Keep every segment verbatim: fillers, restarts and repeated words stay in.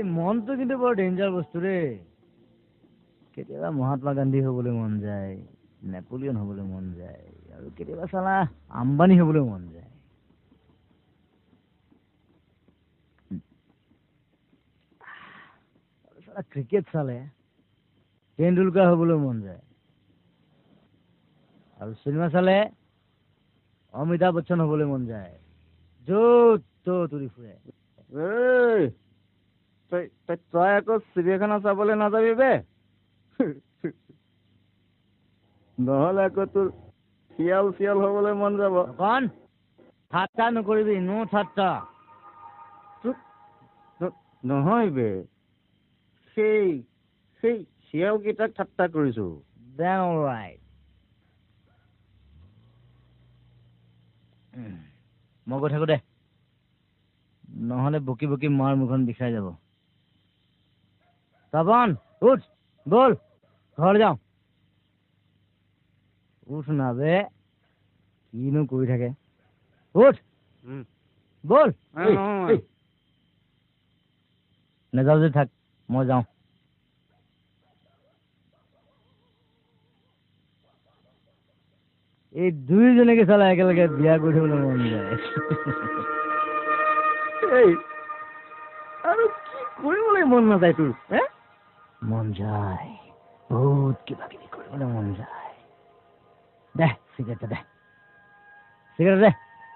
এই মনটো কিন্তু বৰ ডেঞ্জাৰ বস্তু ৰে কেতিয়াবা মহাত্মা গান্ধী হ'বলৈ মন যায় নেপোলিয়ন হ'বলৈ মন যায় আৰু কেতিয়াবা চালা আম্বানী হ'বলৈ মন যায় চালা ক্ৰিকেট চালে তেণ্ডুলকাৰ হ'বলৈ মন যায় আৰু চিনেমা চালে অমিতাভ বচ্চন হ'বলৈ মন যায় য'ত ত'ত উৰি ফুৰে তই আকৌ চিৰিয়াখানা চাবলৈ নাযাবি বে নহ'লে আকৌ তোৰ শিয়াল শিয়াল হ'বলৈ মন যাব কণ ঠাট্টা নকৰিবি নো ঠাট্টা নহয় বে সেই সেই শিয়ালকেইটাক ঠাট্টা কৰিছো then all right মই গৈ থাকো দে নহ'লে বকি বকি মাৰ মুখন বিষাই যাব তপন উঠ বল ঘৰ যাওঁ উঠ না বে কিনো কৰি থাকে উঠ বল নেযাওঁ যদি থাক মই যাওঁ এই দুইজনীকে চালা একেলগে বিয়া কৰি থবলৈ মন যায় আৰু কি কৰিবলৈ মন নাযায় তোৰ মন যায় বহুত কিবা কিবি কৰিবলৈ মন যায় দে চিগাৰেট দে চিগাৰেট দে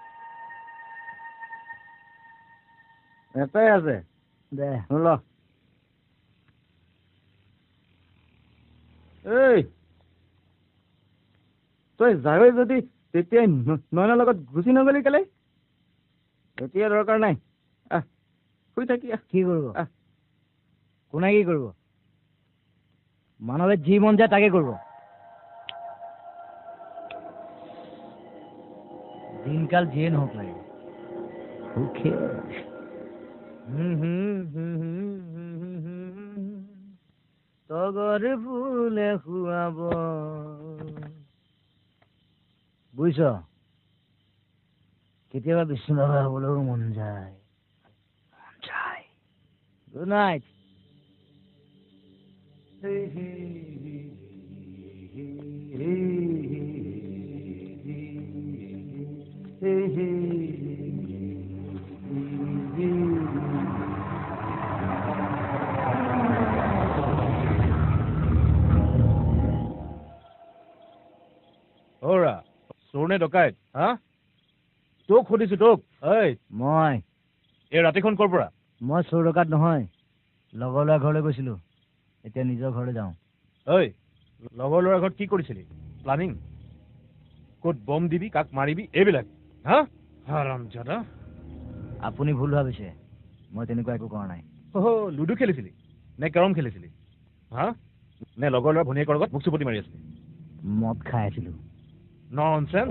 এটাই আছে দে ল এই তই যাৱে যদি তেতিয়াই নয়নৰ লগত গুচি নগলি কেলে এতিয়া দৰকাৰ নাই আহ শুই থাকি কি কৰিব কোনে কি কৰিব মানৱে যি মন যায় তাকে কৰিব দিনকাল যিয়ে নহওক লাগে তগৰ ফুলে খুৱাব বুজিছ কেতিয়াবা বিষ্ণু হ'বলৈও মন যায় মন যায় গুড নাইট ওৰা চোৰনে ডকাইত হা তোক সুধিছো তোক ঐ মই এই ৰাতিখন ক'ৰ পৰা মই চোৰ ডকাইত নহয় লগৰ ল'ৰা ঘৰলৈ গৈছিলো এতিয়া নিজৰ ঘৰলৈ যাওঁ ঐ লগৰ ল'ৰা ঘৰত কি কৰিছিলি প্লানিং ক'ত বম দিবি কাক মাৰিবি এইবিলাক হা হাৰামজাদা আপুনি ভুল ভাবিছে মই তেনেকুৱা একো কৰা নাই অ লুডু খেলিছিলি নে কেৰম খেলিছিলি হা নে লগৰ ল'ৰা ভনীয়েকৰ লগত মুখ চুপতি মাৰি আছিলি মদ খাই আছিলো ননচেন্স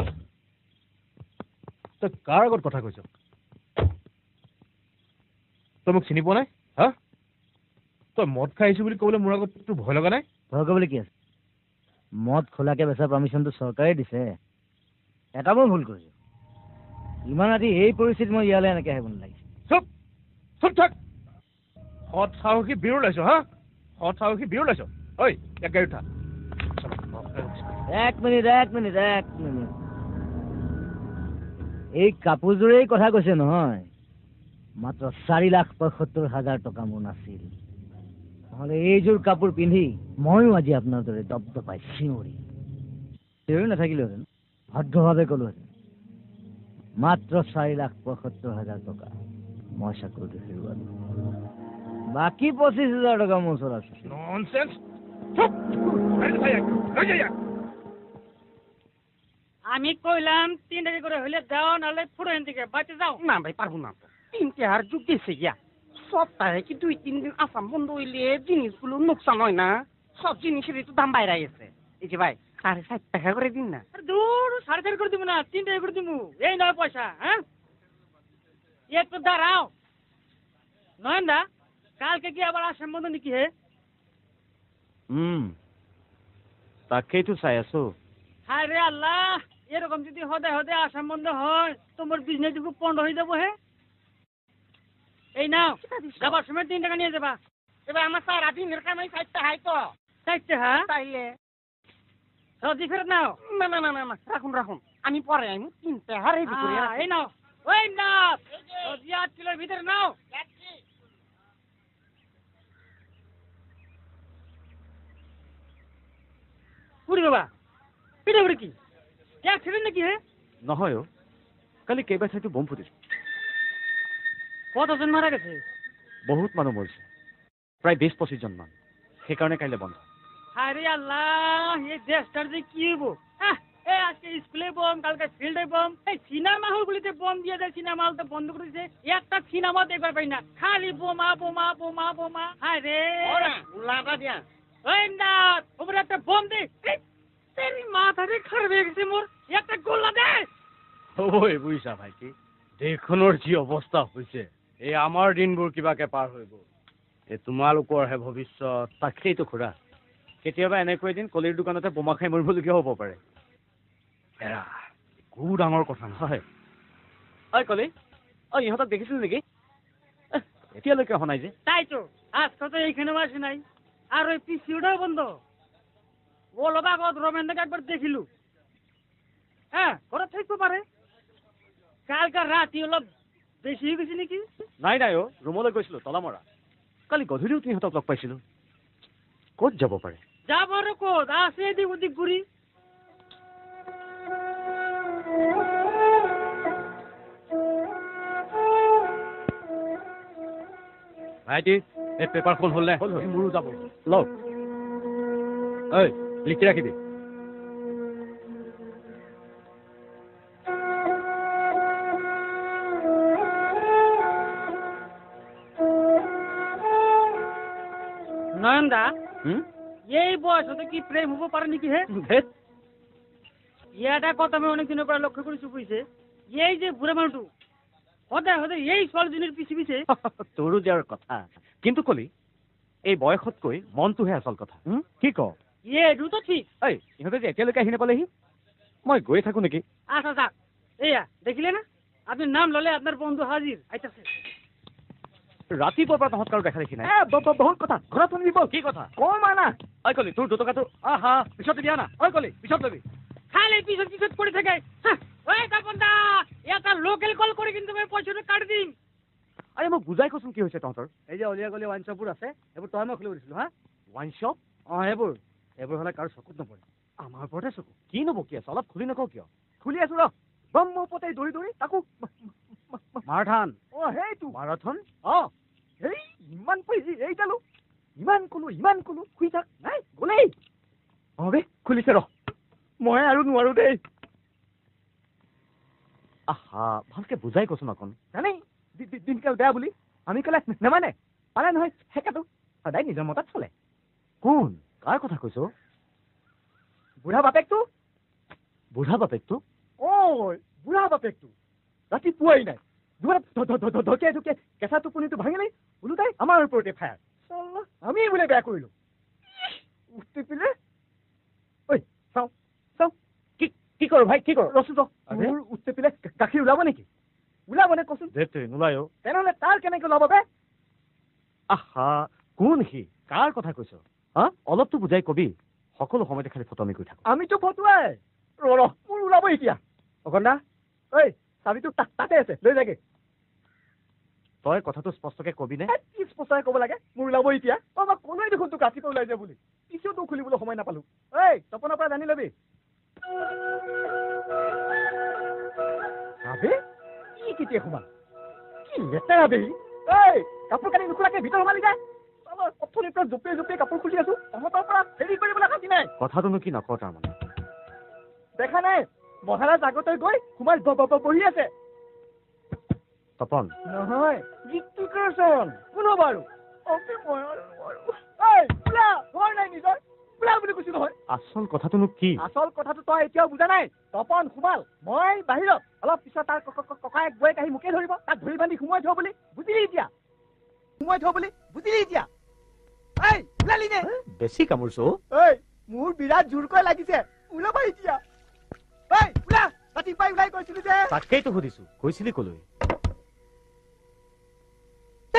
তই কাৰ আগত কথা কৈছ তই মোক চিনি পোৱা নাই হা তই মদ খাই আহিছো বুলি ক'বলৈ মোৰ আগত তোৰ ভয় লগা নাই ভয় কৰিবলৈ কি আছে মদ খোলাকে বেচা পাৰ্মিশ্যনটো চৰকাৰে দিছে এটা মই ভুল কৰিছো ইমান ৰাতি এই পৰিস্থিতিত মই ইয়ালৈ এনেকৈ আহিব নালাগিছে চুপ চুপ থাক সৎ সাহসী বীৰ ওলাইছ হা সৎ সাহসী বীৰ ওলাইছ ঐ এক গাড়ী উঠা এক মিনিট এক মিনিট এক মিনিট এই কাপোৰযোৰেই কথা কৈছে নহয় মাত্ৰ চাৰি লাখ পঁয়সত্তৰ হাজাৰ টকা মোৰ নাছিল নহ'লে এইযোৰ কাপোৰ পিন্ধি ময়ো আজি আপোনাৰ দৰে দপদপাই চিঞৰি চিঞৰি নাথাকিলোহেঁতেন ভদ্ৰভাৱে ক'লোহেঁতেন মাত্ৰ চাৰি লাখ পঁয়সত্তৰ হাজাৰ টকা মই চাকৰিটো হেৰুৱালো বাকী পঁচিছ হাজাৰ টকা মোৰ ওচৰত আছে আমি কইলাম তিন টাকা করে হইলে দাও নাহলে ফুরেন দিকে বাইতে যাও না ভাই পারবো না তিন টাকার যুগ গেছে গিয়া সপ্তাহে কি দুই তিন দিন আসাম বন্ধ হইলে জিনিসগুলো নোকসান হয় না সব জিনিসের একটু দাম বাইরে গেছে এই যে ভাই সাড়ে ষাট টাকা করে দিন না দূর সাড়ে চার করে দিব না তিন টাকা করে দিব এই নয় পয়সা হ্যাঁ একটু দাঁড়াও নয়নদা কালকে কি আবার আসাম বন্ধ নাকি হে হুম তাকেই তো চাই আছো হায় রে আল্লাহ এরকম যদি হদে হদে আসাম বন্ধ হয় তোমার বিজনেস খুব পন্ড হয়ে যাবো হে এই নাও যাবার সময় তিন টাকা নিয়ে যাবা এবার আমার সারা দিনের কামাই চারটা হাই তো চাইতে হ্যাঁ তাইলে সবজি ফেরত নাও না না না না না রাখুন রাখুন আমি পরে আমি তিনটা হারে ভিতরে আহ, এই নাও ওই নাও সবজি আট কিলোর ভিতরে নাও পুরি বাবা পিঠে পুরি কি ট্যাক্স ছিলেন নাকি হ্যাঁ নহয় কালি কেইবা ঠাইতো বম ফুটিছে কতজন মারা গেছে বহুত মানুহ মৰিছে প্ৰায় বিশ পঁচিশ জন মান সেইকাৰণে কাইলৈ বন্ধ আরে আল্লাহ এই দেশটার যে কি হবো এই আজকে স্কুলে বম কালকে ফিল্ডে বম এই সিনেমা হলগুলিতে বম দিয়ে দেয় সিনেমা হল তো বন্ধ করে দিয়েছে একটা সিনেমা দেখবার পাই না খালি বোমা বোমা বোমা বোমা আরে লাভা দিয়া ওই না ওপরে একটা বম দে তেরি মাথাতে খারাপ হয়ে গেছে মোর একটা গোল্লা দে ওই বুইছা ভাইটি দেশখনৰ যি অৱস্থা হৈছে এই আমাৰ দিনবোৰ কিবাকে পাৰ হৈ গ'ল এই তোমালোকৰহে ভৱিষ্যত তাকেইতো খুৰা কেতিয়াবা এনেকৈ এদিন কলিৰ দোকানতে বোমা খাই মৰিবলগীয়া হ'ব পাৰে এৰা একো ডাঙৰ কথা নহয় ঐ কলি ঐ ইহঁতক দেখিছিল নেকি এতিয়ালৈকে অহা নাই যে তাই তো আজকে তো এইখানেও আসে নাই আর ওই পিসিওটাও বন্ধ বলো বাগত রমেনকে একবার দেখিলু হ্যাঁ ঘরে থাকতে পারে কালকার রাতি অলপ বেশি হয়ে গেছে নাকি নাই নাই অ ৰুমলৈ গৈছিলো তলামৰা কালি গধূলিও তুমি ইহঁতক লগ পাইছিলো ক'ত যাব পাৰে যাব রে ক'ত আছে এদিক ওদিক ঘুরি ভাইটি এই পেপাৰখন হ'ল নে মোৰো যাব লওক ঐ লিখি ৰাখিবি নয়নদা এই বয়স হতে কি প্রেম হবো পারে নাকি হে এটা কথা আমি অনেক দিনের পরে লক্ষ্য করেছি বুঝছে এই যে বুড়ে মানুষটু সদায় সদায় এই ছোৱালীজনীৰ পিছে পিছে তোৰো যাৰ কথা কিন্তু কলি এই বয়সতকৈ মনটোহে আচল কথা কি ক এইটো তো ঠিক এই ইহঁতে যে এতিয়ালৈকে আহি নাপালেহি মই গৈ থাকো নেকি আচ্ছা যাক এয়া দেখিলে না আপনি নাম ললে আপনার বন্ধু হাজির আইতাছে ৰাতিপুৱাৰ পৰা তহঁত কাৰো দেখা দেখি নাই বহুত কথা ঘৰত শুনিব কি কথা কম আনা ঐ কলি তোৰ দুটকাটো আহা পিছত দিয়া না ঐ কলি পিছত ল'বি খালি পিছত পিছত পড়ে থাকে ওই কাপন্দা এটা লোকেল কল করে কিন্তু আমি পয়সাটা কাটি দিম আরে মোক বুজাই কচোন কি হৈছে তহঁতৰ এই যে অলিয়া গলি ওয়াইন শ্বপবোৰ আছে এইবোৰ তই মই খুলি দিছিলো হা ওৱাইন শ্বপ অঁ এইবোৰ এইবোৰ হ'লে কাৰো চকুত নপৰে আমাৰ ওপৰতে চকু কি নবকি আছে অলপ খুলি নকওঁ কিয় খুলি আছো ৰ বম মোৰ ওপৰতে দৌৰি দৌৰি তাকো মাৰাথান অঁ সেইটো মাৰাথন অঁ এই ইমান পইচি এইডালো ইমান কলো ইমান কলো শুই থাক নাই গ'লেই অঁ বে খুলিছে ৰ মই আৰু নোৱাৰো দেই আহা ভালকে বুজাই কচোন অকণ জানেই দিনকাল বেয়া বুলি আমি ক'লে নেমানে পাৰে নহয় সেকাটো সদায় নিজৰ মতত চলে কোন কাৰ কথা কৈছ বুঢ়া বাপেকটো বুঢ়া বাপেকটো ঐ বুঢ়া বাপেকটো ৰাতিপুৱাই নাই ঢকিয়াই ঢকিয়াই কেঁচা টোপনিটো ভাঙিলেই ওলোটাই আমাৰ ওপৰতে ফায়াৰ আমি বোলে বেয়া কৰিলো উঠি পিলে ঐ চাওঁ চাওঁ কি কি কৰো ভাই কি কৰো ৰচোন মোৰ উঠি পিলে গাখীৰ ওলাব নেকি ওলাব নে কচোন নোলায় তেনেহ'লে তাৰ কেনেকে ওলাব বে আহা কোন সি কাৰ কথা কৈছ হা অলপতো বুজাই কবি সকলো সময়তে খালি ফটোমি কৰি থাকো আমিতো ফটোৱাই ৰ ৰ মোৰ ওলাব এতিয়া অকণদা ঐ চাবিটো তাতে আছে লৈ যাগে তই কথাটো স্পষ্টকে কবি নে কি স্পষ্টকে ক'ব লাগে মোৰ ওলাব এতিয়া অ মই ক'লোৱেই দেখোন তোক ৰাতিপুৱা ওলাই যা বুলি পিছতো তোক খুলিবলৈ সময় নাপালো ঐ তপনৰ পৰা জানি ল'বি আবে কি কেতিয়া সোমাল কি লেতেৰা বেহি ঐ কাপোৰ কানি নুখোলাকে ভিতৰ সোমালি যায় অথনিৰ পৰা জপিয়াই জপিয়াই কাপোৰ খুলি আছো তহঁতৰ পৰা হেৰি কৰিবলৈ শান্তি নাই কথাটোনো কি নকওঁ তাৰমানে দেখা নাই মহাৰাজ আগতে গৈ সোমাই বহি আছে তপন নহয় ঋত্বিকৰচোন কোনো বাৰু আচল কথাটোনো কি আচল কথাটো তই এতিয়াও বুজা নাই তপন সোমাল মই বাহিৰত অলপ পিছত তাৰ ককায়েক বৈয়েক আহি মোকে ধৰিব তাক ধৰি বান্ধি সোমাই থ বুলি বুজিলি এতিয়া সোমাই থ বুলি বুজিলি এতিয়া এই ওলালি নে বেছি কামুৰছ ঐ মোৰ বিৰাট জোৰকৈ লাগিছে ওলাবা এতিয়া এই ওলা ৰাতিপুৱাই ওলাই গৈছিলো যে তাকেইতো সুধিছো গৈছিলি কলৈ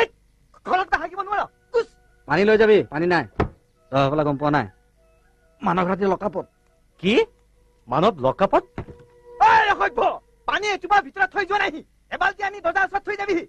পানী লৈ যাবি পানী নাই তই সকলে গম পোৱা নাই মানৱ ৰাতি লকাপত কি মানৱ লকাপত সভ্য পানী এটোপা ভিতৰত থৈ যোৱা নাই এবাল্টি আনি দৰ্জাৰ ওচৰত থৈ যাবি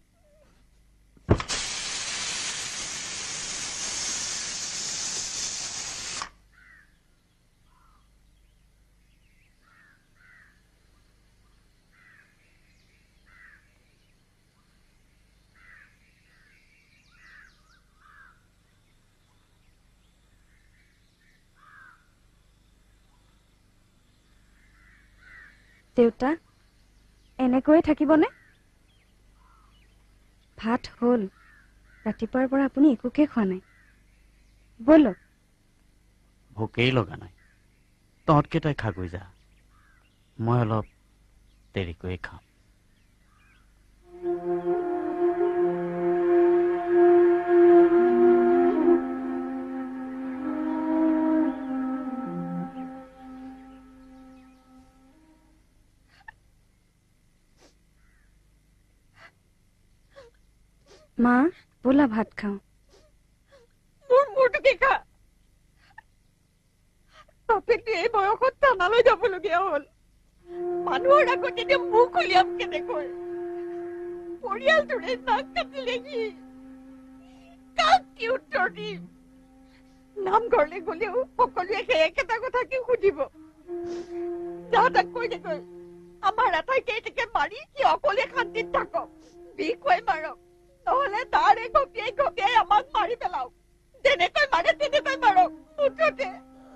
দেউতা এনেকৈয়ে থাকিবনে ভাত হ'ল ৰাতিপুৱাৰ পৰা আপুনি একোকে খোৱা নাই বলক ভোকেই লগা নাই তহঁতকেইটাই খা গৈ যা মই অলপ দেৰিকৈ খাম মা বলা ভাত খাওঁ মোৰ মূৰটোকে খা বাপেকটো এই বয়সত থানালৈ যাবলগীয়া হ'ল মানুহৰ আগত এতিয়া মুখ উলিয়াম কেনেকৈ পৰিয়ালটোৰে নাক কাটিলে কি কাক কি উত্তৰ দিম নামঘৰলৈ গলেও সকলোৱে সেই একেটা কথা কি সুধিব যা তাক কৈ দেগৈ আমাৰ এটাই কেইটাকে মাৰি সি অকলে শান্তিত থাকক বিষ মাৰক নহলে তাৰে গপিয়াই গপিয়াই আমাক মাৰি পেলাওক যেনেকৈ মাৰে তেনেকৈ মাৰক মুঠতে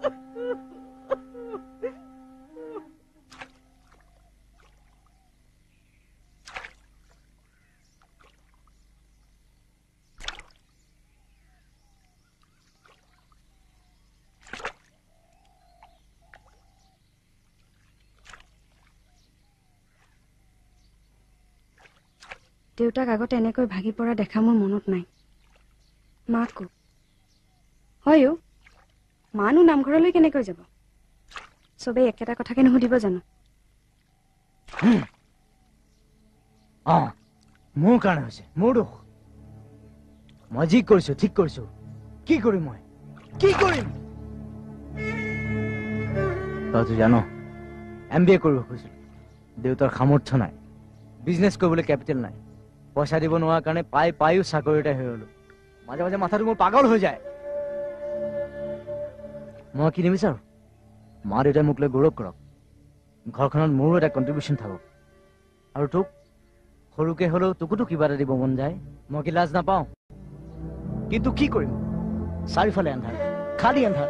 দেউতাক আগতে এনেকৈ ভাগি পৰা দেখা মোৰ মনত নাই মাকো হয়ো মানু নামঘৰলৈ কেনেকৈ যাব সবেই একেটা কথাকে নুসুধিব জানো অ মোৰ কাৰণে হৈছে মোৰ দুখ মই যি কৰিছো ঠিক কৰিছো কি কৰিম মই কি কৰিম তইতো জানো এম বি এ কৰিব খুজিছিলো দেউতাৰ সামৰ্থ্য নাই বিজনেছ কৰিবলৈ কেপিটেল নাই পইচা দিব নোৱাৰাৰ কাৰণে পাই পায়ো চাকৰি এটা হৈ গলো মাজে মাজে মাথাটো মোৰ পাগল হৈ যায় মই কি নিবিচাৰো মা দেউতাই মোক লৈ গৌৰৱ কৰক ঘৰখনত মোৰো এটা কণ্ট্ৰিবিউশ্যন থাকক আৰু তোক সৰুকে হলেও তোকোতো কিবা এটা দিব মন যায় মই কি লাজ নাপাওঁ কিন্তু কি কৰিম চাৰিওফালে আন্ধাৰ খালী আন্ধাৰ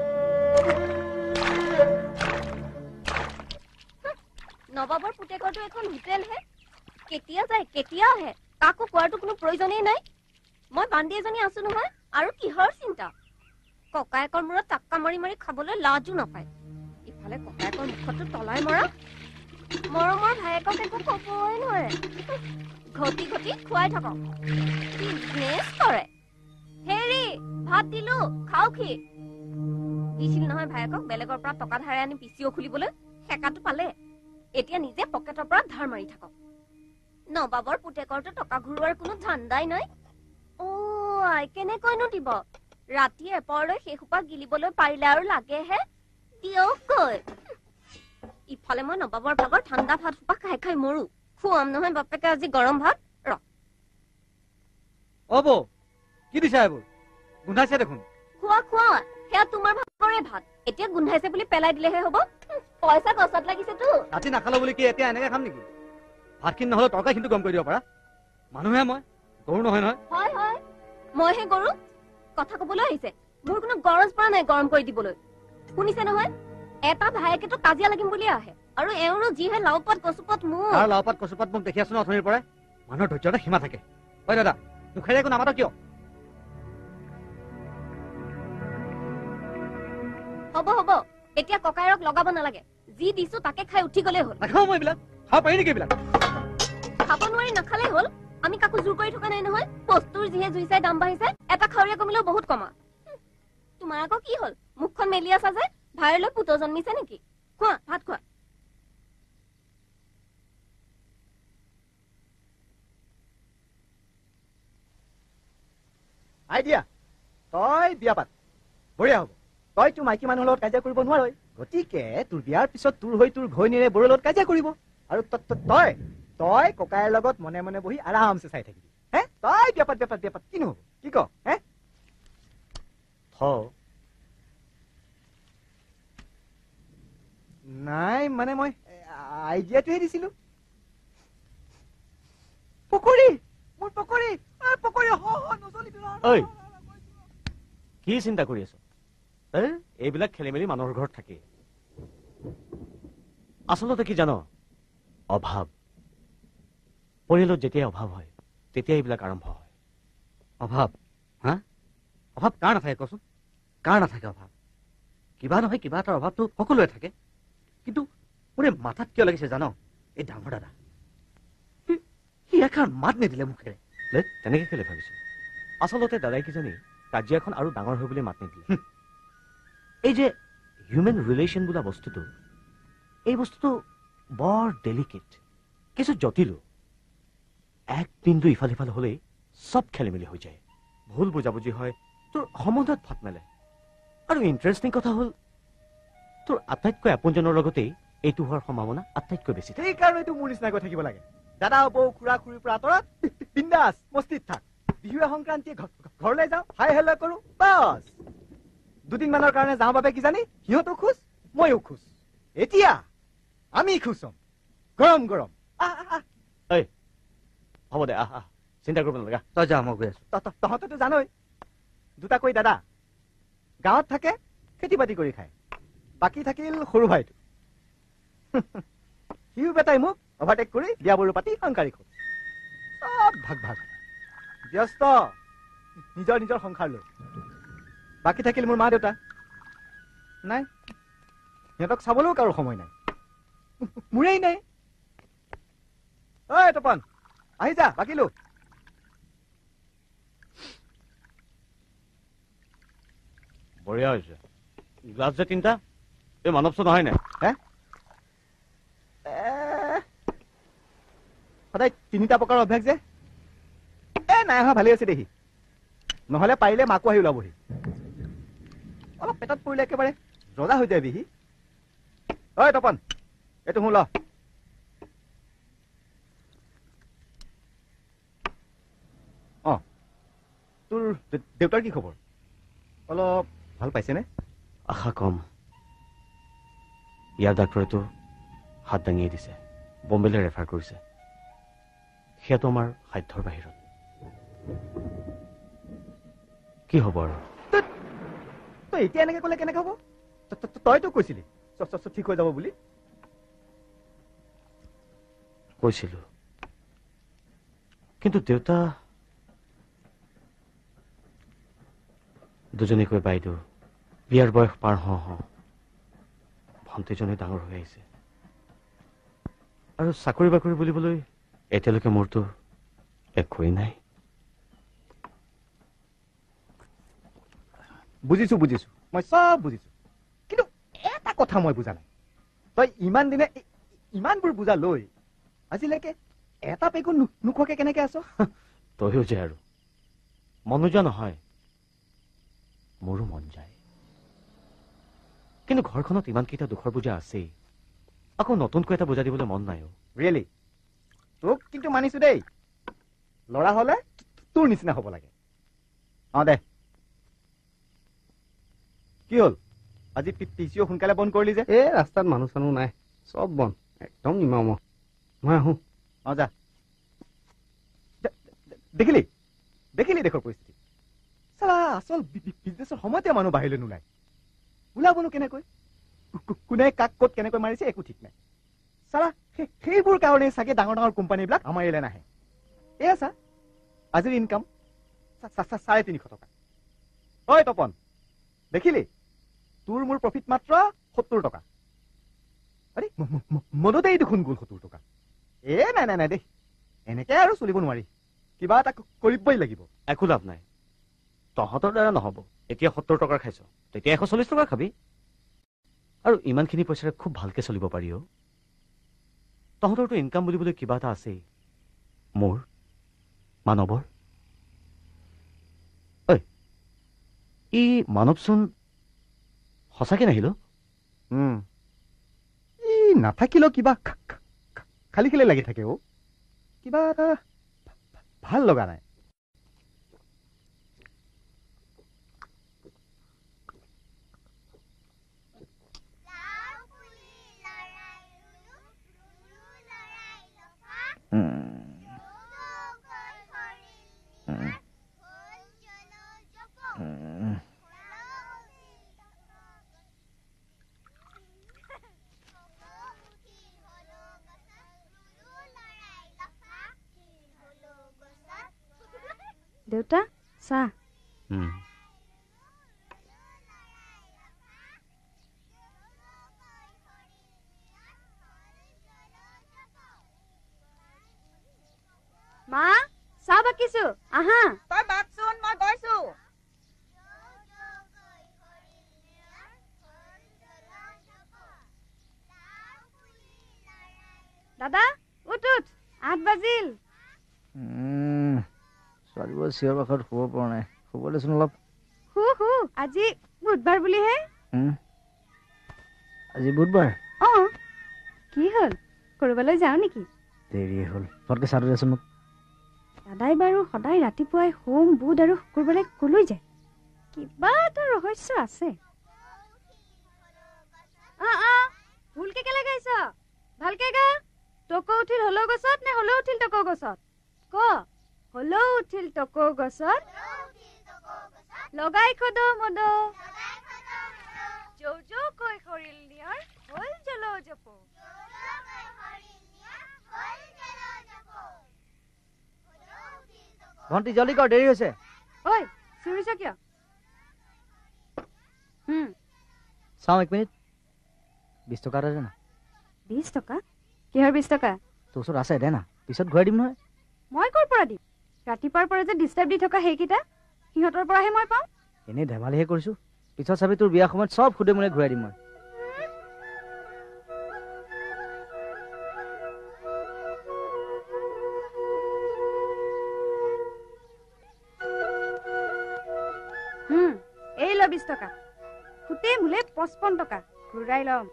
নবাবৰ পুতেকৰটো এখন হোটেল হে কেতিয়া যায় কেতিয়া আহে কাকো কোৱাৰটো কোনো প্ৰয়োজনেই নাই মই বান্ধি এজনী আছো নহয় আৰু কিহৰ চিন্তা ককায়েকৰ মূৰত টাক্কা মাৰি মাৰি খাবলৈ লাজো নাপায় ইফালে ককায়েকৰ মুখতো তলাই মৰা মৰমৰ ভায়েকক একো কবই নোৱাৰে ঘটি ঘটি খুৱাই থাকক বিজনেছ কৰে হেৰি ভাত দিলো খাও কি দিছিল নহয় ভায়েকক বেলেগৰ পৰা টকা ধাৰে আনি পিচিও খুলিবলৈ হেকাটো পালে এতিয়া নিজে পকেটৰ পৰা ধাৰ মাৰি থাকক নবাবৰ পুতেকৰটো টকা ঘূৰোৱাৰ কোনো ধান্দাই নাই অ আই কেনেকৈনো দিব ৰাতি এপৰলৈ শেষোপা গিলিবলৈ পাৰিলে আৰু লাগেহে দিয়ককৈ ইফালে মই নবাবৰ ভাগৰ ঠাণ্ডা ভাত সোপা খাই খাই মৰো খুৱাম নহয় বাপেকে আজি গৰম ভাত ৰ অ বৌ কি দিছা এইবোৰ গোন্ধাইছে দেখোন খোৱা খোৱা সেয়া তোমাৰ ভাগৰে ভাত এতিয়া গোন্ধাইছে বুলি পেলাই দিলেহে হ'ব পইচা গছত লাগিছেতো ৰাতি নাখালো বুলি কি এতিয়া এনেকে খাম নেকি ভাতখিনি নহলে তৰকাৰীখিনিটো গম কৰি দিব পাৰা মানুহে মই গৰু নহয় নহয় হয় হয় মইহে গৰু কথা কবলৈ আহিছে মোৰ কোনো গৰজ পৰা নাই গৰম কৰি দিবলৈ শুনিছে নহয় এটা ভায়েকেতো কাজিয়া লাগিম বুলি আহে আৰু এওঁৰো যিহে লাওপাত কচুপাত মোৰ আৰু লাওপাত কচুপাত মোক দেখি আছো ন অথনিৰ পৰাই মানুহৰ ধৈৰ্য এটা সীমা থাকে হয় দাদা মুখেৰে একো নামাত কিয় হ'ব হ'ব এতিয়া ককায়েৰক লগাব নালাগে যি দিছো তাকে খাই উঠি গলে হ'ল নাখাওঁ মই এইবিলাক খাব পাৰি নেকি এইবিলাক খাব নোৱাৰি নাখালে হ'ল আমি কাকো জোৰ কৰি থকা নাই নহয় বস্তুৰ যিহে জুই চাই দাম বাঢ়িছে এটা খাৱৰীয়া কমিলেও বহুত কমা তোমাৰ আকৌ কি হ'ল মুখখন মেলি আছা যে ভাইলৈ পুত জন্মিছে নেকি খোৱা ভাত খোৱা আইডিয়া তই বিয়া পাত বঢ়িয়া হ'ব তই তোৰ মাইকী মানুহৰ লগত কাজিয়া কৰিব নোৱাৰ গতিকে তোৰ বিয়াৰ পিছত তোৰ হৈ তোৰ ঘৈণীৰে বৰৰ লগত কাজিয়া কৰিব আৰু তই তই ককাইৰ লগত মনে মনে বহি আৰামছে চাই থাকিবি হে তই বিয়া পাত বিয়া পাত বিয়া পাত কিনো হ'ব কি ক হে থ নাই মানে মই আইডিয়াটোহে দিছিলো পকৰি মোৰ পকৰি পকৰি ঐ কি চিন্তা কৰি আছ এইবিলাক খেলি মেলি মানুহৰ ঘৰত থাকে আচলতে কি জান অভাৱ পৰিয়ালত যেতিয়াই অভাৱ হয় তেতিয়া এইবিলাক আৰম্ভ হয় অভাৱ হা অভাৱ কাৰ নাথাকে কচোন কাৰ নাথাকে অভাৱ কিবা নহয় কিবা এটা অভাৱটো সকলোৱে থাকে কিন্তু মোৰে মাথাত কিয় লাগিছে জান এই ডাঙৰ দাদা সি এষাৰ মাত নিদিলে মুখেৰে তেনেকে কেলে ভাবিছে আচলতে দাদাই কিজানি কাজিয়াখন আৰু ডাঙৰ হৈ বুলি মাত নিদিলে এই যে হিউমেন ৰিলেশ্যন বোলা বস্তুটো এই বস্তুটো বৰ ডেলিকেট কিছু জটিলো এক বিন্দু ইফাল সিফাল হলেই চব খেলি মেলি হৈ যায় ভুল বুজাবুজি হয় তোৰ সম্বন্ধত ফাট মেলে আৰু ইণ্টাৰেষ্টিং কথা হ'ল তোৰ আটাইতকৈ আপোনজনৰ লগতেই এইটো হোৱাৰ সম্ভাৱনা আটাইতকৈ বেছি সেইকাৰণে এইটো মোৰ নিচিনাকৈ থাকিব লাগে দাদা বৌ খুৰা খুৰীৰ পৰা আঁতৰত বিন্দাছ মস্তিত থাক বিহুৱে সংক্ৰান্তিয়ে ঘৰলৈ যাওঁ হাই হেল্ল কৰো বাছ দুদিনমানৰ কাৰণে যাওঁ বাবে কি জানি সিহঁতো খুচ ময়ো খুচ এতিয়া আমি খুচ হম গৰম গৰম হ'ব দে আহ চিন্তা কৰিব নালাগে তই যা মই গৈ আছো তহঁতেতো জানই দুটাকৈ দাদা গাঁৱত থাকে খেতি বাতি কৰি খায় বাকী থাকিল সৰু ভাইটো সিও বেটাই মোক অভাৰটেক কৰি বিয়া বাৰু পাতি সংসাৰী খোজ চব ভাগ ভাগ ব্যস্ত নিজৰ নিজৰ সংসাৰ লৈ বাকী থাকিল মোৰ মা দেউতা নাই সিহঁতক চাবলৈও কাৰো সময় নাই মোৰেই নাই ঐ তপন আহি যা বাকী লো বঢ়িয়া হৈছে গ্লাছ যে তিনিটা এই মানৱ চোন নহয় নাই হে সদায় তিনিটা প্ৰকাৰৰ অভ্যাস যে এ নাই অহা ভালেই আছে দেহি নহলে পাৰিলে মাকো আহি ওলাবহি অলপ পেটত পৰিলে একেবাৰে ৰজা হৈ যায় বিহি ঐ তপন এইটো শুন ল অ তোৰ দেউতাৰ কি খবৰ অলপ ভাল পাইছেনে আশা কম ইয়াৰ ডাক্তৰেতো হাত দাঙিয়ে দিছে বম্বেলৈ ৰেফাৰ কৰিছে সেয়াতো আমাৰ সাধ্যৰ বাহিৰত কি হ'ব আৰু তই এতিয়া এনেকে কলে কেনেকে হ'ব তইতো কৈছিলি ঠিক হৈ যাব বুলি কৈছিলো কিন্তু দেউতা দুজনীকৈ বাইদেউ বিয়াৰ বয়স পাৰ হওঁ হওঁ ভণ্টিজনী ডাঙৰ হৈ আহিছে আৰু চাকৰি বাকৰি বুলিবলৈ এতিয়ালৈকে মোৰতো একোৱেই নাই বুজিছো বুজিছো মই চব বুজিছো কিন্তু এটা কথা মই বুজা নাই তই ইমান দিনে ইমানবোৰ বুজা লৈ আজিলৈকে এটা পেকো নোখোৱাকে কেনেকে আছ তইও যে আৰু মন নোযোৱা নহয় মোৰো মন যায় কিন্তু ঘৰখনত ইমানকেইটা দুখৰ বোজা আছেই আকৌ নতুনকৈ এটা বোজা দিবলৈ মন নাই ৰিয়েলি তোক কিন্তু মানিছো দেই লৰা হলে তোৰ নিচিনা হব লাগে অ দে কি হল আজি পিচিও সোনকালে বন্ধ কৰিলি যে এই ৰাস্তাত মানুহ চানুহ নাই চব বন্ধ একদম নিমাম মই আহো অ যা দেখিলি দেখিলি দেশৰ পৰিস্থিতি চালা আচল বিজনেছৰ সময়তে মানুহ বাহিৰলৈ নোলায় ওলাবনো কেনেকৈ কোনে কাক ক'ত কেনেকৈ মাৰিছে একো ঠিক নাই চালা সেইবোৰ কাৰণে চাগে ডাঙৰ ডাঙৰ কোম্পানীবিলাক আমাৰ ইয়ালৈ নাহে এয়া চা আজিৰ ইনকাম চাৰে তিনিশ টকা ঐ তপন দেখিলি তোৰ মোৰ প্ৰফিট মাত্ৰ সত্তৰ টকা আৰে মনতেই দেখোন গ'ল সত্তৰ টকা এ নাই নাই নাই দেই এনেকে আৰু চলিব নোৱাৰি কিবা এটা কৰিবই লাগিব একো লাভ নাই তহঁতৰ দ্বাৰা নহব এতিয়া সত্তৰ টকাৰ খাইছ তেতিয়া এশ চল্লিশ টকা খাবি আৰু ইমানখিনি পইচাৰে খুব ভালকে চলিব পাৰি অ তহঁতৰতো ইনকাম বুলিবলৈ কিবা এটা আছেই মোৰ মানৱৰ ঐ ই মানৱচোন সঁচাকে নাহিল ই নাথাকিলেও কিবা খালি খালি লাগি থাকে অ' কিবা এটা ভাল লগা নাই দেউতা চাহ মা চাহ বাকিছো আহা তই বাকচোন মই গৈছো দাদা উঠ উঠ আঠ বাজিল ছোৱালীবোৰ চিঞৰ বাখৰত শুব পৰা নাই শুব দেচোন অলপ হু হু আজি বুধবাৰ বুলিহে আজি বুধবাৰ অ কি হ'ল কৰবালৈ যাওঁ নেকি দেৰি হ'ল পটকে চাহ দেচোন মোক দাদাই বাৰু সদায় ৰাতিপুৱাই সোম বুধ আৰু শুকুৰবাৰে কলৈ যায় কিবা এটা ৰহস্য আছে অ অ ভুলকে কেলে গাইছ ভালকে গা টকো উঠিল হলৌ গছত নে হলৌ উঠিল টকো গছত ক হলৌ উঠিল টকো গছত লগাই খদ মদ যৌ যৌ কৈ সৰিল নিয়াৰ হল জল জপ ভণ্টি জলদি কৰ দেৰি হৈছে ঐ চিঞৰিছ কিয় হুম চাওঁ এক মিনিট বিশ টকা এটা দে না বিশ টকা কিহৰ বিশ টকা তোৰ ওচৰত আছে দে না পিছত ঘূৰাই দিম নহয় মই ক'ৰ পৰা দিম ৰাতিপুৱাৰ পৰা যে ডিষ্টাৰ্ব দি থকা সেইকেইটা সিহঁতৰ পৰাহে মই পাওঁ এনেই ধেমালিহে কৰিছো পিছত চাবি তোৰ বিয়া সময়ত চব সুদে মুলে ঘূৰাই দিম মই হুম এই ল বিশ টকা সুতে মুলে পঁচপন্ন টকা ঘূৰাই ল'ম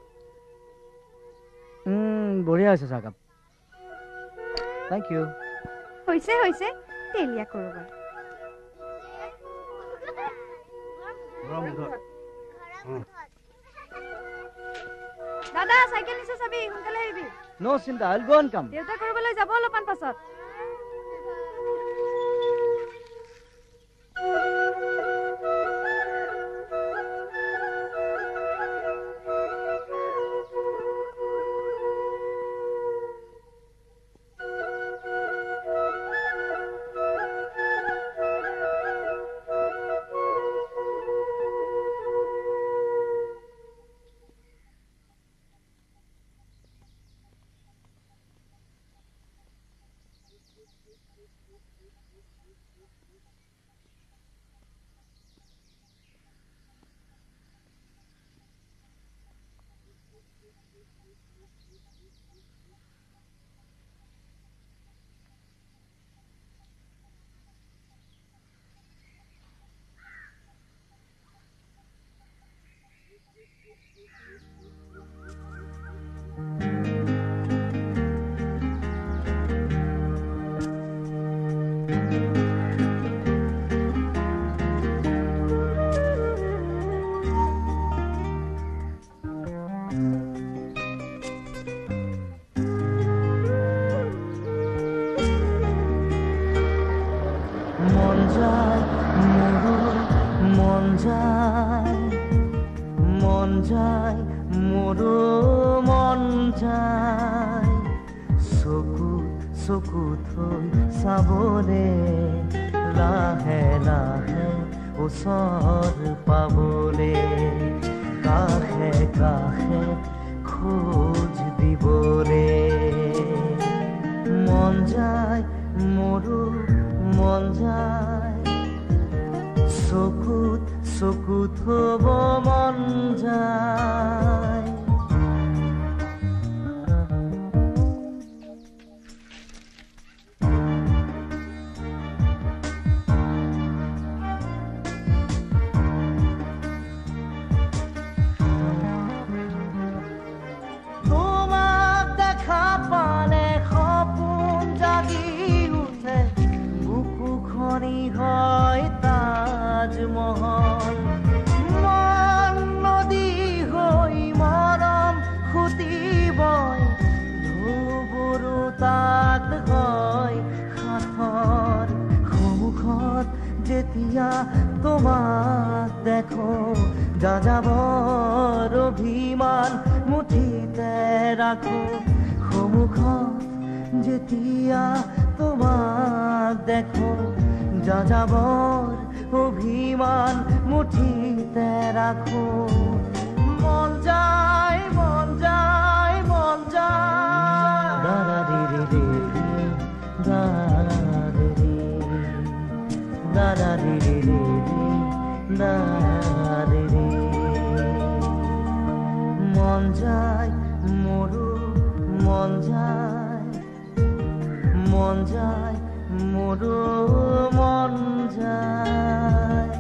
বঢ়িয়া হৈছে চাহকাপ থেংক ইউ হৈছে হৈছে তেলিয়া কৰবা দাদা চাইকেল নিছো চাবি সোনকালে আহিবি নো চিন্তা আইল গো অন কাম দেউতা কৰিবলৈ যাব অলপমান পাছত যেতিয়া তোমাক দেখো যাযাবৰ অভিমান মুঠিতে ৰাখো সন্মুখত যেতিয়া তোমাক দেখো যাযাবৰ অভিমান মুঠিতে ৰাখো মন যায় মন যায় মন যায় দাদা রে রে দাদা রে দাদা রে রে দাদা রে মন যায় মোৰো মন যায় মন যায় মোৰো মন যায়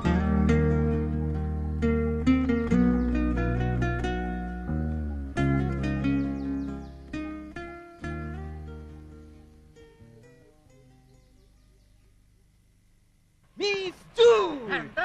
Miss June!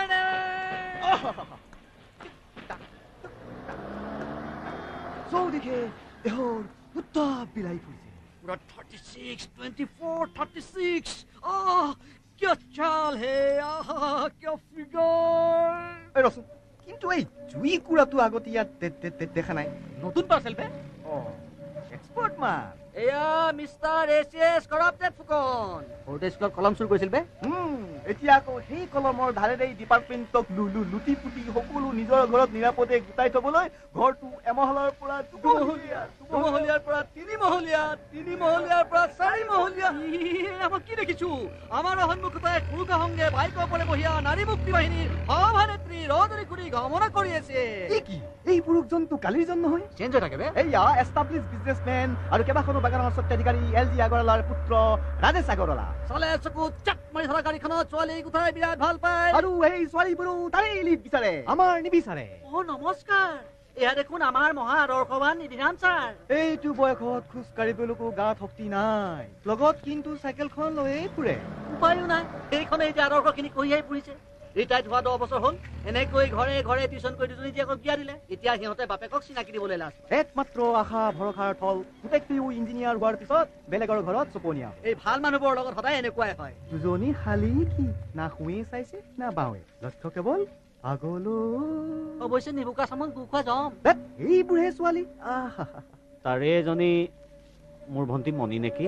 চৌদিশে দেহৰ উত্তাপ বিলাই ফুৰিছে পুৰা thirty six twenty four thirty six আহ কিয় চাল হে আহ কিয় ফিগাৰ ৰচোন কিন্তু এই জুই কুৰাটো আগতে ইয়াত দেখা নাই নতুন পাৰ্চেল বে এক্সপৰ্ট মাল এয়া mister S S corrupted Phukan সৰুতে স্কুলত কলম চুৰ কৰিছিল বে এতিয়া আকৌ সেই কলমৰ ধাৰেৰে ডিপাৰ্টমেণ্টক লুটি পুটি সকলো নিজৰ ঘৰত নিৰাপদে গোটাই থবলৈ ঘৰটো এমহলৰ পৰা দুমহলীয়া দুমহলীয়াৰ পৰা তিনিমহলীয়া তিনিমহলীয়াৰ পৰা চাৰিমহলীয়া আমাক কি দেখিছো আমাৰ সন্মুখতে কুৰুকা সংগে বাইকৰ ওপৰে বহিয়া নাৰী মুক্তি বাহিনীৰ সভানেত্ৰী ৰজনী খুৰী গমনা কৰি আছে কি এই পুৰুষ জন্তু কালিৰ জন নহয় চেঞ্জ হৈ থাকে বে এয়া এষ্টাব্লিছ বিজনেছমেন আৰু কেইবাখনো বাগানৰ স্বত্বাধিকাৰী এল জি আগৰৱালাৰ পুত্ৰ ৰাজেশ আগৰৱালা চলে চকুত চাক মাৰি ধৰা গাড়ীখনত ছোৱালী উঠাই বিৰাট ভাল পায় আৰু এই ছোৱালীবোৰো তাৰেই লিপ বিচাৰে আমাৰ নিবিচাৰে অ নমস্কাৰ এয়া দেখোন আমাৰ মহা আদৰ্শৱান নিধিৰাম ছাৰ এইটো বয়সত খোজ কাঢ়িবলৈকো গাত শক্তি নাই লগত কিন্তু চাইকেলখন লৈয়ে ফুৰে উপায়ো নাই এইখনে এতিয়া আদৰ্শখিনি কঢ়িয়াই ফুৰিছে ৰিটায়াৰ্ড হোৱা দহ বছৰ হ'ল এনেকৈ ঘৰে ঘৰে টিউচন কৰি দুজনী জীয়েকক বিয়া দিলে এতিয়া সিহঁতে বাপেকক চিনাকি দিবলৈ লাজ একমাত্ৰ আশা ভৰসাৰ থল গোটেইটো ইঞ্জিনিয়াৰ হোৱাৰ পিছত বেলেগৰ ঘৰত চপনীয়া এই ভাল মানুহবোৰৰ লগত সদায় এনেকুৱাই হয় দুজনী শালি কি না শুৱে চাইছে না বাৱে লক্ষ্য কেৱল আগলৈ অৱশ্যে নিবুকা চামন গুখোৱা যাম এইবোৰহে ছোৱালী তাৰে এজনী মোৰ ভণ্টি মণি নেকি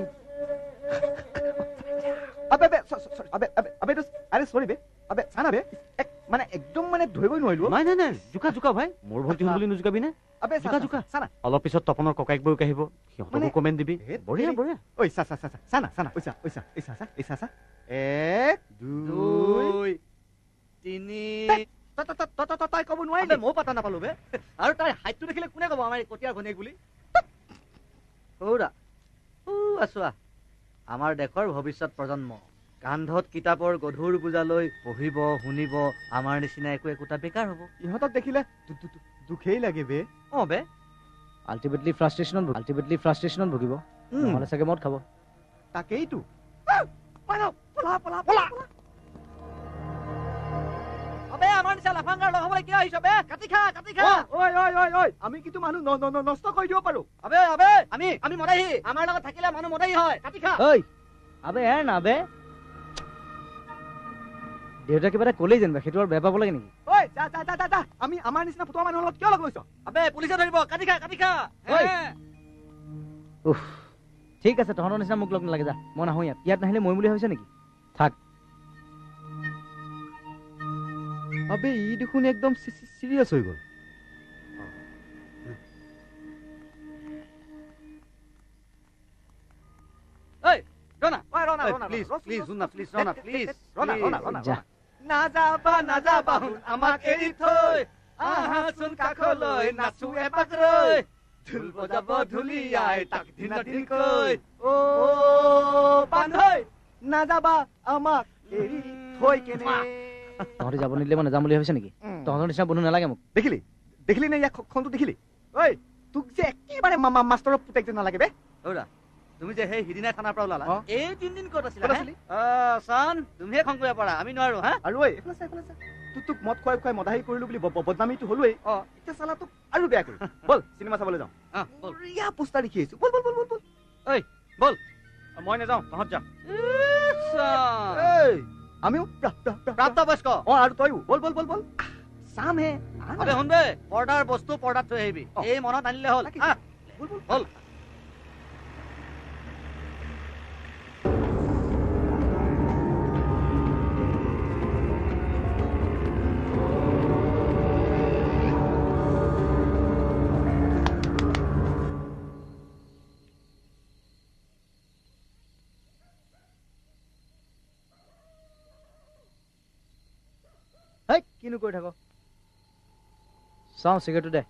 আবে আবে আবে আবে আৰে সৰি বে আবে চানা বে মানে একদম মানে ধৰিবই নোৱাৰিলো নাই নাই নাই জোকা জোকা ভাই মোৰ ভণ্টি বুলি নুজুকাবি নে আবে জোকা জোকা চানা অলপ পিছত তপনৰ ককাইক বৌক আহিব সিহঁতকো কমেণ্ট দিবি বঢ়িয়া বঢ়িয়া ঐ চা চা চা চানা চানা ঐচা ঐচা ঐচা চা ঐচা চা এক দুই তিনি তাই ক'ব নোৱাৰিলে ময়ো পাতা নাপালো বে আৰু তাই হাইটটো দেখিলে কোনে ক'ব আমাৰ কটীয়াৰ ঘনীয়েক বুলি সৌৰা ও আছোৱা আমাৰ দেশৰ ভৱিষ্যত প্ৰজন্ম কান্ধত কিতাপৰ গধুৰ বোজালৈ পঢ়িব শুনিব আমাৰ নিচিনা একো একোটা বেকাৰ হ'ব ইহঁতক দেখিলে দুখেই লাগে বে অ বে আল্টিমেটলি ফ্ৰাষ্ট্ৰেশ্যনত আল্টিমেটলি ফ্ৰাষ্ট্ৰেশ্যনত ভুগিব নহ'লে চাগে মদ খাব তাকেইতো পলা পলা পলা আবে আমাৰ নিচিনা লাফাংগাৰ লগ হ'বলৈ কিয় আহিছ বে কাটি খা কাটি খা ঐ ঐ ঐ ঐ আমি কিন্তু মানুহ নষ্ট কৰি দিব পাৰো আবে আবে আমি আমি মদাহী আমাৰ লগত থাকিলে মানুহ মদাহী হয় কাটি খা ঐ আবে এৰ না আবে দেউতা কিবা এটা ক'লেই যেনিবা সেইটো আৰু বেয়া পাব লাগে নেকি ঐ যা যা যা যা আমি আমাৰ নিচিনা ফটোৱা মানুহৰ লগত কিয় লগ লৈছ আবে পুলিচে ধৰিব কাটি খা কাটি খা উফ ঠিক আছে তহঁতৰ নিচিনা মোক লগ নালাগে যা মই নাহোঁ ইয়াত ইয়াত নাহিলে মই বুলি ভাবিছে নেকি থাক আবে ই দেখোন একদম চিৰিয়াছ হৈ গ'ল ঐ ৰনা ঐ Rona Rona please please Rona please Rona please Rona Rona Rona যা নাযাবা নাযাবা আমাক এৰি থৈ আহাচোন কাষলৈ নাচো এপাক ৰৈ ঢোল বজাব ঢুলিয়াই তাক দিনা দিনকৈ অ বান্ধৈ নাযাবা আমাক এৰি থৈ কেনে তহঁতি যাব নিদিলে মই নাযাম বুলি ভাবিছে নেকি তহঁতৰ নিচিনা বন্ধু নালাগে মোক দেখিলি দেখিলি নে ইয়াক খনটো দেখিলি ঐ তোক যে একেবাৰে মামা মাষ্টৰৰ পুতেক যে নালাগে বে ঔৰা তুমি যে সেই হিদিনাই থানাৰ পৰা ওলালা এই তিনদিন ক'ত আছিলা ক'ত আছিলি চান তুমিহে খং কৰিব পাৰা আমি নোৱাৰো হা আৰু ঐ এইফালে চা এইফালে চা তোক তোক মদ খুৱাই খুৱাই মদাহী কৰিলো বুলি বদনামীটো হ'লোৱেই অ এতিয়া চালা তোক আৰু বেয়া কৰি বল চিনেমা চাবলৈ যাওঁ বঢ়িয়া পোষ্টাৰ দেখি আহিছো বল বল বল বল বল ঐ বল মই নাযাওঁ তহঁত যা এই আমিও প্ৰাপ্তবয়স্ক অ আৰু তইও বল বল বল বল চাম হে আবে শুনবে পৰ্দাৰ বস্তু পৰ্দাত থৈ আহিবি এই মনত আনিলে হ'ল হ'ল কিনো কৰি থাক চাওঁ চিগাৰেটটো দে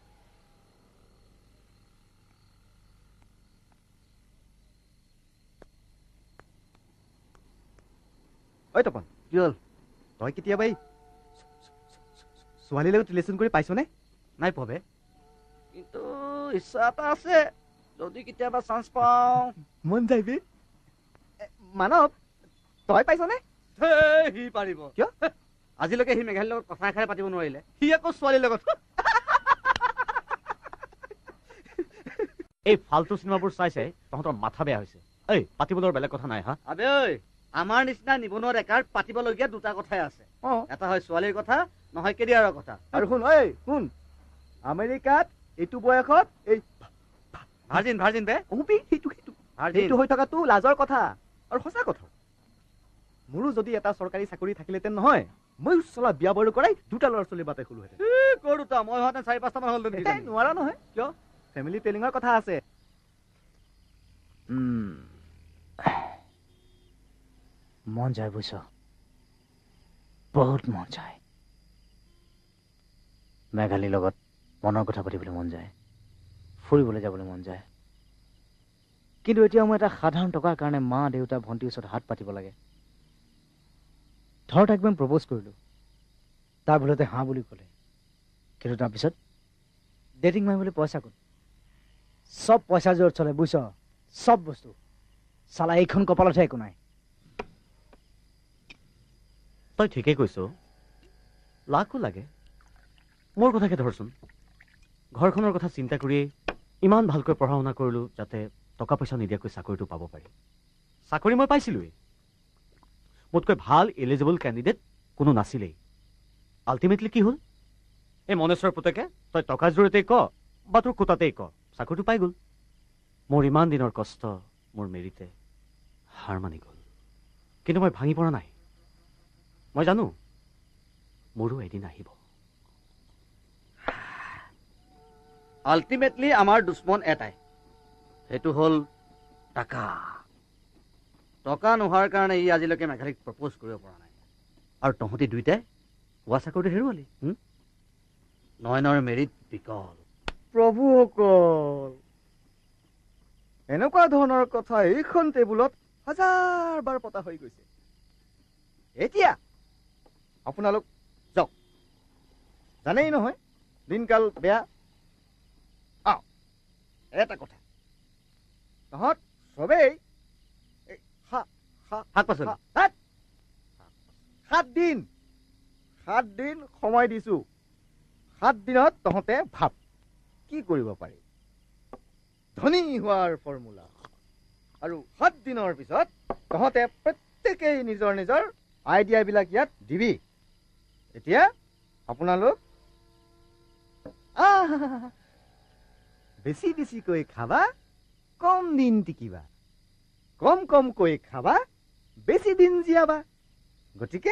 ঐ তপন কি হ'ল তই কেতিয়াবা এই ছোৱালীৰ লগত ৰিলেশ্যন কৰি পাইছনে নাই পোৱা বে কিন্তু ইচ্ছা এটা আছে যদি কেতিয়াবা চান্স পাওঁ মন যায় বে মানৱ তই পাইছনে সি পাৰিব কিয় আজিলৈকে সি মেঘালীৰ লগত কথা এষাৰে পাতিব নোৱাৰিলে সি আকৌ ছোৱালীৰ লগত এই ফাল্টু চিনেমাবোৰ চাই চাই তহঁতৰ মাথা বেয়া হৈছে এই পাতিবলৈ বেলেগ কথা নাই হা আবে ঐ আমাৰ নিচিনা নিবনুৱা ডেকাৰ পাতিবলগীয়া দুটা কথাই আছে এটা হয় ছোৱালীৰ কথা নহয় কেৰিয়াৰৰ কথা আৰু শুন ঐ শুন আমেৰিকাত এইটো বয়সত এই ভাৰ্জিন ভাৰ্জিন বে অপি সেইটো সেইটো সেইটো হৈ থকাটো লাজৰ কথা আৰু সঁচা কথা মোৰো যদি এটা চৰকাৰী চাকৰি থাকিলেহেঁতেন নহয় মই চলা বিয়া বাৰু কৰাই দুটা ল'ৰা ছোৱালী বাটে খোলোহেঁতেন কৰ দুটা মই হোৱাহেঁতেন চাৰি পাঁচটা মান হ'ল নোৱাৰা নহয় কিয় ফেমিলি প্লেনিঙৰ কথা আছে মন যায় বুজিছ বহুত মন যায় মেঘালীৰ লগত মনৰ কথা পাতিবলৈ মন যায় ফুৰিবলৈ যাবলৈ মন যায় কিন্তু এতিয়া মই এটা সাধাৰণ টকাৰ কাৰণে মা দেউতা ভণ্টিৰ ওচৰত হাত পাতিব লাগে ধৰ তাক মই প্ৰপ'জ কৰিলোঁ তাৰ ভুলতে হাঁ বুলি ক'লে কিন্তু তাৰপিছত ডেটিং মাৰিবলৈ পইচা ক'ত চব পইচা জোৰত চলে বুজিছ চব বস্তু চালা এইখন কপালতহে একো নাই তই ঠিকেই কৈছ লাখো লাগে মোৰ কথাকে ধৰচোন ঘৰখনৰ কথা চিন্তা কৰিয়েই ইমান ভালকৈ পঢ়া শুনা কৰিলোঁ যাতে টকা পইচা নিদিয়াকৈ চাকৰিটো পাব পাৰি চাকৰি মই পাইছিলোঁৱেই মোতকৈ ভাল এলিজিবল কেণ্ডিডেট কোনো নাছিলেই আল্টিমেটলি কি হ'ল এই মনেশ্বৰ পুতেকে তই টকাৰ জৰিয়তেই ক বা তোৰ কোটাতেই ক চাকৰিটো পাই গ'ল মোৰ ইমান দিনৰ কষ্ট মোৰ মেৰিতে হাৰ মানি গ'ল কিন্তু মই ভাঙি পৰা নাই মই জানো মোৰো এদিন আহিব আল্টিমেটলি আমাৰ দুশ্মন এটাই সেইটো হ'ল টকা টকা নোহোৱাৰ কাৰণে ই আজিলৈকে মেঘালীক প্ৰপ'জ কৰিব পৰা নাই আৰু তহঁতি দুইটাই হোৱা চাকৰিটো হেৰুৱালি নয়নৰ মেৰিট বিকল প্ৰভুসকল এনেকুৱা ধৰণৰ কথা এইখন টেবুলত হাজাৰ বাৰ পতা হৈ গৈছে এতিয়া আপোনালোক যাওক জানেই নহয় দিনকাল বেয়া আহ এটা কথা তহঁত চবেই শাক পাচলি সাত দিন সাত দিন সময় দিছো সাত দিনত তহঁতে ভাব কি কৰিব পাৰি ধনী হোৱাৰ ফৰ্মুলা আৰু সাত দিনৰ পিছত তহঁতে প্ৰত্যেকেই নিজৰ নিজৰ আইডিয়াবিলাক ইয়াত দিবি এতিয়া আপোনালোক বেছি বেছিকৈ খাবা কম দিন টিকিবা কম কমকৈ খাবা বেছি দিন জীয়াবা গতিকে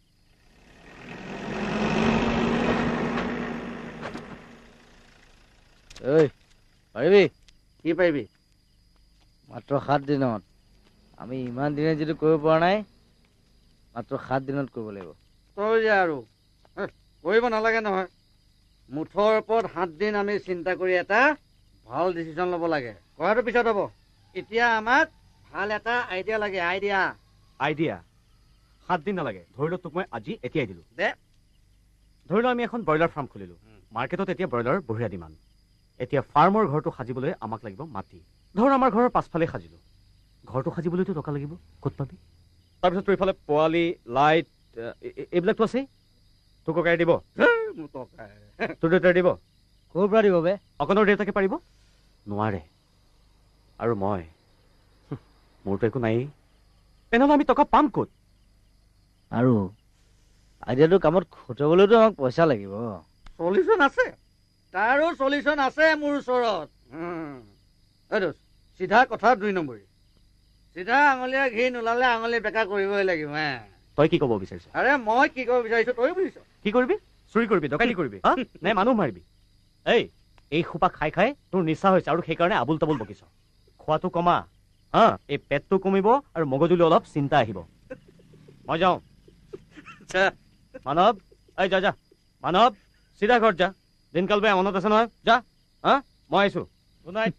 ঐ পাৰিবি কি পাৰিবি মাত্ৰ সাত দিনত আমি ইমান দিনে যিটো কৰিব পৰা নাই মাত্ৰ সাত দিনত কৰিব লাগিব তই যে আৰু কৰিব নালাগে নহয় মুঠৰ ওপৰত সাত দিন আমি চিন্তা কৰি এটা ভাল ডিচিশ্যন ল'ব লাগে কৰাটো পিছত হ'ব এতিয়া আমাক ভাল এটা আইডিয়া লাগে আইডিয়া আইডিয়া সাত দিন নালাগে ধৰি লওক তোক মই আজি এতিয়াই দিলোঁ দে ধৰি লওক আমি এখন ব্ৰইলাৰ ফাৰ্ম খুলিলোঁ মাৰ্কেটত এতিয়া ব্ৰইলাৰ বঢ়িয়া ডিমাণ্ড এতিয়া ফাৰ্মৰ ঘৰটো সাজিবলৈ আমাক লাগিব মাটি ধৰ আমাৰ ঘৰৰ পাছফালে সাজিলোঁ ঘৰটো সাজিবলৈতো টকা লাগিব ক'ত পাবি তাৰপিছত তোৰ ইফালে পোৱালি লাইট এইবিলাকতো আছেই তোৰ ককাই দিব তোৰ দেউতাই দিব ক'ৰ পৰা দিব বে অকণৰ দেউতাকে পাৰিব নোৱাৰে আৰু মই মোৰতো একো নায়েই তেনেহ'লে আমি টকা পাম ক'ত আৰু আইডিয়াটো কামত খটুৱাবলৈতো আমাক পইচা লাগিব। সলিউশন আছে, তাৰো সলিউশন আছে মোৰ ওচৰত। এইটো চিধা কথা দুই নম্বৰী, চিধা আঙুলীয়া ঘি নোলালে আঙুলি বেকা কৰিবই লাগিব। হে তই কি ক'ব বিচাৰিছ? আৰে মই কি ক'ব বিচাৰিছো তই বুজিছ? কি কৰিবি? চুৰি কৰিবি, ডকাইতি কৰিবি, নে মানুহ মাৰিবি? এই এই সোপা খাই খাই তোৰ নিচা হৈছে আৰু সেইকাৰণে আবুল তাবুল বকিছ। খোৱাটো কমা হা, এই পেটটো কমিব আৰু মগজুলৈ অলপ চিন্তা আহিব। মই যাওঁ। মানৱ, এই যা যা মানৱ, চিধা ঘৰত যা। দিনকাল বেয়া মনত আছে নহয়, যা। হা মই আহিছো, গুড নাইট।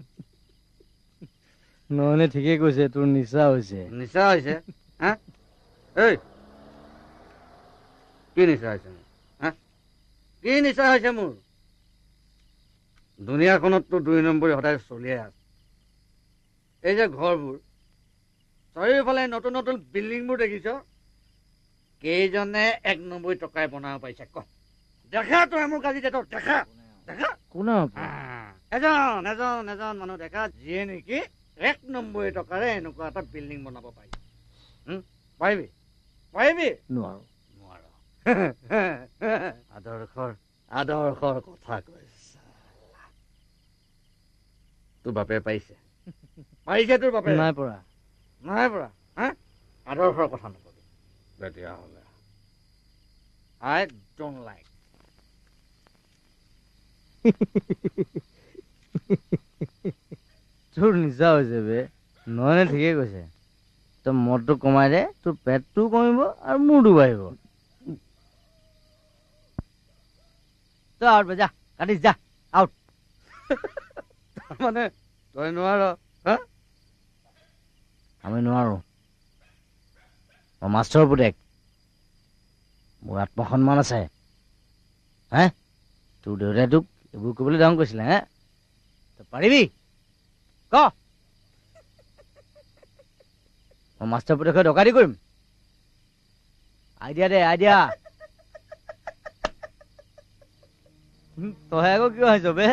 নহলে ঠিকেই কৈছে, তোৰ নিচা হৈছে। নিচা হৈছে? হা এই কি নিচা হৈছে মোৰ? হা কি নিচা হৈছে মোৰ? দুনিয়াখনততো দুই নম্বৰী সদায় চলিয়ে আছে। এই যে ঘৰবোৰ, চাৰিওফালে নতুন নতুন বিল্ডিংবোৰ দেখিছ, কেইজনে এক নম্বৰী টকাই বনাব পাৰিছে ক? দেখা তই মোৰ কাজি দে, দেখা দেখা কোনে? এজন এজন এজন মানুহ দেখা যিয়ে নেকি এক নম্বৰী টকাৰে এনেকুৱা এটা বিল্ডিং বনাব পাৰি। পাৰিবি পাৰিবি? নোৱাৰো। নোৱাৰ। আদৰ্শৰ আদৰ্শৰ কথা কৈছে। তোৰ বাপে পাৰিছে? পাৰিছে তোৰ বাপে? নাই পৰা। নাই পৰা? হা আদৰ্শৰ কথা নকবি তেতিয়াহ'লে। I don't like. তোৰ নিচা হৈছে বে, নহলে ঠিকেই কৈছে। তই মদটো কমাই দে, তোৰ পেটটোও কমিব আৰু মূৰটো বাঢ়িব। তই আউট যা, কাটিছ যা, আউট। মানে তই নোৱাৰ? আমি নোৱাৰো। মই মাষ্টৰ পুতেক, মোৰ আত্মসন্মান আছে। হে তোৰ দেউতাই তোক এইবোৰ কৰিবলৈ ডাঙৰ কৈছিলে? হে তই পাৰিবি ক? মই মাষ্টৰ পুতেক ডকাইতি কৰিম? আইডিয়া দে, আইডিয়া। তই আকৌ কিয় আহিছ বে?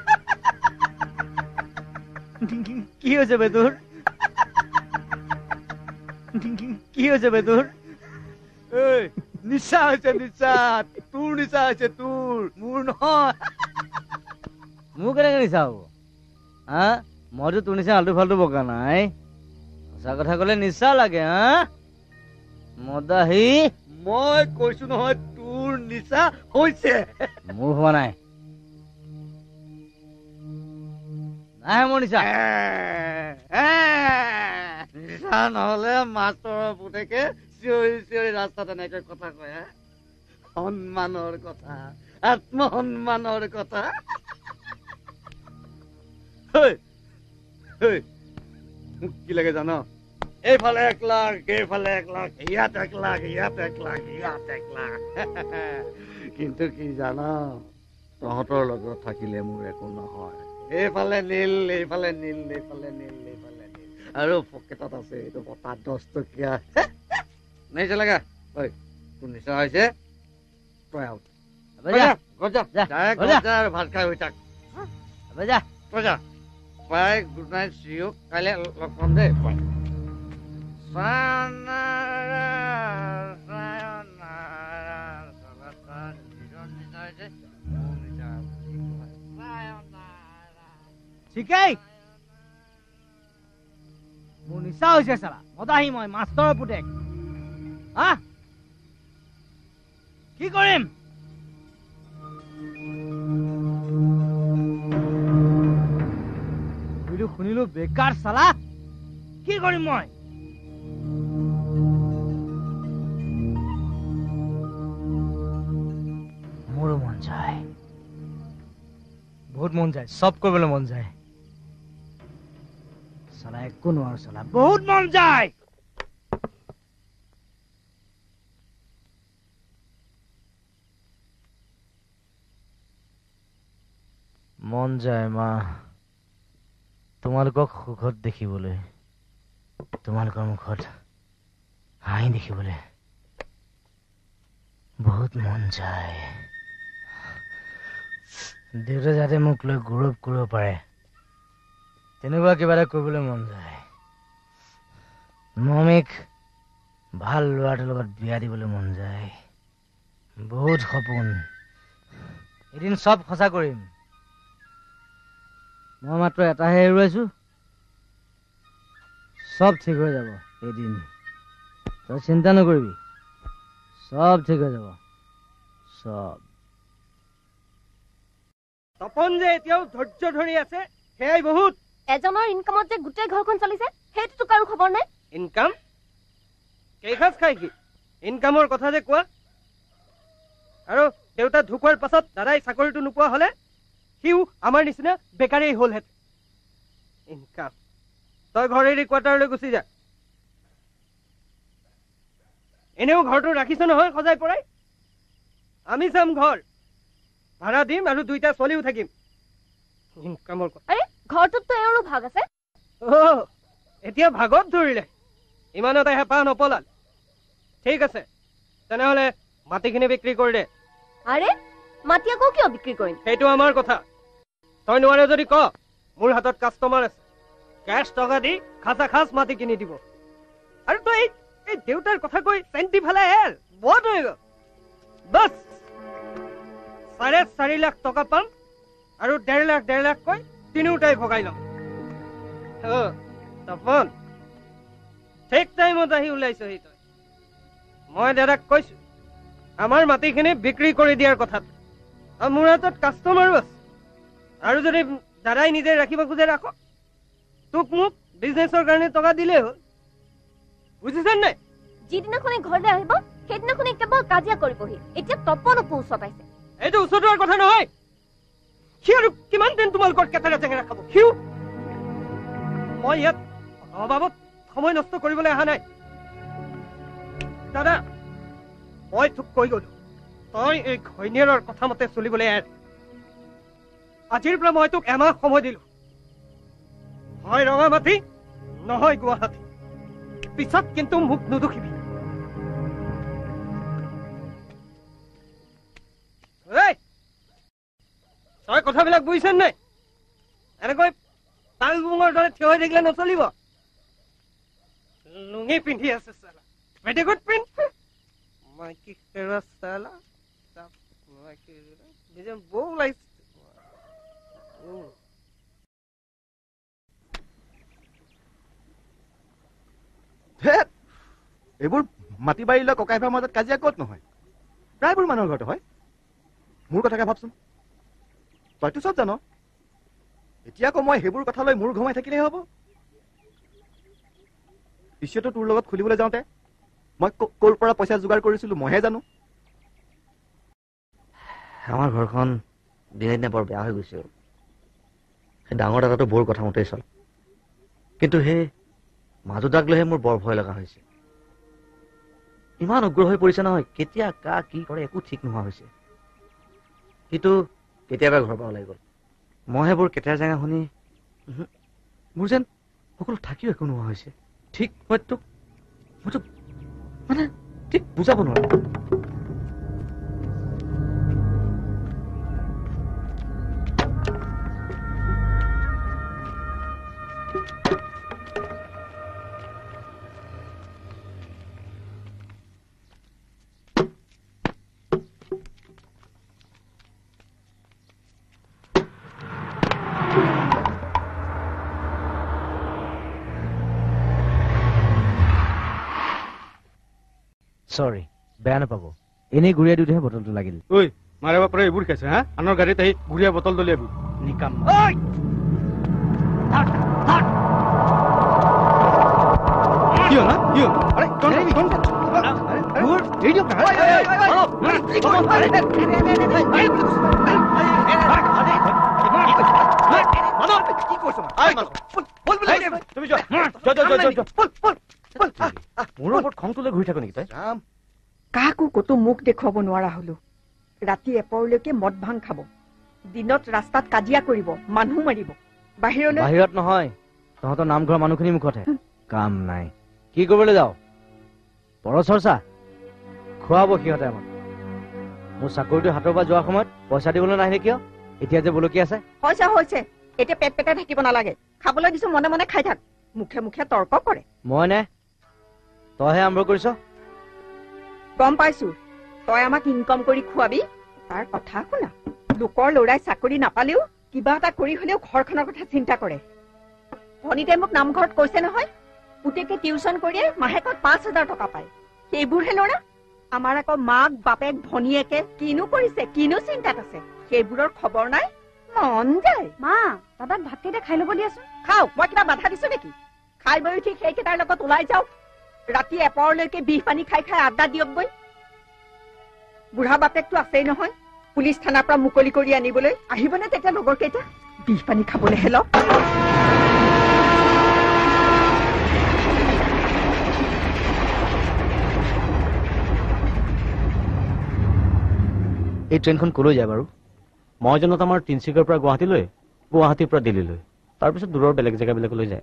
কি হৈছে বে তোৰ? কি হৈছে বে তোৰ? নিচা হৈছে, নিচা। তোৰ নিচা হৈছে, তোৰ, মোৰ নহয়। মোৰ কেনেকে নিচা হব? হা মইতো তোৰ নিচা আলটু ফাল্টু বকা নাই। সঁচা কথা কলে নিচা লাগে। হা মদাহী, মই কৈছো নহয় তোৰ নিচা হৈছে। মোৰ হোৱা নাই। নাই মোৰ নিচা। নিচা নহলে মাষ্টৰৰ পুতেকে চিঞৰি চিঞৰি ৰাস্তাত এনেকে কথা কয়? সন্মানৰ কথা, আত্মসন্মানৰ কথা। মোক কি লাগে জান? এইফালে এক লাখ, এইফালে এক লাখ, ইয়াত এক লাখ, ইয়াত এক লাখ, ইয়াত এক লাখ। কিন্তু কি জান, তহঁতৰ লগত থাকিলে মোৰ একো নহয়। এইফালে নীল, এইফালে নীল, এইফালে নীল, এইফালে নীল, আৰু পকেটত আছে এইটো বতাহ দহ টকীয়া। নাই চলাগা ঐ, তোৰ নিচা হৈছে, তই আউট। ভাত খাই হৈ থাক। তই যা। Bye, good night, see you. কাইলৈ লগ পাম দেই। ঠিকেই, মোৰ নিচা হৈছে চালা। মদাহী, মই মাষ্টৰৰ পুতেক। হা কি কৰিম? শুনিলো বেকাৰ চালা। কি কৰিম মই? মোৰো মন যায়, বহুত মন যায়, চব কৰিবলৈ মন যায়। চালা একো নোৱাৰো চালা, বহুত মন যায়। মন যায় মা, তোমালোকক সুখত দেখিবলৈ, তোমালোকৰ মুখত হাঁহি দেখিবলৈ বহুত মন যায়। দেউতা যাতে মোক লৈ গৌৰৱ কৰিব পাৰে, তেনেকুৱা কিবা এটা কৰিবলৈ মন যায়। মমিক ভাল ল'ৰাটোৰ লগত বিয়া দিবলৈ মন যায় বহুত সপোন এদিন চব সঁচা কৰিম মই মাত্ৰ এটাহে হেৰুৱাইছো চব ঠিক হৈ যাব এদিন তই চিন্তা নকৰিবি সব ঠিক হৈ যাব সব তপন যে এতিয়াও ধৈৰ্য ধৰি আছে সেয়াই বহুত এজনৰ ইনকামত যে গোটেই ঘৰখন চলিছে সেইটো কাৰো খবৰ নাই ইনকাম কেইখাজ খাই কি ইনকামৰ কথা যে কোৱা আৰু দেউতা ঢুকোৱাৰ পাছত দাদাই চাকৰিটো নোপোৱা হলে সিও আমাৰ নিচিনা বেকাৰেই হ'লহেঁতেন ইনকাম তই ঘৰ এৰি কোৱাৰ্টাৰলৈ গুচি যা এনেও ঘৰটো ৰাখিছ নহয় সজাই পৰাই আমি চাম ঘৰ ভাড়া দিম আৰু দুইটা চলিও থাকিম ইনকামৰ কথা আৰে ঘৰটোততো এওঁৰো ভাগ আছে অ' এতিয়া ভাগত ধৰিলে ইমানতে হেঁপাহ নপলাল ঠিক আছে তেনেহ'লে মাটিখিনি বিক্ৰী কৰি দে আৰে মাটি আকৌ কিয় বিক্ৰী কৰিম সেইটো আমাৰ কথা তই নোৱাৰে যদি ক মোৰ হাতত কাষ্টমাৰ আছে কেছ টকা দি খাচা খাচ মাটি কিনি দিব আৰু তই এই দেউতাৰ কথা কৈ চেণ্টি ফালে এল বহুত হৈ গ'ল বাছ চাৰে চাৰি লাখ টকা পাম আৰু ডেৰ লাখ ডেৰ লাখ কৈ তিনিওটাই ভগাই ল'ম তপন ঠিক টাইমত আহি ওলাইছহি তই মই দাদাক কৈছো আমাৰ মাটিখিনি বিক্ৰী কৰি দিয়াৰ কথাটো আৰু মোৰ হাতত কাষ্টমাৰো আছে আৰু যদি দাদাই নিজে ৰাখিব খোজে ৰাখ তোক মোক বিজনেছৰ কাৰণে টকা দিলেই হ'ল বুজিছে নাই যিদিনাখনে ঘৰলৈ আহিব সেইদিনাখনে কেৱল কাজিয়া কৰিবহি এতিয়া তপনকো ওচৰ পাইছে এইটো ওচৰৰ কথা নহয় সি আৰু কিমান দিন তোমালোকৰ কেটেৰা চেঙেৰা খাব সিও মই ইয়াত অবাবত সময় নষ্ট কৰিবলৈ অহা নাই দাদা মই তোক কৈ গলো তই এই ঘৈণীয়েৰৰ কথা মতে চলিবলৈ এৰ আজিৰ পৰা মই তোক এমাহ সময় দিলো হয় ৰঙা মাটি নহয় গুৱাহাটী পিছত কিন্তু মোক নুদুখিবি তই কথাবিলাক বুজিছ নাই এনেকৈ তাল বুঙৰ দৰে থিয় হৈ থাকিলে নচলিব লুঙি পিন্ধি আছে চালা পেটিকোট পিন্ধ মাইকী খেৰা চালা বৌ ওলাইছে এইবোৰ মাটি বাৰী লৈ ককাই ভাইৰ মাজত কাজিয়া ক'ত নহয় প্ৰায়বোৰ মানুহৰ ঘৰতে হয় মোৰ কথাকে ভাবচোন তইতো চব জান এতিয়া আকৌ মই সেইবোৰ কথা লৈ মূৰ ঘমাই থাকিলেই হ'ব পিছতো তোৰ লগত খুলিবলৈ যাওঁতে মই ক'ৰ পৰা পইচা যোগাৰ কৰিছিলো মইহে জানো আমাৰ ঘৰখন দিনে দিনে বৰ বেয়া হৈ গৈছে সেই ডাঙৰ দাদাটো বৰ কথা মতেই চল কিন্তু সেই মাজুদাক লৈহে মোৰ বৰ ভয় লগা হৈছে ইমান উগ্ৰ হৈ পৰিছে নহয় কেতিয়া কা কি কৰে একো ঠিক নোহোৱা হৈছে কিন্তু কেতিয়াবা ঘৰৰ পৰা ওলাই গ'ল মইহে বৰ কেটেৰা জেঙা শুনি মোৰ যেন সকলো থাকিও একো নোহোৱা হৈছে ঠিক মই তোক মই তোক মানে ঠিক বুজাব নোৱাৰো সৰি বেয়া নাপাব এনেই ঘূৰিয়াই দিওঁতেহে বটলটো লাগিল ঐ মাৰে বাপৰে এইবোৰ খাইছে হা আনৰ গাড়ীত আহি ঘূৰিয়া বটল দলিয়াবি নিকাম কিয় না কিয় আৰে কোন কোন ঘূৰ এই দিয়ক মোৰ ওপৰত খং তুলে ঘূৰি থাকো নেকি তই কাকো কতো মুখ দেখুৱাব নোৱাৰা হলো ৰাতি এপৰলৈকে মদ ভাং খাব দিনত ৰাস্তাত কাজিয়া কৰিব মানুহ মাৰিব বাহিৰলৈ বাহিৰত নহয় তহঁতৰ নামঘৰৰ মানুহখিনি মুখতহে কাম নাই কি কৰিবলৈ যাও পৰচৰ্চা খুৱাব সিহঁতে আমাক মোৰ চাকৰিটো হাতৰ পৰা যোৱাৰ সময়ত পইচা দিবলৈ নাহিলে কিয় এতিয়া যে বলকি আছে হৈছে হৈছে এতিয়া পেট পেটাই থাকিব নালাগে খাবলৈ দিছো মনে মনে খাই থাক মুখে মুখে তৰ্ক কৰে মই নে তইহে আৰম্ভ কৰিছ গম পাইছো তই আমাক ইনকাম কৰি খুৱাবি তাৰ কথা শুনা লোকৰ লৰাই চাকৰি নাপালেও কিবা এটা কৰি হলেও ঘৰখনৰ কথা চিন্তা কৰে ভনীতে মোক নামঘৰত কৈছে নহয় পুতেকে টিউচন কৰিয়ে মাহেকত পাঁচ হাজাৰ টকা পায় সেইবোৰহে ল'ৰা আমাৰ আকৌ মাক বাপেক ভনীয়েকে কিনো কৰিছে কিনো চিন্তাত আছে সেইবোৰৰ খবৰ নাই মন যায় মা দাদাক ভাতকেইটা খাই ল'ব দিয়াচোন খাও মই কিবা বাধা দিছো নেকি খাই বৈ উঠি সেইকেইটাৰ লগত ওলাই যাওক ৰাতি এপৰলৈকে বিহ পানী খাই খাই আড্ডা দিয়কগৈ বুঢ়া বাপেকটো আছেই নহয় পুলিচ থানাৰ পৰা মুকলি কৰি আনিবলৈ আহিবনে তেতিয়া লগৰ কেইটা বিহ পানী খাবলৈ হেলক এই ট্ৰেইনখন কলৈ যায় বাৰু মই জনাত আমাৰ তিনিচুকীয়াৰ পৰা গুৱাহাটীলৈ গুৱাহাটীৰ পৰা দিল্লীলৈ তাৰপিছত দূৰৰ বেলেগ জেগাবিলাকলৈ যায়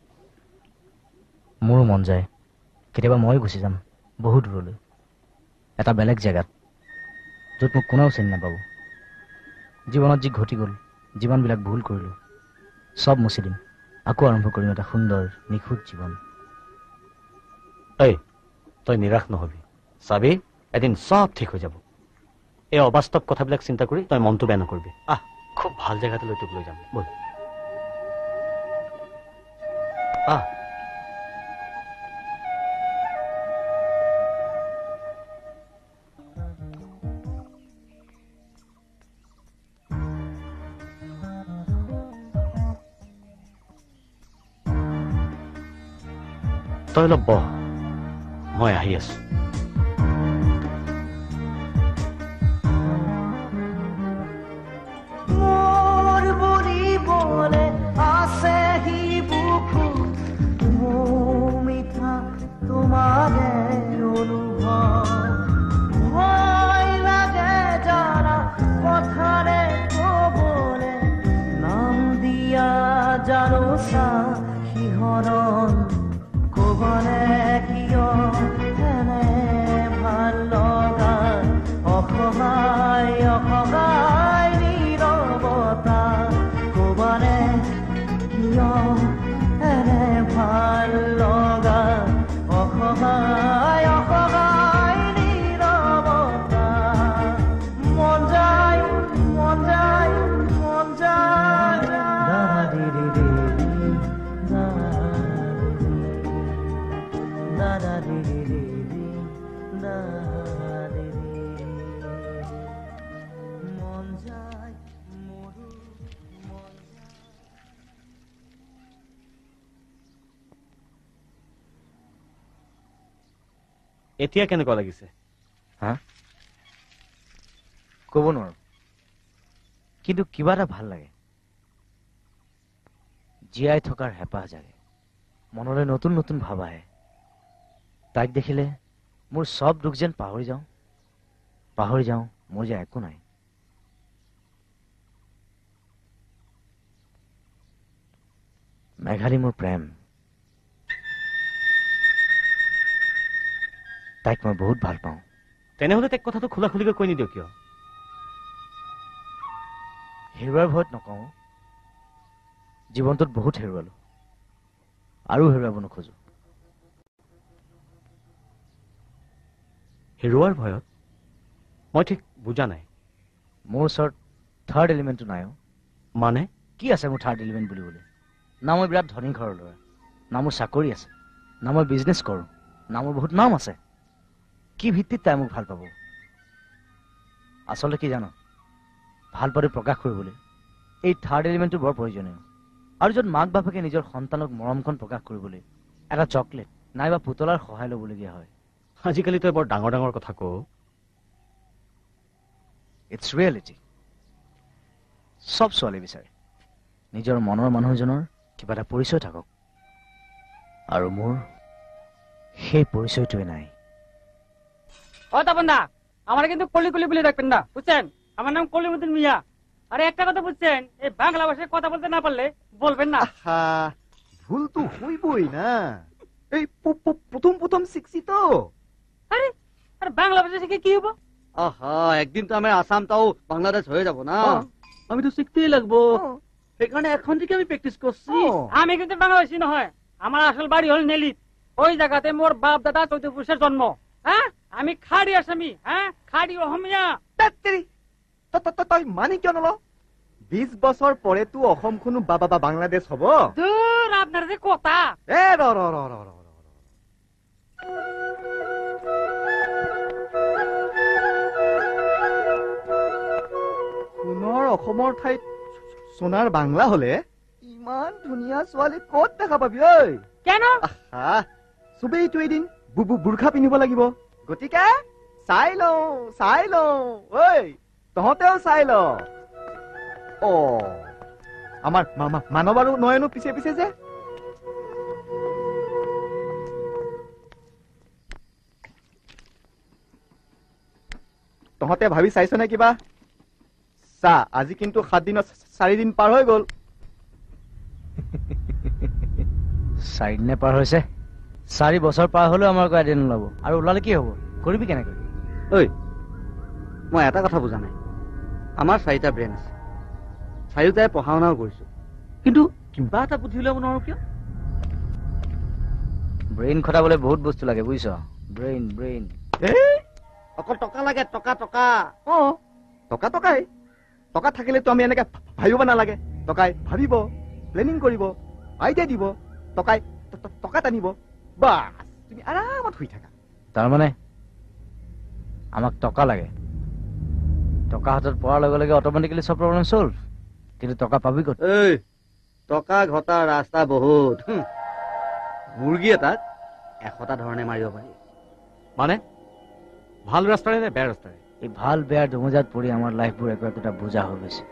মোৰো মন যায় কেতিয়াবা মই গুচি যাম বহুত দূৰলৈ এটা বেলেগ জেগাত য'ত মোক কোনেও চিনি নাপাব জীৱনত যি ঘটি গ'ল যিমানবিলাক ভুল কৰিলোঁ চব মুচি দিম আকৌ আৰম্ভ কৰিম এটা সুন্দৰ নিখুঁত জীৱন এই তই নিৰাশ নহবি চাবি এদিন চব ঠিক হৈ যাব এই অবাস্তৱ কথাবিলাক চিন্তা কৰি তই মনটো বেয়া নকৰিবি আহ খুব ভাল জেগাতে লৈ তোক লৈ যাম বল আহ তই অলপ বহ মই আহি আছো এতিয়া কেনেকুৱা লাগিছে হা ক'ব নোৱাৰো কিন্তু কিবা এটা ভাল লাগে জীয়াই থকাৰ হেঁপাহ জাগে মনলৈ নতুন নতুন ভাৱ আহে তাইক দেখিলে মোৰ চব দুখ যেন পাহৰি যাওঁ পাহৰি যাওঁ মোৰ যে একো নাই মেঘালী মোৰ প্ৰেম তাইক মই বহুত ভাল পাওঁ তেনেহ'লে তাইক কথাটো খোলা খুলিকৈ কৈ নিদিয় কিয় হেৰুৱাৰ ভয়ত নকওঁ জীৱনটোত বহুত হেৰুৱালো আৰু হেৰুৱাব নোখোজো হেৰুৱাৰ ভয়ত মই ঠিক বুজা নাই মোৰ ওচৰত থাৰ্ড এলিমেণ্টটো নাই মানে কি আছে মোৰ থাৰ্ড এলিমেণ্ট বুলিবলৈ না মই বিৰাট ধনী ঘৰৰ ল'ৰা না মোৰ চাকৰি আছে না মই বিজনেছ কৰোঁ না মোৰ বহুত নাম আছে কি ভিত্তিত তাই মোক ভাল পাব আচলতে কি জানো ভাল পালে প্ৰকাশ কৰিবলৈ এই থাৰ্ড এলিমেণ্টটো বৰ প্ৰয়োজনীয় আৰু য'ত মাক বাপেকে নিজৰ সন্তানক মৰমখন প্ৰকাশ কৰিবলৈ এটা চকলেট নাইবা পুতলাৰ সহায় ল'বলগীয়া হয় আজিকালি তই বৰ ডাঙৰ ডাঙৰ কথা কওঁ ইটছ ৰিয়েলিটি চব ছোৱালী বিচাৰে নিজৰ মনৰ মানুহজনৰ কিবা এটা পৰিচয় থাকক আৰু মোৰ সেই পৰিচয়টোৱে নাই ও তাপনদা আমার কিন্তু কলি কলি বলে রাখবেন না বুঝছেন আমার নাম কলিমুদ্দিন মিয়া আরে একটা কথা বুঝছেন এই বাংলা ভাষায় কথা বলতে না পারলে বলবেন না ভুল তো হইবই না এই প্রথম প্রথম শিখছি তো আরে আরে বাংলা ভাষা শিখে কি হবো আহা একদিন তো আমার আসামটাও বাংলাদেশ হয়ে যাব না আমি তো শিখতেই লাগবো সেখানে এখন থেকে আমি প্র্যাকটিস করছি আমি কিন্তু বাংলাদেশী নহয় আমার আসল বাড়ি হল নেলিত ওই জায়গাতে মোর বাপ দাদা চৌদ্দ পুরুষের জন্ম হ্যাঁ আমি খাড়ি আসামি হ্যাঁ খাড়ি অসমীয়া তই মানি কিয় নল বিশ বছৰ পৰেতো অসমখনো বাবা বা বাংলাদেশ হব দূর আপনার যে কথা এ ৰ ৰ ৰ ৰ ৰ পুনৰ অসমৰ ঠাইত সোণাৰ বাংলা হলে ইমান ধুনীয়া ছোৱালী ক'ত দেখা পাবি ঐ কেন চবেইতো এদিন বুৰ্খা পিন্ধিব লাগিব গতিকে চাই লওঁ চাই লওঁ ঐ তহঁতেও চাই ল অ আমাৰ মানৱ আৰু নয়নো পিছে পিছে যে তহঁতে ভাবি চাইছ নে কিবা চা আজি কিন্তু সাত দিনত চাৰি দিন পাৰ হৈ গ'ল চাৰি দিনে পাৰ হৈছে চাৰি বছৰ পাৰ হলেও আমাৰ আকৌ এদিন ওলাব আৰু ওলালে কি হব কৰিবি কেনেকৈ ঐ মই এটা কথা বুজা নাই আমাৰ চাৰিটা ব্ৰেইন আছে চাৰিওটাই পঢ়া শুনাও কৰিছো কিন্তু কিবা এটা বুদ্ধি উলিয়াব নোৱাৰো কিয় ব্ৰেইন খটাবলৈ বহুত বস্তু লাগে বুজিছ ব্ৰেইন ব্ৰেইন অকল টকা লাগে টকা টকা অ টকা টকাই টকা থাকিলেতো আমি এনেকে ভাবিব নালাগে টকাই ভাবিব প্লেনিং কৰিব আইডিয়া দিব টকাই টকা টানিব বাছ তুমি আৰামত শুই থাকা তাৰমানে আমাক টকা লাগে টকা হাতত পোৱাৰ লগে লগে অট'মেটিকেলি চব প্ৰব্লেম চল্ভ কিন্তু টকা পাবি ক'ত এই টকা ঘটা ৰাস্তা বহুত মুৰ্গী এটাক এশটা ধৰণে মাৰিব পাৰি মানে ভাল ৰাস্তাৰে নে বেয়া ৰাস্তাৰে এই ভাল বেয়াৰ ধুমুজাত পৰি আমাৰ লাইফবোৰ একো একোটা বুজা হৈ গৈছে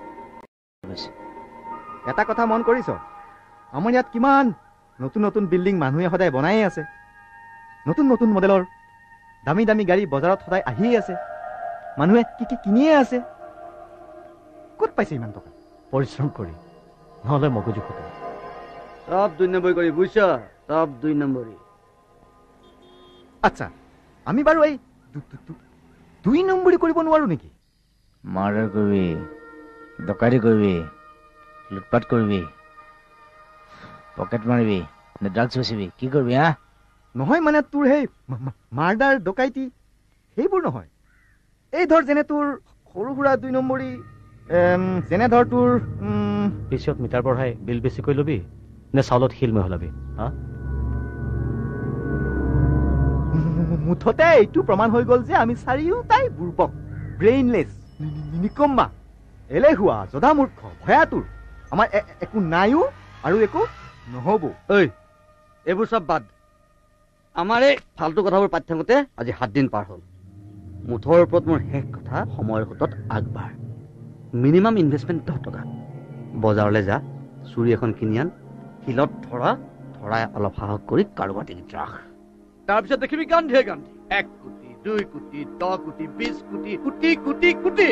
এটা কথা মন কৰিছ আমাৰ ইয়াত কিমান নতুন নতুন বিল্ডিং মানুহে সদায় বনায়ে আছে নতুন নতুন মডেলৰ দামী দামী গাড়ী বজাৰত সদায় আহিয়ে আছে মানুহে কি কি কিনিয়ে আছে ক'ত পাইছে ইমান টকা পৰিশ্ৰম কৰি নহ'লে মগজু খটে সব দুই নম্বৰী কৰি বুজিছ সব দুই নম্বৰী আচ্ছা আমি বাৰু এই দুই নম্বৰী কৰিব নোৱাৰো নেকি মাৰ্ডাৰ কৰিবি ডকাইতি কৰিবি লুটপাট কৰিবি পকেট মাৰিবি নে ড্ৰাগছ বেচিবি কি কৰিবি হা নহয় মানে তোৰ সেই মাৰ্ডাৰ ডকাইতি সেইবোৰ নহয় এই ধৰ যেনে তোৰ সৰু সুৰা দুই নম্বৰী যেনে ধৰ তোৰ পিছত মিটাৰ বঢ়াই বিল বেছিকৈ ল'বি নে চাউলত শিল মিহলাবি হা মুঠতে এইটো প্ৰমাণ হৈ গ'ল যে আমি চাৰিওটাই বুৰ্বক ব্ৰেইনলেছ নিকম্মা এলেহুৱা জধামূৰ্খ ভয়াতুৰ আমাৰ একো নাইও আৰু একো নহ'ব ঐ এইবোৰ চব বাদ আমাৰ এই ফাল্টু কথাবোৰ পাতি থাকোঁতে আজি সাত দিন পাৰ হ'ল মুঠৰ ওপৰত মোৰ শেষ কথা সময়ৰ সোঁতত আগবাঢ় মিনিমাম ইনভেষ্টমেণ্ট দহ টকা বজাৰলৈ যা চুৰি এখন কিনি আন শিলত ধৰা ধৰাই অলপ সাহস কৰি কাৰোবাৰ টিকিট ৰাখ তাৰপিছত দেখিবি গান্ধীয়ে গান্ধী এক কোটি দুই কোটি দহ কোটি বিশ কোটি কোটি কোটি কোটি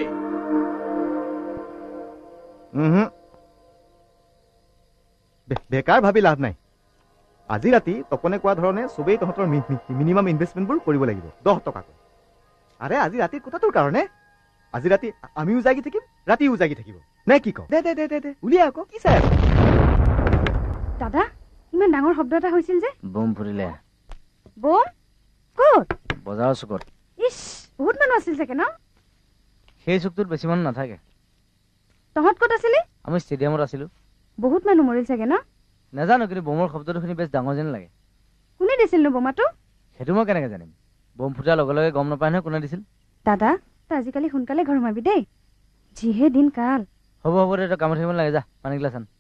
বেকাৰ ভাবি লাভ নাই আজি ৰাতি তপনে কোৱা ধৰণে চবেই তহঁতৰ মিনিমাম ইনভেষ্টমেণ্টবোৰ কৰিব লাগিব দহ টকাকৈ আৰে আজি ৰাতিৰ কথাটোৰ কাৰণে আজি ৰাতি আমিও জাগি থাকিম ৰাতিও জাগি থাকিব নে কি ক দে দে দে দে দে উলিয়া আকৌ কি চাই দাদা ইমান ডাঙৰ শব্দ এটা হৈছিল যে বম ফুৰিলে বম ক'ত বজাৰৰ চুকত ইছ বহুত মানুহ আছিল চাগে ন সেই চুকটোত বেছি মানুহ নাথাকে তহঁত ক'ত আছিলি আমি ষ্টেডিয়ামত আছিলো বহুত মানুহ মৰিল চাগে ন নাজানো কিন্তু বমৰ শব্দটো শুনি বেছ ডাঙৰ যেন লাগে কোনে দিছিল নো বোমাটো সেইটো মই কেনেকে জানিম বম ফুটাৰ লগে লগে গম নাপায় নহয় কোনে দিছিল দাদা তই আজিকালি সোনকালে ঘৰ সোমাবি দেই যিহে দিন কাল হ'ব হ'ব দে তই কামত থাকিব লাগে যা পানী গিলাচ আন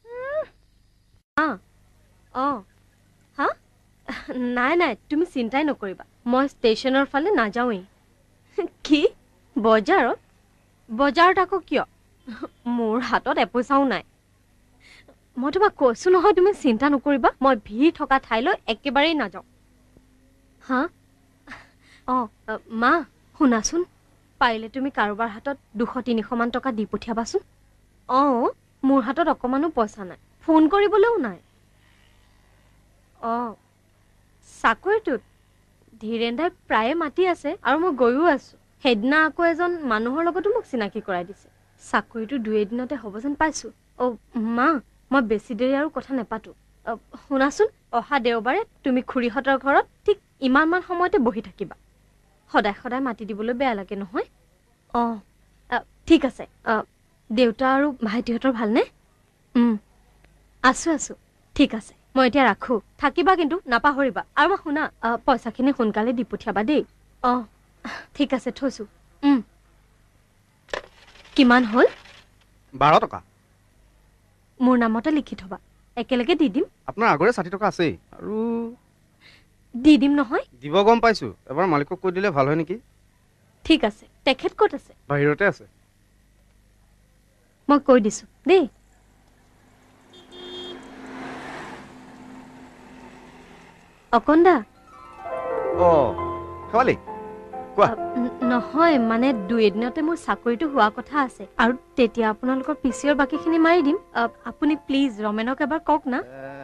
অঁ হা নাই নাই তুমি চিন্তাই নকৰিবা মই ষ্টেচনৰ ফালে নাযাওঁৱেই কি বজাৰত বজাৰত আকৌ কিয় মোৰ হাতত এপইচাও নাই মই তোমাক কৈছো নহয় তুমি চিন্তা নকৰিবা মই ভিৰ থকা ঠাইলৈ একেবাৰেই নাযাওঁ হা অঁ মা শুনাচোন পাৰিলে তুমি কাৰোবাৰ হাতত দুশ তিনিশমান টকা দি পঠিয়াবাচোন অঁ মোৰ হাতত অকণমানো পইচা নাই ফোন কৰিবলৈও নাই অঁ চাকৰিটোত ধীৰেন্দ্ৰাই প্ৰায়ে মাতি আছে আৰু মই গৈও আছো সেইদিনা আকৌ এজন মানুহৰ লগতো মোক চিনাকি কৰাই দিছে চাকৰিটো দুই এদিনতে হ'ব যেন পাইছো অ' মা মই বেছি দেৰি আৰু কথা নেপাতো শুনাচোন অহা দেওবাৰে তুমি খুৰীহঁতৰ ঘৰত ঠিক ইমানমান সময়তে বহি থাকিবা সদায় সদায় মাতি দিবলৈ বেয়া লাগে নহয় অঁ ঠিক আছে দেউতা আৰু ভাইটিহঁতৰ ভালনে আছোঁ আছোঁ ঠিক আছে মই এতিয়া ৰাখোঁ থাকিবা কিন্তু নাপাহৰিবা আৰু মই শুনা পইচাখিনি সোনকালে দি পঠিয়াবা দেই অঁ ঠিক আছে থৈছোঁ কিমান হ'ল বাৰ টকা মোৰ নামতে লিখি থবা একেলগে দি দিম আপোনাৰ আগৰে ষাঠি টকা আছেই আৰু দি দিম নহয় দিব গম পাইছোঁ এবাৰ মালিকক কৈ দিলে ভাল হয় নেকি ঠিক আছে তেখেত ক'ত আছে বাহিৰতে আছে মই কৈ দিছোঁ দেই অকন্দা অঁ শেৱালি কোৱা নহয় মানে দুই এদিনতে মোৰ চাকৰিটো হোৱা কথা আছে আৰু তেতিয়া আপোনালোকৰ পিচিঅৰ বাকীখিনি মাৰি দিম আপুনি প্লিজ ৰমেনক এবাৰ কওক না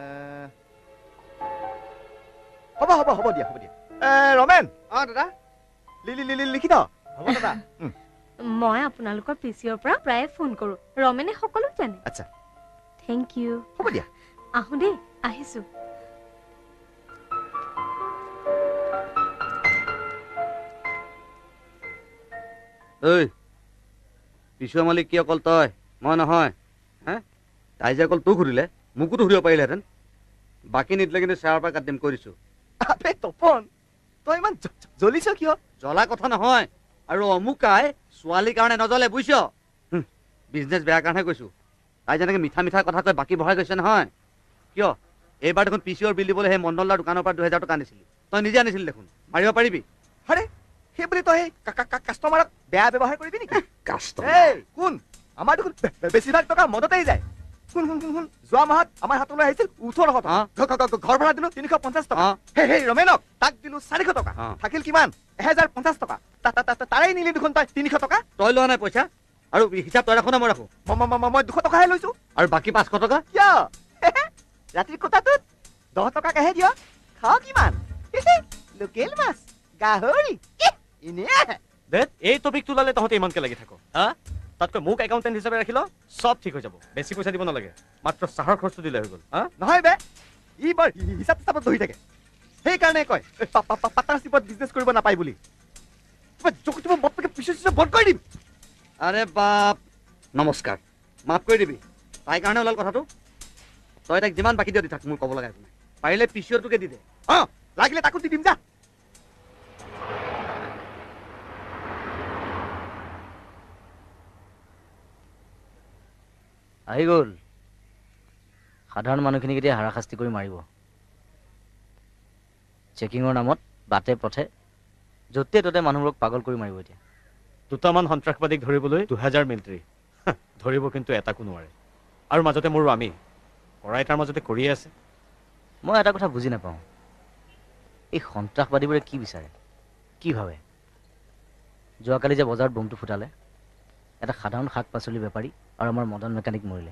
হ'ব হ'ব হ'ব দিয়া হ'ব দিয়া ৰমেন অঁ দাদা লিখি থ হ'ব দাদা মই আপোনালোকৰ পিচিঅৰ পৰা প্ৰায়ে ফোন কৰোঁ ৰমেনে সকলো জানে আচ্ছা থেংক ইউ হ'ব দিয়া আহোঁ দেই আহিছোঁ ঐ পিছুৱা মালিক কি অকল তই মই নহয় হে তাই যে অকল তোক সুধিলে মোকোতো সুধিব পাৰিলেহেঁতেন বাকী নিদিলে কিন্তু শ্বেয়াৰৰ পৰা কাটি দিম কৈ দিছোঁ আবে তপন তই ইমান জ্বলিছ কিয় জ্বলা কথা নহয় আৰু অমুকাই ছোৱালীৰ কাৰণে নজ্বলে বুজিছ বিজনেছ বেয়া কাৰণেহে কৈছোঁ তাই যেনেকৈ মিঠা মিঠা কথা কৈ বাকী বঢ়াই গৈছে নহয় কিয় এইবাৰ দেখোন পি চিঅৰ বিল দিবলৈ সেই মণ্ডলদাৰ দোকানৰ পৰা দুহেজাৰ টকা আনিছিলি তই নিজে আনিছিলি দেখোন মাৰিব পাৰিবি আৰে সেই বুলি তই কাষ্টমাৰক বেয়া ব্যৱহাৰ কৰিবি নেকি কোন আমাৰ দেখোন বেছিভাগ টকা মদতেই যায় শুন শুন শুন শুন যোৱা মাহত আমাৰ হাতলৈ আহিছিল ওঠৰশ টকা ঘৰ ভাড়া দিলো তিনিশ পঞ্চাছ টকা সেই ৰমেনক তাক দিলো চাৰিশ টকা থাকিল কিমান এহেজাৰ পঞ্চাছ টকা তাৰেই নিলি দেখোন তই তিনিশ টকা তই লোৱা নাই পইচা আৰু হিচাপ তই ৰাখো না মই ৰাখো মই দুশ টকাহে লৈছো আৰু বাকী পাঁচশ টকা কিয় ৰাতিৰ কোটাটোত দহ টকাকেহে দিয় খাওঁ কিমান লোকেল মাছ গাহৰি এই টপিকটো ওলালে তহঁতে ইমানকে লাগি থাকো হা তাতকৈ মোক একাউণ্টেণ্ট হিচাপে ৰাখি ল চব ঠিক হৈ যাব বেছি পইচা দিব নালাগে মাত্ৰ চাহৰ খৰচটো দিলে হৈ গ'ল হা নহয় বে ই বৰ হিচাপ চিচাপত ধৰি থাকে সেইকাৰণে কয় পাৰ্টনাৰশ্বিপত বিজনেছ কৰিব নাপায় বুলি বন্ধ কৰি দিম আৰে বাপ নমস্কাৰ মাফ কৰি দিবি তাই কাৰণে ওলাল কথাটো তই তাইক যিমান বাকী দিয় দি থাক মোৰ ক'ব লগা একো নাই পাৰিলে পিচিঅৰটোকে দি দে অঁ লাগিলে তাকো দি দিম যা আহি গ'ল সাধাৰণ মানুহখিনিক এতিয়া হাৰাশাস্তি কৰি মাৰিব চেকিঙৰ নামত বাটে পথে য'তে ত'তে মানুহবোৰক পাগল কৰি মাৰিব এতিয়া দুটামান সন্ত্ৰাসবাদীক ধৰিবলৈ দুহেজাৰ মিলিটাৰী ধৰিব কিন্তু এটাকো নোৱাৰে আৰু মাজতে মোৰো আমি কৰাই তাৰ মাজতে কৰিয়ে আছে মই এটা কথা বুজি নাপাওঁ এই সন্ত্ৰাসবাদীবোৰে কি বিচাৰে কি ভাবে যোৱাকালি যে বজাৰত বোমটো ফুটালে এটা সাধাৰণ শাক পাচলি বেপাৰী আৰু আমাৰ মদন মেকানিক মৰিলে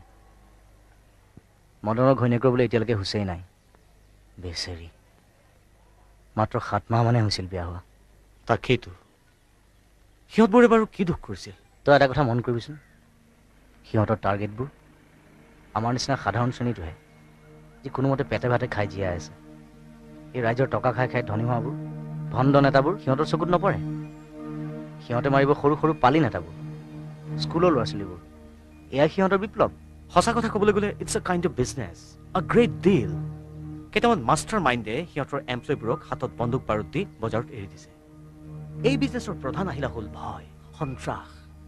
মদনৰ ঘৈণীয়েকৰ বোলে এতিয়ালৈকে হুঁচেই নাই বেচেৰি মাত্ৰ সাত মাহ মানে হৈছিল বিয়া হোৱা তাকেইতো সিহঁতবোৰে বাৰু কি দুখ কৰিছিল তই এটা কথা মন কৰিবিচোন সিহঁতৰ টাৰ্গেটবোৰ আমাৰ নিচিনা সাধাৰণ শ্ৰেণীটোহে যি কোনোমতে পেটে ভাতে খাই জীয়াই আছে এই ৰাইজৰ টকা খাই খাই ধনী হোৱাবোৰ ভণ্ড নেতাবোৰ সিহঁতৰ চকুত নপৰে সিহঁতে মাৰিব সৰু সৰু পালি নেতাবোৰ স্কুলৰ ল'ৰা ছোৱালীবোৰ এয়া সিহঁতৰ বিপ্লৱ সঁচা কথা ক'বলৈ গ'লে it's a kind of business a great deal কেইটামান মাষ্টাৰ মাইণ্ডে সিহঁতৰ এমপ্লয়ীবোৰক হাতত বন্দুক বাৰুদ দি বজাৰত এৰি দিছে এই বিজনেছৰ প্ৰধান আহিলা হ'ল ভয় সন্ত্ৰাস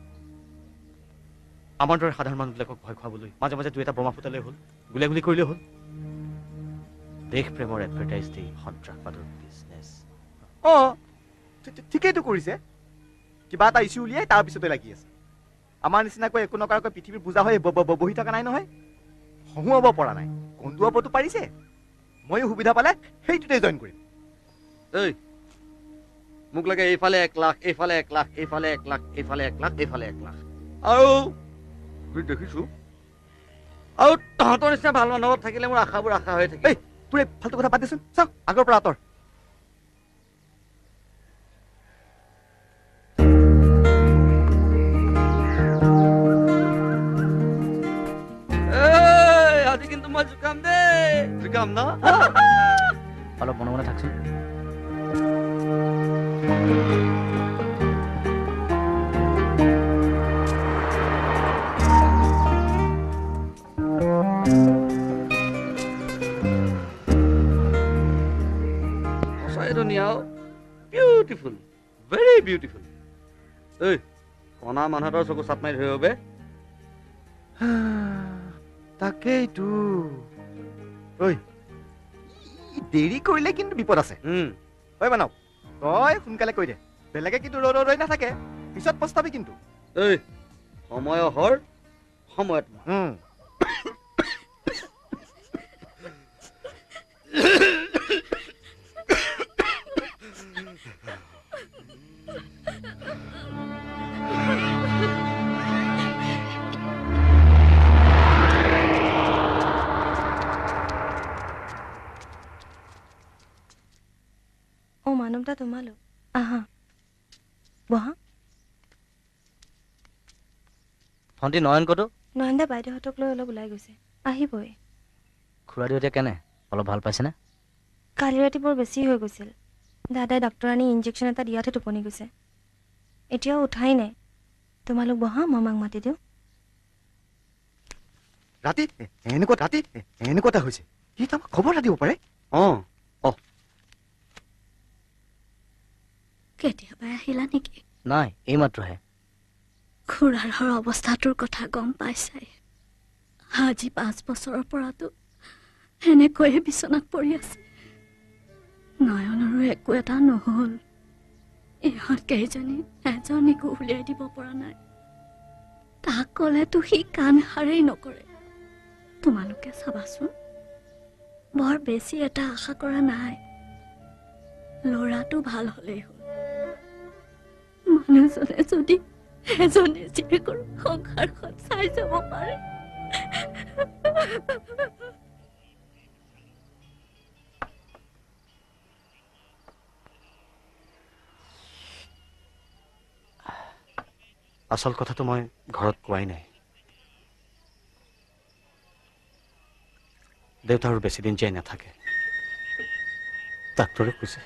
আমাৰ দৰে সাধাৰণ মানুহবিলাকক ভয় খুৱাবলৈ মাজে মাজে দুই এটা বোমা ফুটালে হ'ল গুলীয়াগুলী কৰিলে হ'ল দেশ প্ৰেমৰ এডভাৰটাইজ দি সন্ত্ৰাসবাদৰ বিজনেছ অঁ ঠিকেইটো কৰিছে কিবা এটা ইছ্যু উলিয়াই তাৰ পিছতে লাগি আছে আমাৰ নিচিনাকৈ একো নকৰাকৈ পৃথিৱীৰ বুজা হৈ বহি থকা নাই নহয় হহুৱাব পৰা নাই কন্দুৱাবতো পাৰিছে ময়ো সুবিধা পালে সেইটোতে জইন কৰিম ঐ মোক লাগে এইফালে এক লাখ এইফালে এক লাখ এইফালে এক লাখ এইফালে এক লাখ এইফালে এক লাখ আৰু দেখিছো আৰু তহঁতৰ নিচিনা ভাল মানুহত থাকিলে মোৰ আশাবোৰ আশা হৈ থাকে তোৰ এই ফাল্টু কথা পাতিছোন চাওক আগৰ পৰা আঁতৰ আজি কিন্তু মই জোকাম দেই জোকাম ন অলপ মনে মনে থাকচোন বিউটিফুল ভেৰি বিউটিফুল ঐ কণা মানুহৰ চকু চাপ মাৰি ধৰিব বে তাকেইতো ঐ দেৰি কৰিলে কিন্তু বিপদ আছে ঐ মানৱ তই সোনকালে কৈ দে বেলেগে কিন্তু ৰৈ ৰৈ নাথাকে পিছত পস্তাবি কিন্তু ঐ সময় হৰ সময়ত মানৱদা তোমালোক আহা বহা ভণ্টি নয়ন কতো নয়নদা বাইদেউহঁতক লৈ অলপ ওলাই গৈছে আহিবই খুৰা দিওঁতে কেনে অলপ ভাল পাইছেনে কালি ৰাতি বৰ বেছি হৈ গৈছিল দাদাই ডাক্তৰ আনি ইনজেকশ্যন এটা দিয়াতহে টোপনি গৈছে এতিয়াও উঠাই নাই তোমালোক বহা মই মাক মাতি দিওঁ ৰাতি এনেকুৱা ৰাতি এনেকুৱা এটা হৈছে কি তোমাক খবৰ এটা দিব পাৰে অঁ কেতিয়াবা আহিলা নেকি নাই এইমাত্ৰহে খুৰাৰ অৱস্থাটোৰ কথা গম পাইছাই আজি পাঁচ বছৰৰ পৰাতো এনেকৈয়ে বিচনাত পৰি আছে নয়নৰো একো এটা নহল ইহঁত কেইজনী এজনীকো উলিয়াই দিব পৰা নাই তাক ক'লেতো সি কাণ সাৰেই নকৰে তোমালোকে চাবাচোন বৰ বেছি এটা আশা কৰা নাই ল'ৰাটো ভাল হলেই হ'ল মানুহজনে যদি এজনী জীয়েকৰ সংসাৰখন চাই যাব পাৰে আচল কথাটো মই ঘৰত কোৱাই নাই দেউতা আৰু বেছিদিন জীয়াই নাথাকে ডাক্তৰে কৈছে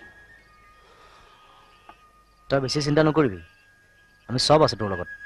তই বেছি চিন্তা নকৰিবি আমি সব আছে তোৰ লগত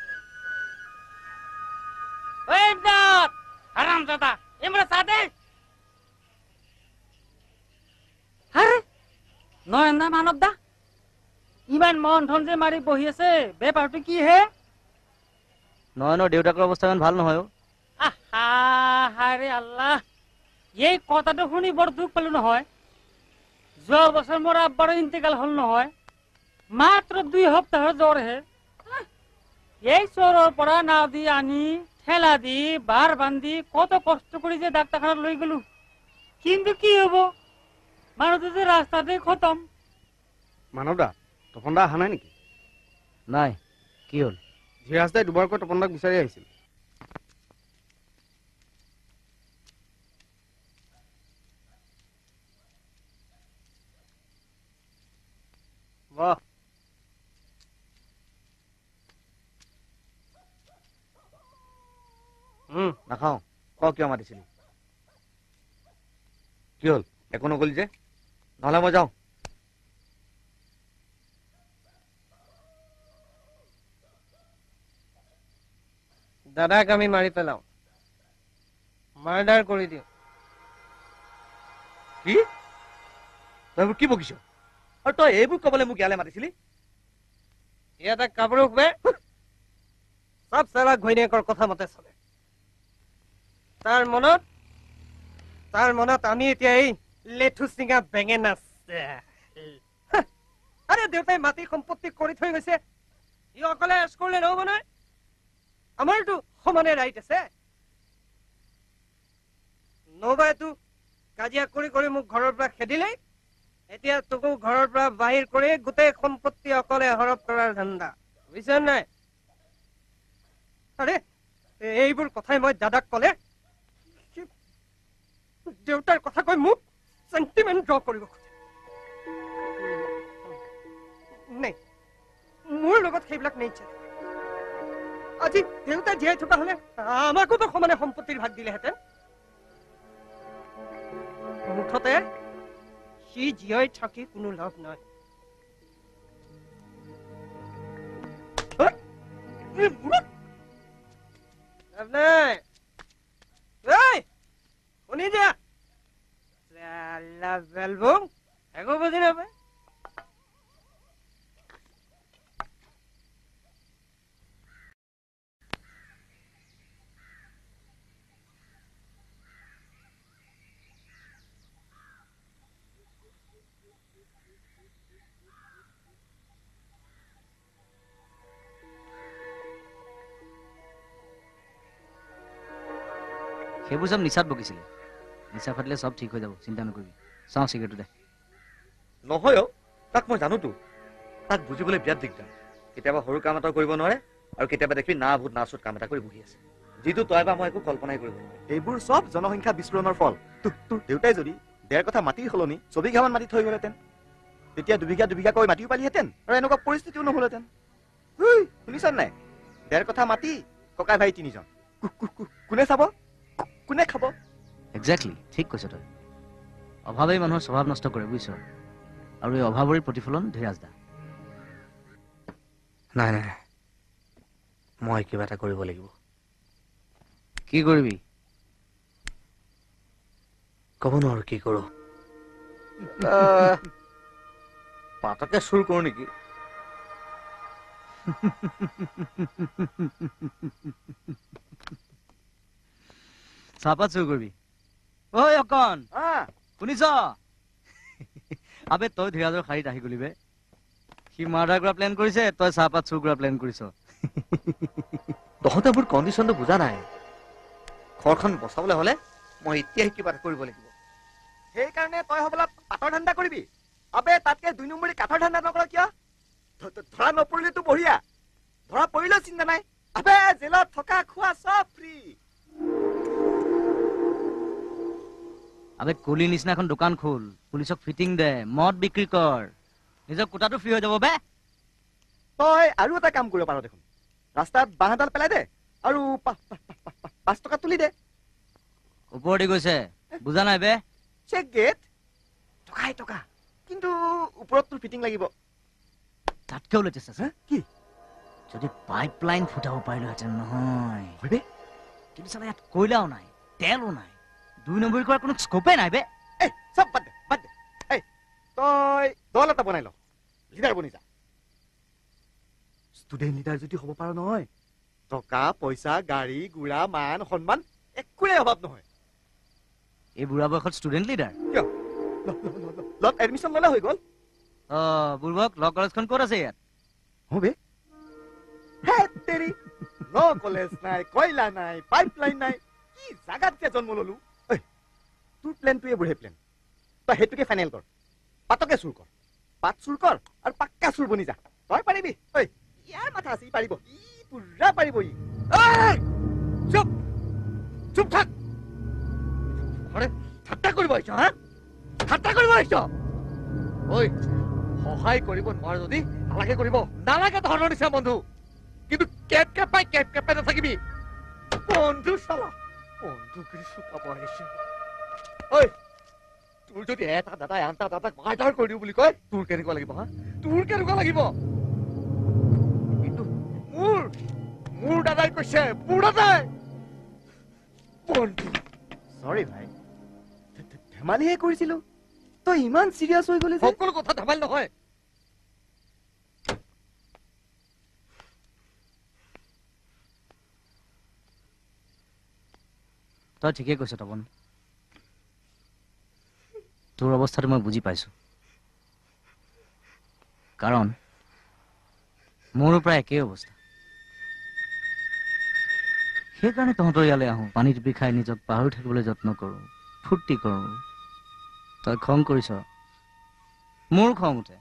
নয়নদা মানৱদা ইমান মন ধন যে মাৰি বহি আছে বেপাৰটো কি হে নয়নৰ দেউতাকৰ অৱস্থা ইমান ভাল নহয় হাৰে আল্লাহ এই কথাটো শুনি বৰ দুখ পালো নহয় যোৱা বছৰ মোৰ আব্বাৰ ইন্তেকাল হল নহয় মাত্ৰ দুই সপ্তাহৰ জ্বৰহে এই চোৰৰ পৰা নাও দি আনি ঠেলা দি বাৰ বান্ধি কত কষ্ট কৰি যে ডাক্তাৰখানাত লৈ গলো কিন্তু কি হব মানুহটো যে ৰাস্তাতে খতম মানৱদা তপন দা অহা নাই নেকি নাই কি হ'ল ধীৰাজ দাই দুবাৰকৈ তপন দাক বিচাৰি আহিছিল বাহ উম নাখাওঁ ক কিয় মাতিছিলি কি হ'ল একো নকলি যে নহ'লে মই যাওঁ দাদাক আমি মাৰি পেলাও মাৰ্ডাৰ কৰি দিওঁ কি তই কি বকিছ আৰু তই এইবোৰ কবলৈ মোক ইয়ালৈ মাতিছিলি ইয়াতে কাপোৰ শুবে সব সালা ঘৈণীয়েকৰ কথা মতে চলে তাৰ মনত তাৰ মনত আমি এতিয়া এই লেঠু চিঙা বেঙেনা আৰে দেউতাই মাটি সম্পত্তি কৰি থৈ গৈছে ই অকলে এছ কৰিলে নহব নহয় আমাৰতো সমানে ৰাইট আছে নবাইতো কাজিয়া কৰি কৰি মোক ঘৰৰ পৰা খেদিলেই এতিয়া তোকো ঘৰৰ পৰা বাহিৰ কৰি গোটেই সম্পত্তি অকলে হৰপ কৰাৰ ধান্দা বুজিছ নাই আৰে এইবোৰ কথাই মই দাদাক কলে দেউতাৰ কথা কৈ মোক চেণ্টিমেণ্ট ড্ৰ কৰিব খোজে নাই মোৰ লগত সেইবিলাক নেইছে আজি দেউতা জীয়াই থকা হলে আমাকোতো সমানে সম্পত্তিৰ ভাগ দিলেহেঁতেন মুঠতে সি জীয়াই থাকি কোনো লাভ নাই নাই এই শুনি দিয়া সালা বেলবং একো বুজি নাপায় সেইবোৰ চব নিচাত বকিছিলে নিচা ফাটিলে চব ঠিক হৈ যাব চিন্তা নকৰিবি চাওঁ চিগাৰেটটো দে নহয় তাক মই জানোতো তাক বুজিবলৈ বিৰাট দিগদাৰ কেতিয়াবা সৰু কাম এটা কৰিব নোৱাৰে আৰু কেতিয়াবা দেখি না ভূত না চুত কাম এটা কৰি বহি আছে যিটো তই বা মই একো কল্পনাই কৰিব নোৱাৰো এইবোৰ চব জনসংখ্যা বিস্ফোৰণৰ ফল তোৰ দেউতাই যদি ডেৰ কথা মাটিৰ সলনি ছবিঘামান মাটি থৈ গ'লেহেঁতেন তেতিয়া দুবিঘা দুবিঘাকৈ মাটিও পালিহেঁতেন আৰু এনেকুৱা পৰিস্থিতিও নহ'লহেঁতেন শুনিছ নাই ডেৰ কথা মাটি ককাই ভাই তিনিজন কোনে চাব কোনে খাব একজেক্টলি ঠিক কৈছ তই অভাৱেই মানুহৰ স্বভাৱ নষ্ট কৰে বুজিছ আৰু এই অভাৱৰে প্ৰতিফলন ধীৰাজদা নাই নাই মই কিবা এটা কৰিব লাগিব কি কৰিবি ক'ব নোৱাৰো কি কৰো পাতকে চুৰ কৰো নেকি চাহপাত চুৰ কৰিবি ঐ অকণ শুনিছ আবে তই ধীৰাজৰ শাৰীত আহি গলি বে সি মাৰ্ডাৰ কৰা প্লেন কৰিছে তই চাহপাত চুৰ কৰা প্লেন কৰিছ তহঁতে মোৰ কণ্ডিশ্যনটো বুজা নাই ঘৰখন বচাবলৈ হলে মই এতিয়াই কিবা এটা কৰিব লাগিব সেইকাৰণে তই হবলা পাতৰ ধান্দা কৰিবি আবে তাতকে দুই নম্বৰী কাঠৰ ধান্দা নকৰ কিয় ধৰা নপৰিলেতো বঢ়িয়া ধৰা পৰিলেও চিন্তা নাই আবে জেলত থকা খোৱা চব ফ্ৰী আবে কলি নিচিনা এখন দোকান খোল পুলিচক ফিটিং দে মদ বিক্ৰী কৰ নিজৰ কোটাটো ফ্ৰী হৈ যাব বে তই আৰু এটা কাম কৰিব পাৰ দেখোন ৰাস্তাত বাঁহ এডাল পেলাই দে আৰু পাঁচ টকা তুলি দে ওপৰ দি গৈছে বুজা নাই বে চেক গেট টকাই টকা কিন্তু ওপৰত তোৰ ফিটিং লাগিব তাতকেও লেটেষ্ট আছে কি যদি পাইপ লাইন ফুটাব পাৰিলোহেঁতেন নহয় কিন্তু চালা ইয়াত কয়লাও নাই তেলো নাই দুই নম্বৰী কৰাৰ কোনো স্কোপে নাই বে চব বাদ দে বাদ দে এই তই দল এটা বনাই ল লিডাৰ বনি যা ষ্টুডেণ্ট লিডাৰ যদি হ'ব পাৰ নহয় টকা পইচা গাড়ী গুড়া মান সন্মান একোৰে অভাৱ নহয় এই বুঢ়া বয়সত ষ্টুডেণ্ট লিডাৰ কিয় লত এডমিশ্যন ল'লে হৈ গ'ল অ বুঢ়ক ল কলেজখন ক'ত আছে ইয়াত হবে তেৰি ল কলেজ নাই কয়লা নাই পাইপ লাইন নাই কি জাগাত যে জন্ম ললো তোৰ প্লেনটোৱে বুঢ়ে প্লেন তই সেইটোকে ফাইনেল কৰ পাতকে চুৰ কৰ পাত চুৰ কৰ আৰু পাক্কা চুৰ বনি যা তই পাৰিবি ঐ ইয়াৰ মাথা আছে ই পাৰিব ই পুৰা পাৰিব ই চুপ চুপ থাক আৰে ঠাট্টা কৰিব আহিছ হা ঠাট্টা কৰিব আহিছ ঐ সহায় কৰিব নোৱাৰ যদি নালাগে কৰিব নালাগে ধৰণৰ নিচিনা বন্ধু কিন্তু কেপ কেপ পাই কেপ কেপ পাই নাথাকিবি বন্ধু চালা বন্ধু কৰি চুকাব আহিছে ঐ তোৰ যদি এটা দাদাই আনটা দাদাক মাৰ্ডাৰ কৰি দিওঁ বুলি কয় তোৰ কেনেকুৱা লাগিব হা তোৰ কেনেকুৱা লাগিব কিন্তু মোৰ মোৰ দাদাই কৈছে মোৰ দাদাই বন্ধু চৰি ভাই ধেমালিহে কৰিছিলো তই ইমান চিৰিয়াছ হৈ গলি সকলো কথা ধেমালি নহয় তই ঠিকেই কৈছ তপন তোৰ অৱস্থাটো মই বুজি পাইছো কাৰণ মোৰো প্ৰায় একেই অৱস্থা সেইকাৰণে তহঁতৰ ইয়ালৈ আহোঁ পানী টিপি খাই নিজক পাহৰি থাকিবলৈ যত্ন কৰোঁ ফূৰ্তি কৰোঁ তই খং কৰিছ মোৰ খং উঠে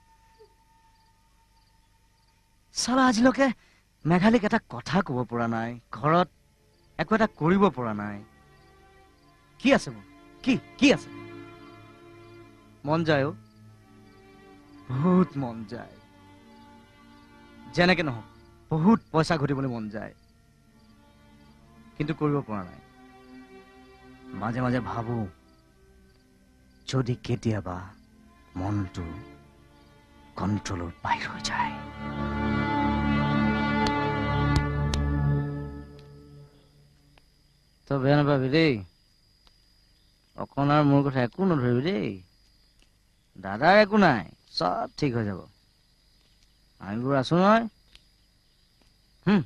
চালা আজিলৈকে মেঘালীক এটা কথা ক'ব পৰা নাই ঘৰত একো এটা কৰিব পৰা নাই কি আছে মোৰ কি কি আছে মন যায় বহুত মন যায় যেনেকে নহওক বহুত পইচা ঘটিবলৈ মন যায় কিন্তু কৰিব পৰা নাই মাজে মাজে ভাবো যদি কেতিয়াবা মনটো কণ্ট্ৰলৰ বাহিৰ হৈ যায় তই বেয়া নাপাবি দেই অকণ আৰু মোৰ কথা একো নধৰিবি দেই দাদাৰ একো নাই চব ঠিক হৈ যাব আমিবোৰ আছো নহয় হুম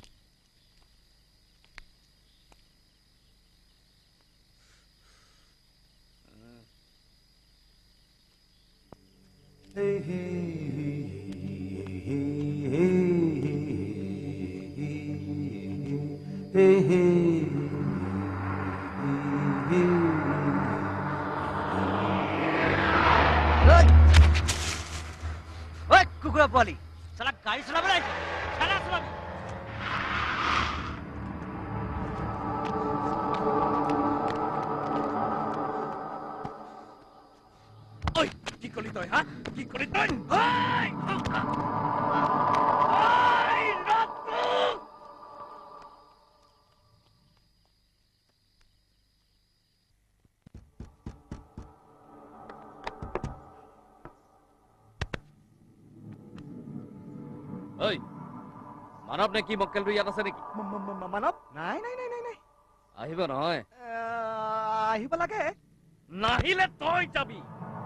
Hey, hey, hey, hey, hey, hey, hey, Hey, কুকুৰা পোৱালি চালা গাড়ী চলাবলৈ আহিছে চালা চলাবি ঐ কি কলি তই হা কি কলি তই ঐ মানৱ নে কি মক্কেলটো ইয়াত আছে নেকি মানৱ নাই নাই নাই নাই নাই আহিব নহয় আহিব লাগে নাহিলে তই যাবি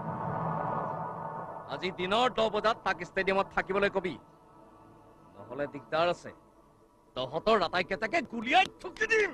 আজি দিনৰ দহ বজাত তাক ষ্টেডিয়ামত থাকিবলৈ কবি নহলে দিগদাৰ আছে তহঁতৰ আটাইকেইটাকে গুলিয়াই থুকি দিম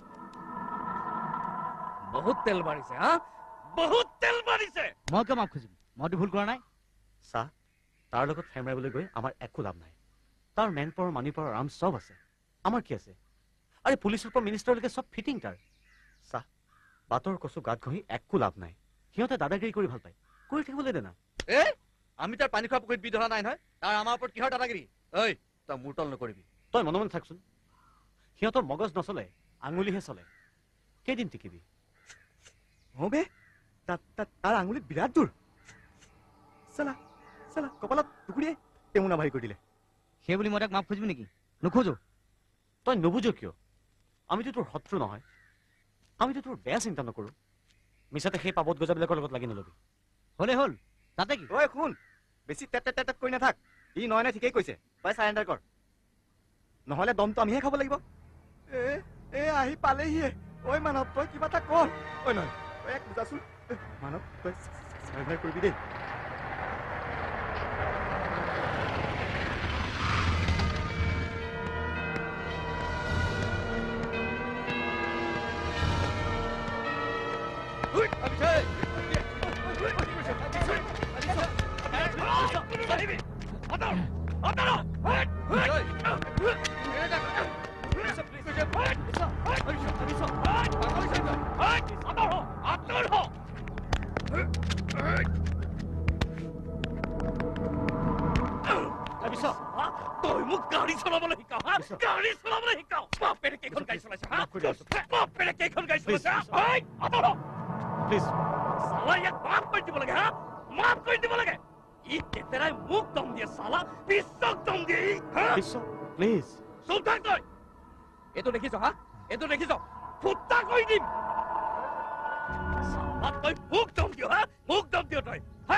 বহুত তেল মাৰিছে হা বহুত তেল মাৰিছে মই কিয় মাফ খুজিম মইতো ভুল কৰা নাই চা তাৰ লগত ফেৰ মাৰিবলৈ গৈ আমাৰ একো লাভ নাই তাৰ man power money power arm চব আছে আমাৰ কি আছে আৰে পুলিচৰ পৰা মিনিষ্টাৰলৈকে চব ফিটিং তাৰ চা বাটৰ কচু গাত ঘঁহি একো লাভ নাই সিহঁতে দাদাগিৰি কৰি ভাল পায় কৰি থাকিবলৈ দে না এ আমি তাৰ পানী খোৱা পুখুৰীত বিধৰা নাই নহয় তাৰ আমাৰ ওপৰত কিহৰ দাদাগিৰি ঐ তই মূৰতল নকৰিবি তই মনে মনে থাকচোন সিহঁতৰ মগজ নচলে আঙুলিহে চলে কেইদিন টিকিবি হবে তাৰ আঙুলিত বিৰাট দূৰ চালা চালা কপালত টুকুৰিয়ে টেমুনা ভাৰি কৰি দিলে সেই বুলি মই তাক মাফ খুজিবি নেকি নোখোজো তই নুবুজ কিয় আমিতো তোৰ শত্ৰু নহয় আমিতো তোৰ বেয়া চিন্তা নকৰো মিছাতে সেই পাবত গজাবিলাকৰ লগত লাগি নলবি হলে হল তাতে কি ঐ শুন বেছি টেট টেট টেট কৰি নাথাক ই নহয় নে ঠিকেই কৈছে তই চাৰেণ্ডাৰ কৰ নহলে দমটো আমিহে খাব লাগিব এ এ আহি পালেহিয়ে ঐ মানৱ তই কিবা এটা কৰ ঐ নহয় তই এক বুজাচোন মানৱ তই চাৰেণ্ডাৰ কৰিবি দেই তই মোক গাড়ী চলাবলৈ শিকাও হা গাড়ী চলাবলৈ শিকাও বাপেৰে কেইখন গাড়ী চলাইছে হা বাপেৰে কেইখন গাড়ী চলাইছে প্লিজ চালা ইয়াক মাফ কৰি দিব লাগে হা মাফ কৰি দিব লাগে ই তেতেৰাই মোক দম দিয়ে চালা বিশ্বক দম দিয়ে প্লিজ চুপ থাক তই এইটো দেখিছ হা এইটো দেখিছ ফুটা কৰি দিম চালা তই মোক দম দিয় হা মোক দম দিয় তই হা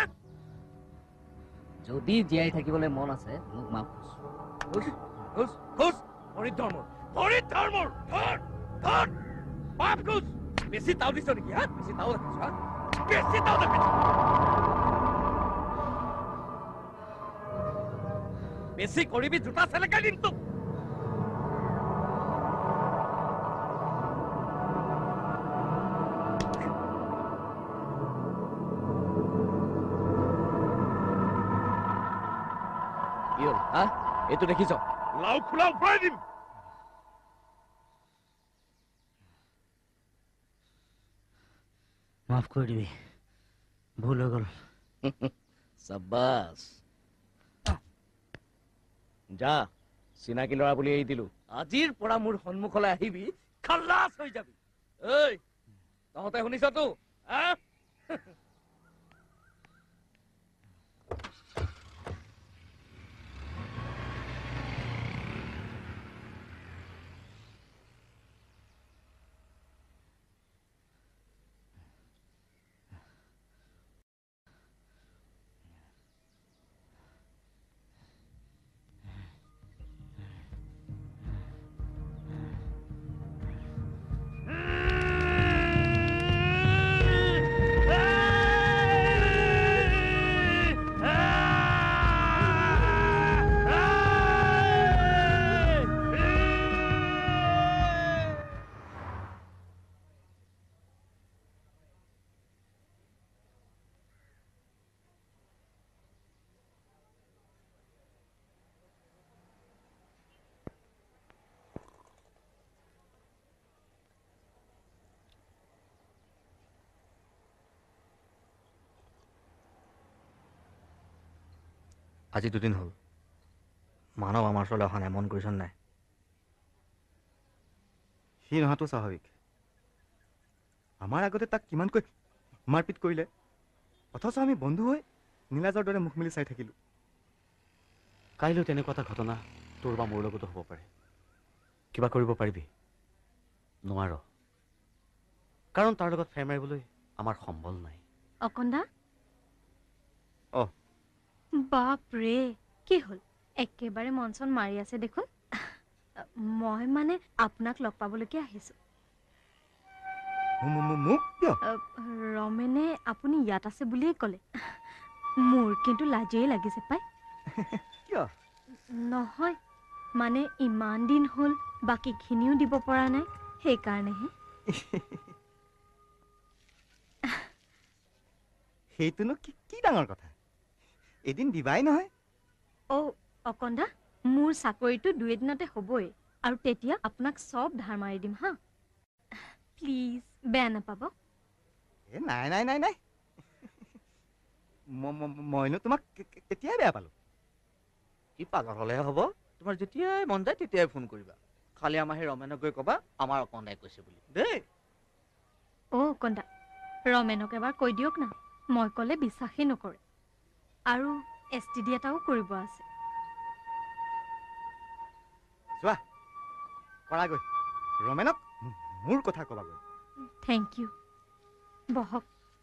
যদি জীয়াই থাকিবলৈ মন আছে মোক মাফ খুজ খুজ খুজ ভৰিত ধৰ মোৰ ভৰিত ধৰ মোৰ ধৰ ধৰ মাফ খুজ বেছি তাও দিছ নেকি হা বেছি তাও দেখিছ হা বেছি তাও দেখিছ বেছি কৰিবি জোতা চেলেকাই দিম তোক হা এইটো দেখিছ লাও খোলা উফৰাই দিম মাফ কৰি দিবি ভুল হৈ গল সাব্বাস যা চিনাকি ল'ৰা বুলি এৰি দিলো আজিৰ পৰা মোৰ সন্মুখলৈ আহিবি খালাস হৈ যাবি ঐ তহঁতে শুনিছতো আজি দুদিন হ'ল মানৱ আমাৰ ওচৰলৈ অহা নাই, মন কৰিছ নাই? সি নহাটো স্বাভাৱিক। আমাৰ আগতে তাক কিমানকৈ মাৰপিট কৰিলে, অথচ আমি বন্ধু হৈ নীলাজৰ দৰে মুখ মেলি চাই থাকিলোঁ। কাইলৈ তেনেকুৱা এটা ঘটনা তোৰ বা মোৰ লগতো হ'ব পাৰে। কিবা কৰিব পাৰিবি? নোৱাৰ, কাৰণ তাৰ লগত ফেৰ মাৰিবলৈ আমাৰ সম্বল নাই। অকন্দা অ বাপৰে, কি হ'ল? একেবাৰে মন চন মাৰি আছে দেখোন। মই মানে আপোনাক লগ পাবলৈকে আহিছোঁ। ৰমেনে আপুনি ইয়াত আছে বুলিয়ে ক'লে। মোৰ কিন্তু লাজেই লাগিছে পাই। কিয়? নহয় মানে ইমান দিন হ'ল বাকীখিনিও দিব পৰা নাই, সেইকাৰণেহে। সেইটোনো কি ডাঙৰ কথা, এদিন দিবাই নহয়। অ' অকন্দা, মোৰ চাকৰিটো দুই এদিনতে হ'বই, আৰু তেতিয়া আপোনাক চব ধাৰ মাৰি দিম হা। প্লিজ বেয়া নাপাব। এ নাই নাই নাই নাই, মইনো তোমাক কেতিয়াই বেয়া পালো। কি পাগল হ'লেহে হ'ব? তোমাৰ যেতিয়াই মন যায় তেতিয়াই ফোন কৰিবা। খালি আমাৰ সেই ৰমেনক গৈ ক'বা আমাৰ অকন্দাই কৈছে বুলি দেই। অ' অকন্দা, ৰমেনক এবাৰ কৈ দিয়ক না, মই ক'লে বিশ্বাসেই নকৰে। আৰু এছ টি ডি এটাও কৰিব আছে। চোৱা কৰাগৈ, ৰমেনক মোৰ কথা ক'বাগৈ। থেংক ইউ, বহক।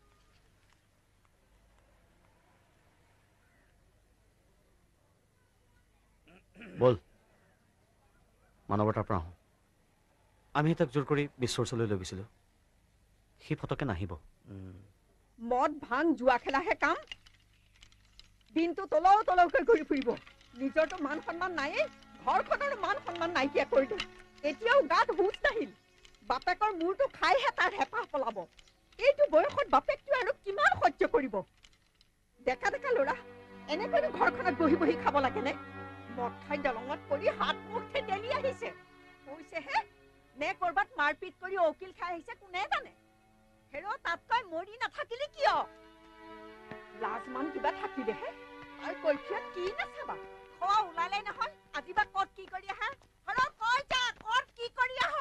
বল মানৱতাৰ পৰা আহোঁ। আমি তাক জোৰ কৰি বিশ্বৰ ওচৰলৈ লৈ গৈছিলোঁ, সি ফটকে নাহিব। মদ ভাং জুৱা খেলাহে কাম। দিনটো তলও তলকৈ ঘূৰি ফুৰিব। নিজৰতো মান সন্মান নায়েই, ঘৰখনৰ মান সন্মান নাইকিয়া কৰিলে। এতিয়াও গাত হুঁচ নাহিল। বাপেকৰ মূৰটো খাইহে তাৰ হেঁপাহ পলাব। এইটো বয়সত বাপেকটো আৰু কিমান সহ্য কৰিব? ডেকা ডেকা ল'ৰা এনেকৈনো ঘৰখনত বহি বহি খাব লাগেনে? মদ খাই দলঙত পৰি হাত মুখ থেতেলি আহিছে। কৈছেহে নে কৰবাত মাৰপিট কৰি অকিল খাই আহিছে কোনে জানে? হেৰ তাতকৈ মৰি নাথাকিলি কিয়? লাজমান কিবা থাকিলেহে। তাৰ কৈফিয়ত কি নাচাবা? খোৱা ওলালে নহয়, আজি বা ক'ত কি কৰি আহা? হেৰ কৈ যা, ক'ত কি কৰি আহ?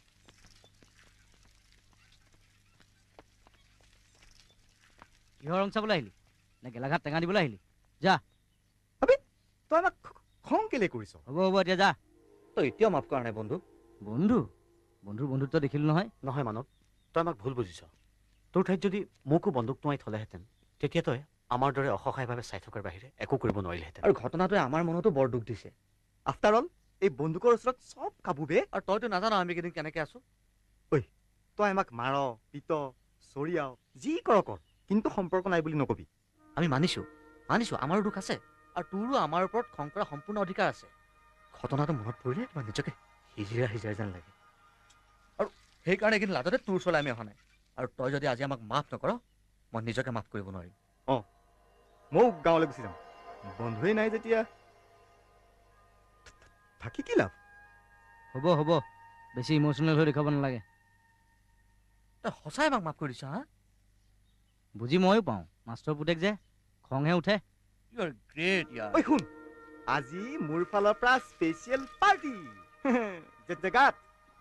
কিহৰ ৰং চাবলৈ আহিলি? নে গেলাঘাট টেঙা দিবলৈ আহিলি? যা। তই আমাক খং কেলে কৰিছ? হ'ব হ'ব এতিয়া যা। তই এতিয়াও মাফ কৰা নাই বন্ধু? বন্ধু বন্ধুৰ বন্ধুত্ব দেখিলো নহয়। নহয় মানৱ, তই আমাক ভুল বুজিছ। তোৰ ঠাইত যদি মোকো বন্দুক টোৱাই থলেহেঁতেন, তেতিয়া তই আমাৰ দৰে অসহায়ভাৱে চাই থকাৰ বাহিৰে একো কৰিব নোৱাৰিলেহেঁতেন। আৰু ঘটনাটোৱে আমাৰ মনতো বৰ দুখ দিছে। আফটাৰ অল এই বন্দুকৰ ওচৰত চব কাবু বে। আৰু তইতো নাজানো আমি কেইদিন কেনেকে আছো। ঐ তই আমাক মাৰ, পিত, চৰিয়াও, যি কৰ কৰ, কিন্তু সম্পৰ্ক নাই বুলি নকবি। আমি মানিছো মানিছো আমাৰো দুখ আছে, আৰু তোৰো আমাৰ ওপৰত খং কৰা সম্পূৰ্ণ অধিকাৰ আছে। ঘটনাটো মনত পৰিলে কিবা নিজকে সিজিৰা সিজাই যেন লাগে। আৰু সেইকাৰণে কিন্তু লাজতে তোৰ ওচৰলৈ আমি অহা নাই। আৰু তই যদি আজি আমাক মাফ নকৰ, মই নিজকে মাফ কৰিব নোৱাৰিম। অঁ ময়ো গাঁৱলৈ গুচি যাম। বন্ধুৱেই নাই যেতিয়া থাকি কি লাভ? হ'ব হ'ব, বেছি ইম'চনেল হৈ দেখাব নালাগে। তই সঁচাই আমাক মাফ কৰি দিছ হা? বুজি ময়ো পাওঁ, মাষ্টৰ পুতেক যে খংহে উঠে। ইউ আৰ গ্ৰেট ইয়াৰ। ঐ শুন, আজি মোৰ ফালৰ পৰা স্পেচিয়েল পাৰ্টি জেগাত।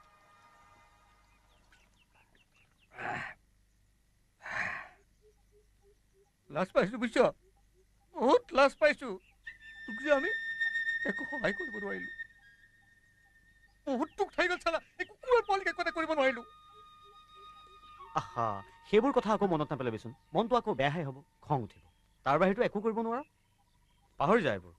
লাজ পাইছো বুজিছ, বহুত লাজ পাইছো। তোক যে আমি একো সহায় কৰিব নোৱাৰিলো। বহুত তোক থাই গ'ল চালা, একো কুকুৰৰ পোৱালিক একো কৰিব নোৱাৰিলো। আহা, সেইবোৰ কথা আকৌ মনত নেপেলাবিচোন, মনটো আকৌ বেয়াহে হ'ব, খং উঠিব। তাৰ বাহিৰেতো একো কৰিব নোৱাৰ, পাহৰি যায় এইবোৰ।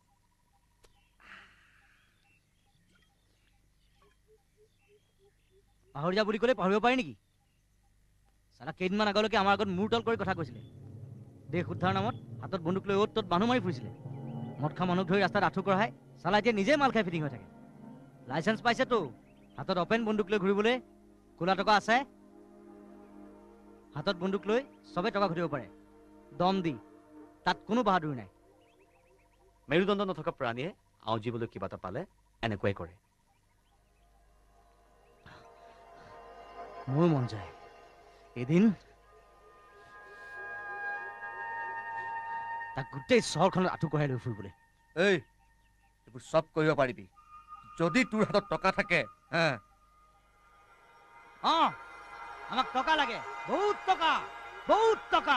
পাহৰি যা বুলি ক'লে পাহৰিব পাৰি নেকি? চালা কেইদিনমান আগলৈকে আমাৰ আগত মূৰ তল কৰি কথা কৈছিলে। দেশ উদ্ধাৰ নামত হাতত বন্দুক লৈ অ'ত ত'ত মানুহ মাৰি ফুৰিছিলে। মদ খা মানুহ ধৰি ৰাস্তাত আঁঠু কঢ়াই চালা এতিয়া নিজে মাল খাই ফিটিং হৈ থাকে। লাইচেঞ্চ পাইছেতো, হাতত অপেন বন্দুক লৈ ঘূৰিবলৈ। কোলা টকা আছে, হাতত বন্দুক লৈ চবে টকা ঘটিব পাৰে, দম দি। তাত কোনো বাহাদুৰি নাই। মেৰুদণ্ড নথকা প্ৰাণীয়ে আউজিবলৈ কিবা এটা পালে এনেকুৱাই কৰে। মোৰ মন যায় এদিন তাক গোটেই চহৰখনত আঁঠু কঢ়াই লৈ ফুৰিবলৈ। এই এইবোৰ চব কৰিব পাৰিবি যদি তোৰ হাতত টকা থাকে। হা অঁ আমাক টকা লাগে, বহুত টকা, বহুত টকা।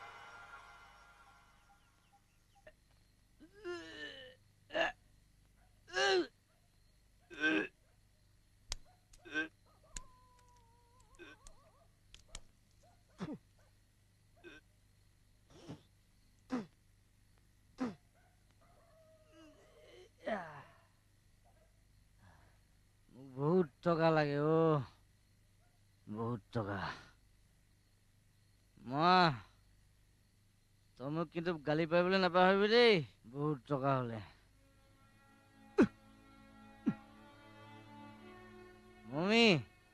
বহুত টকা লাগে ও, বহুত টকা। মা তই মোক কিন্তু গালি পাৰিবলৈ নাপাহৰিবি দেই, বহুত টকা হলে। মমি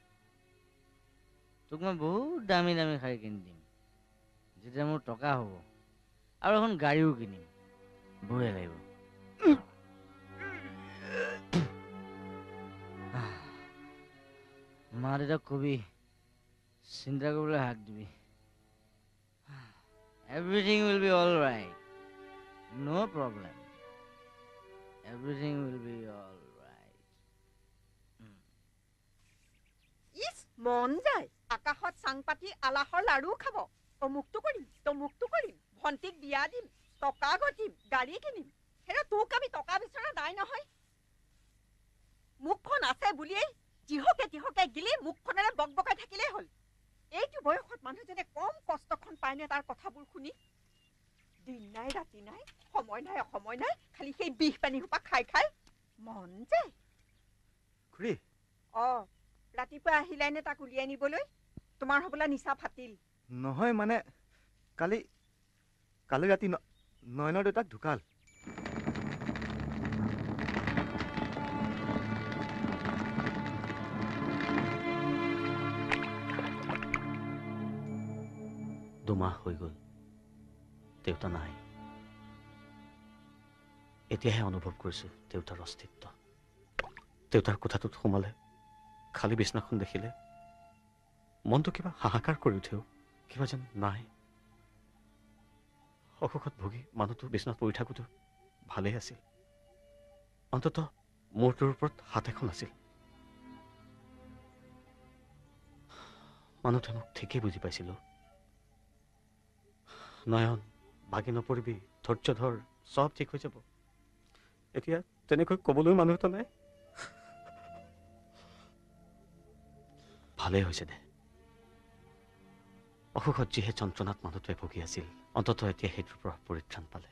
তোক মই বহুত দামী দামী শাৰী কিনি দিম যেতিয়া মোৰ টকা হ'ব, আৰু এখন গাড়ীও কিনিম, বঢ়িয়া লাগিব। মা দেউতাক কবি চিন্তা কৰিবলৈ হাক দিবি। Everything will be all right. No problem. Everything will be all right. ইছ মন যায় আকাশত চাং পাতি আলাহৰ লাড়ু খাব। অমুকটো কৰিম তমুকটো কৰিম, ভণ্টিক বিয়া দিম, টকা ঘটিম, গাড়ী কিনিম। হেৰা তোক আমি টকা বিচৰা নাই নহয়। মুখখন আছে বুলিয়েই যিহকে তিহকে গিলি মুখখনেৰে বক বকাই থাকিলেই হ'ল। এইটো বয়সত মানুহজনে কম কষ্টখন পায়নে তাৰ কথাবোৰ শুনি? দিন নাই ৰাতি নাই, সময় নাই অসময় নাই, খালি সেই বিষ পানী সোপা খাই খাই মন যায়। খুৰী অ ৰাতিপুৱা আহিলাই নে তাক উলিয়াই নিবলৈ? তোমাৰ হবলা নিচা ফাটিল। নহয় মানে কালি কালি ৰাতি নয়নৰ দেউতাক ঢুকাল। দুমাহ হৈ গ'ল, দেউতা নাই। এতিয়াহে অনুভৱ কৰিছো দেউতাৰ অস্তিত্ব। দেউতাৰ কোঠাটোত সোমালে, খালী বিছনাখন দেখিলে মনটো কিবা হাহাকাৰ কৰি উঠেও, কিবা যেন নাই। অসুখত ভুগি মানুহটো বিছনাত পৰি থাকোঁতেও ভালেই আছিল, অন্তত মূৰটোৰ ওপৰত হাত এখন আছিল। মানুহটোৱে মোক ঠিকেই বুজি পাইছিলোঁ। নয়ন ভাগি নপৰিবি, ধৈৰ্য ধৰ, চব ঠিক হৈ যাব। এতিয়া তেনেকৈ কবলৈ মানুহ এটা নাই। ভালেই হৈছে দে, অসুখত যিহে যন্ত্ৰণাত মানুহটোৱে ভুগি আছিল, অন্তত এতিয়া সেইটোৰ পৰা পৰিত্ৰাণ পালে।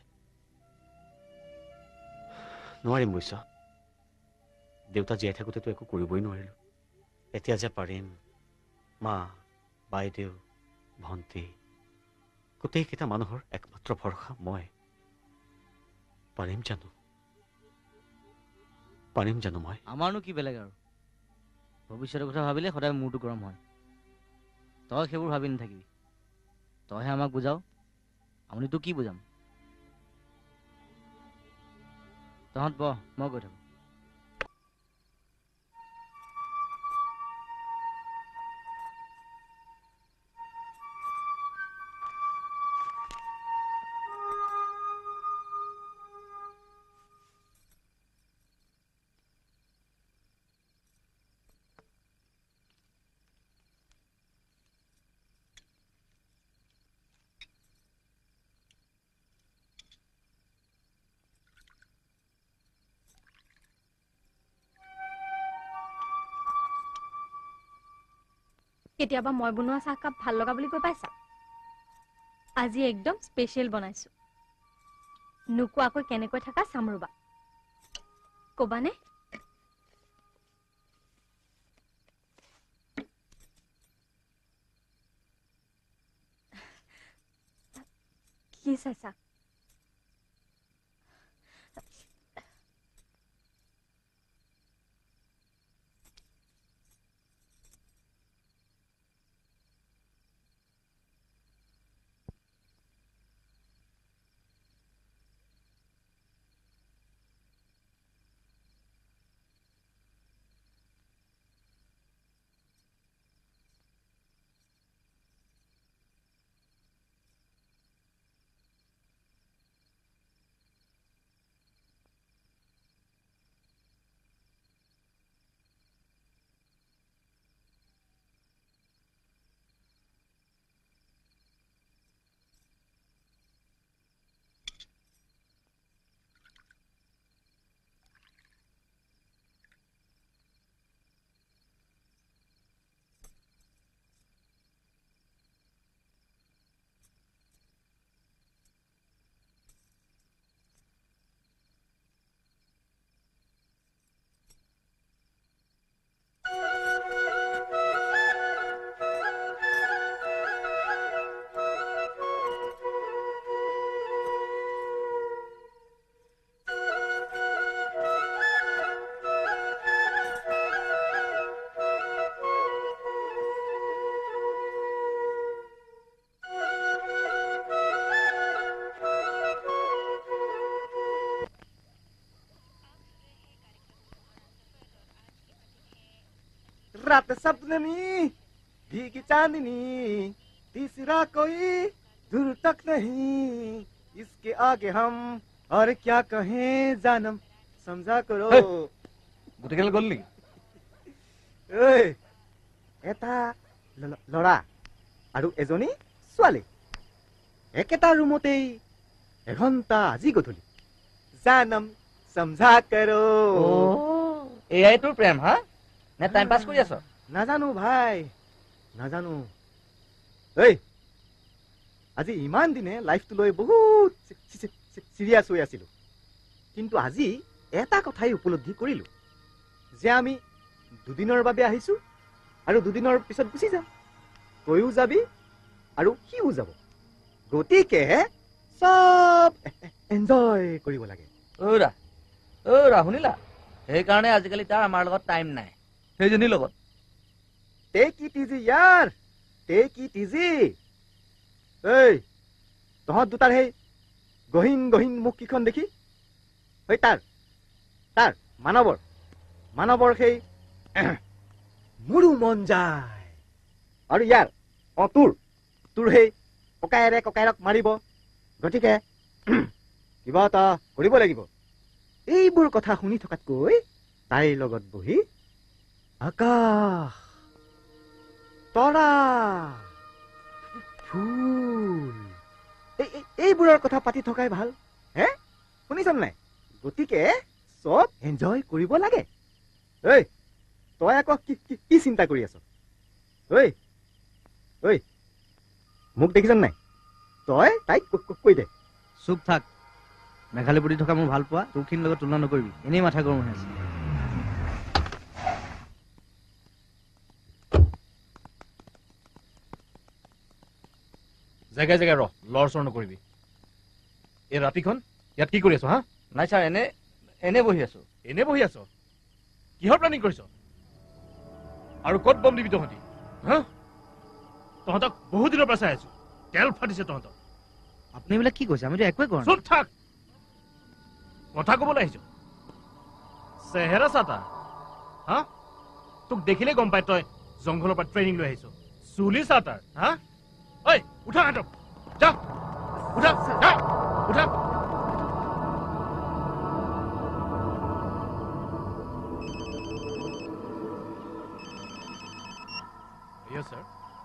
নোৱাৰিম বুজিছ, দেউতা জীয়াই থাকোঁতেতো একো কৰিবই নোৱাৰিলোঁ। এতিয়া যে পাৰিম, মা বাইদেউ ভণ্টি গোটেইকেইটা মানুহৰ একমাত্ৰ ভৰসা মই। পাৰিম জানো পাৰিম জানো মই? আমাৰনো কি বেলেগ আৰু, ভৱিষ্যতৰ কথা ভাবিলে সদায় মূৰটো গৰম হয়। তই সেইবোৰ ভাবি নাথাকিবি, তইহে আমাক বুজাও, আমিতো কি বুজাম। তহঁত বহ, মই গৈ থাকোঁ। কেতিয়াবা মই বনোৱা চাহকাপ ভাল লগা বুলি কৈ পাইছা? আজি একদম স্পেচিয়েল বনাইছো, নোকোৱাকৈ কেনেকৈ থাকা চাম ৰবা। কবানে? কি চাইছা? रात सपने भीगी चांदनी तीसरा कोई दूर तक नहीं इसके आगे हम और क्या कहें जानम समझा करो गुटेकेल गल नेকি এই এটা লৰা আৰু এজনী ছোৱালী একেটা ৰুমতেই এঘণ্টা আজি গধূলি জানম সমঝা কৰো এয়াই তোৰ প্ৰেম হা নে টাইম পাছ কৰি আছ নাজানো ভাই নাজানো এই আজি ইমান দিনে লাইফটো লৈ বহুত সিৰিয়াছ হৈ আছিলো কিন্তু আজি এটা কথাই উপলব্ধি কৰিলো যে আমি দুদিনৰ বাবে আহিছো আৰু দুদিনৰ পিছত গুচি যাম তইও যাবি আৰু সিও যাব গতিকে সব এনজয় কৰিব লাগে ওৰা ওৰা শুনিলা সেইকাৰণে আজিকালি তাৰ আমাৰ লগত টাইম নাই সেইজনীৰ লগত টেক ইট ইজি ইয়াৰ টেক ইট ইজি এই তহঁত দুটাৰ সেই গহীন গহীন মুখ কিখন দেখি এই তাৰ তাৰ মানৱৰ মানৱৰ সেই মোৰো মন যায় আৰু ইয়াৰ অ তোৰ তোৰ সেই ককায়েৰে ককায়েৰক মাৰিব গতিকে কিবা এটা কৰিব লাগিব এইবোৰ কথা শুনি থকাতকৈ তাইৰ লগত বহি আকাশ তৰা ফুল এইবোৰৰ কথা পাতি থকাই ভাল হে শুনিছ নাই গতিকে সব এনজয় কৰিব লাগে এই তই আকৌ কি চিন্তা কৰি আছ ঐ ঐ মোক দেখিছ নাই তই তাইক কৈ দে চুপ থাক মেঘালী পুতি থকা মোৰ ভাল পোৱা তোৰখিনিৰ লগত তুলনা নকৰিবি এনেই মাথা গৰম হৈ আছে জেগাই জেগাই ৰ লৰ চৰ নকৰিবি এই ৰাতিখন ইয়াত কি কৰি আছ হা নাই ছাৰ এনে এনে বহি আছো এনে বহি আছ কিহৰ প্লেনিং কৰিছ আৰু ক'ত বম দিবি তহঁতি হা তহঁতক বহুত দিনৰ পৰা চাই আছো তেল ফাটিছে তহঁতক আপুনি এইবিলাক কি কৈছে আমিতো একোৱে কৰা নাই চুপ থাক কথা ক'বলৈ আহিছ চেহেৰা চাতা হা তোক দেখিলে গম পাই তই জংঘলৰ পৰা ট্ৰেইনিং লৈ আহিছ চুলি চাতাৰ হা ঐ উঠা হাতক যা উঠা যা উঠা Yes, sir.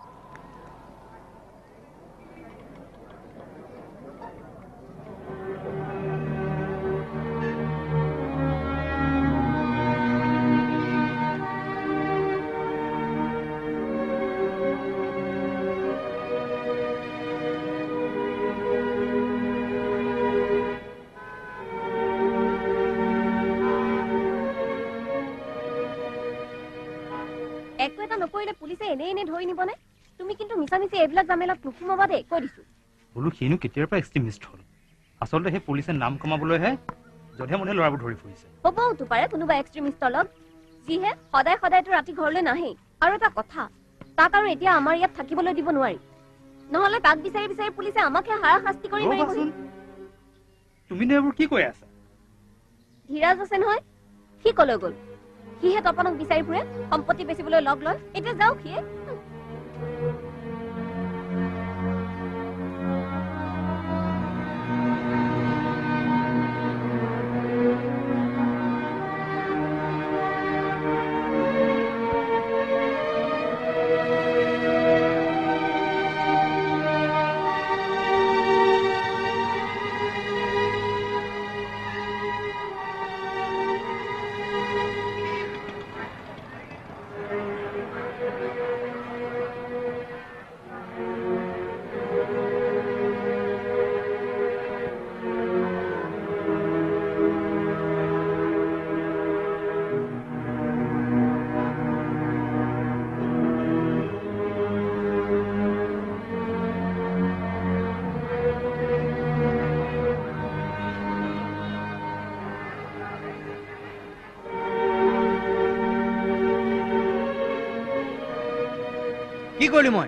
একো এটা নকৰিলে পুলিচে এনে এনে ধৰি নিবনে তুমি কিন্তু মিছা মিছি এইবিলাক জামেলাত নুসুমাবা দেই কৈ দিছো বোলো সিনো কেতিয়াৰ পৰা এক্সট্ৰিমিষ্ট হ'ল আচলতে সেই পুলিচে নাম কমাবলৈহে যধে মধে ল'ৰাবোৰ ধৰি ফুৰিছে হ'বওতো পাৰে কোনোবা এক্সট্ৰিমিষ্টৰ লগ যিহে সদায় সদায়তো ৰাতি ঘৰলৈ নাহে আৰু এটা কথা তাক আৰু এতিয়া আমাৰ ইয়াত থাকিবলৈ দিব নোৱাৰি নহ'লে তাক বিচাৰি বিচাৰি পুলিচে আমাকে হাৰাশাস্তি কৰি মাৰিব তুমি নে এইবোৰ কি কৈ আছা ধীৰাজ আছে নহয় সি কলৈ গ'ল সিহে তপনক বিচাৰি ফুৰে সম্পত্তি বেচিবলৈ লগ লয় এতিয়া যাওক সিয়ে কি কৰিলি মই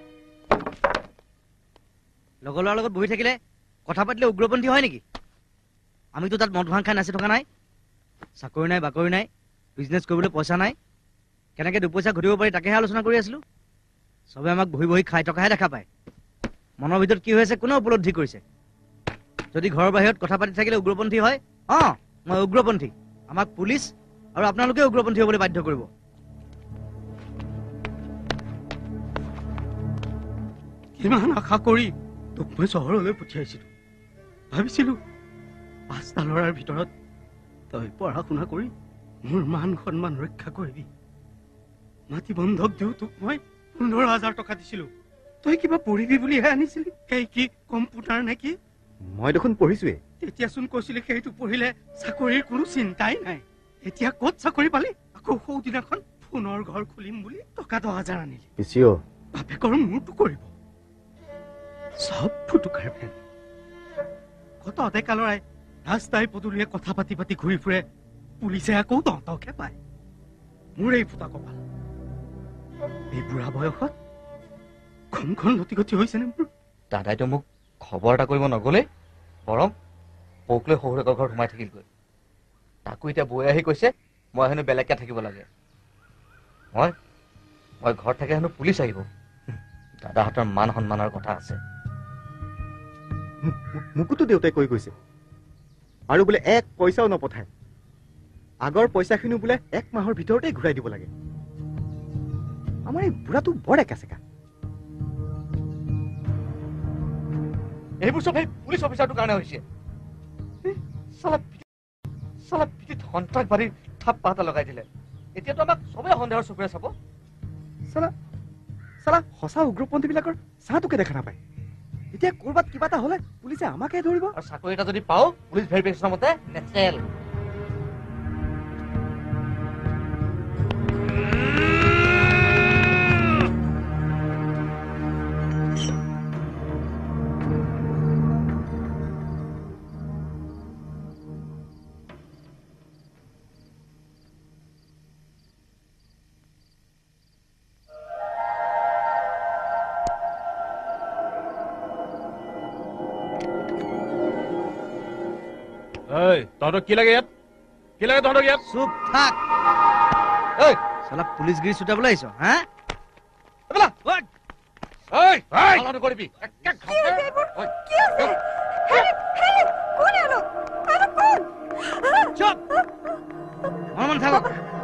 লগৰ ল'ৰাৰ লগত বহি থাকিলে কথা পাতিলে উগ্ৰপন্থী হয় নেকি আমিতো তাত মদ ভাং খাই নাচি থকা নাই চাকৰি নাই বাকৰি নাই বিজনেছ কৰিবলৈ পইচা নাই কেনেকৈ দুপইচা ঘটিব পাৰি তাকেহে আলোচনা কৰি আছিলোঁ। চবে আমাক বহি বহি খাই থকাহে দেখা পায়। মনৰ ভিতৰত কি হৈ আছে কোনে উপলব্ধি কৰিছে? যদি ঘৰৰ বাহিৰত কথা পাতি থাকিলে উগ্ৰপন্থী হয়, অঁ মই উগ্ৰপন্থী। আমাক পুলিচ আৰু আপোনালোকে উগ্ৰপন্থী হ'বলৈ বাধ্য কৰিব। কিমান আশা কৰি তোক মই চহৰলৈ পঠিয়াইছিলো। ভাবিছিলো পাঁচটা ল'ৰাৰ ভিতৰত তই পঢ়া শুনা কৰি মোৰ মান সন্মান ৰক্ষা কৰিবি। মাটি বন্ধক দিও তোক মই পোন্ধৰ হাজাৰ টকা দিছিলো। তই কিবা পঢ়িবি বুলিহে আনিছিলি। সেই কি কম্পিউটাৰ নেকি? মই দেখোন পঢ়িছোৱে। তেতিয়াচোন কৈছিলি সেইটো পঢ়িলে চাকৰিৰ কোনো চিন্তাই নাই। এতিয়া ক'ত চাকৰি পালি? আকৌ সৌদিনাখন ফোনৰ ঘৰ খুলিম বুলি টকা দহ হাজাৰ আনিলি। পিছিও বাপেকৰ মূৰটো কৰিব সব ফুটুকাৰ ভেন। কত ডেকা লৰাই ৰাস্তাই পদূলিয়ে কথা পাতি পাতি ঘূৰি ফুৰে। পুলিচে আকৌ তহঁতকে পায়। মোৰ এই ফুটা কপাল। এই বুঢ়া বয়সত ঘনখন লতি গতি হৈছেনে মোৰ? দাদাইতো মোক খবৰ এটা কৰিব নগ'লে, বৰং পৌক লৈ শহুৰেকৰ ঘৰত সোমাই থাকিলগৈ। তাকো এতিয়া বৈ আহি কৈছে মই হেনো বেলেগকে থাকিব লাগে। মই মই ঘৰত থাকে হেনো পুলিচ আহিব। দাদাহঁতৰ মান সন্মানৰ কথা আছে। মোকোতো দেউতাই কৈ গৈছে আৰু বোলে এক পইচাও নপঠায়। আগৰ পইচাখিনি বোলে এক মাহৰ ভিতৰতে ঘূৰাই দিব লাগে। আমাৰ এই বুঢ়াটো বৰ একা চেকা। এইবোৰ চব সেই পুলিচ অফিচাৰটোৰ কাৰণে হৈছে। চালা পিঠিত সন্ত্ৰাসবাদীৰ থাপ্পা এটা লগাই দিলে। এতিয়াতো আমাক চবেই সন্দেহৰ চকুৰে চাব। চালা চালা সঁচা উগ্ৰপন্থীবিলাকৰ চাহটোকে দেখা নাপায়। এতিয়া কৰবাত কিবা এটা হলে পুলিচে আমাকে ধৰিব। আৰু চাকৰি এটা যদি পাও পুলিচ ভেৰিফিকেশ্যনৰ মতে নেচেল। তহঁতক কি লাগে ইয়াত? কি লাগে তহঁতক ইয়াত? চুপ থাক। ঐ চালা পুলিচগিৰি চুটাবলৈ আহিছ হা? নকৰিবি। মন থাকক।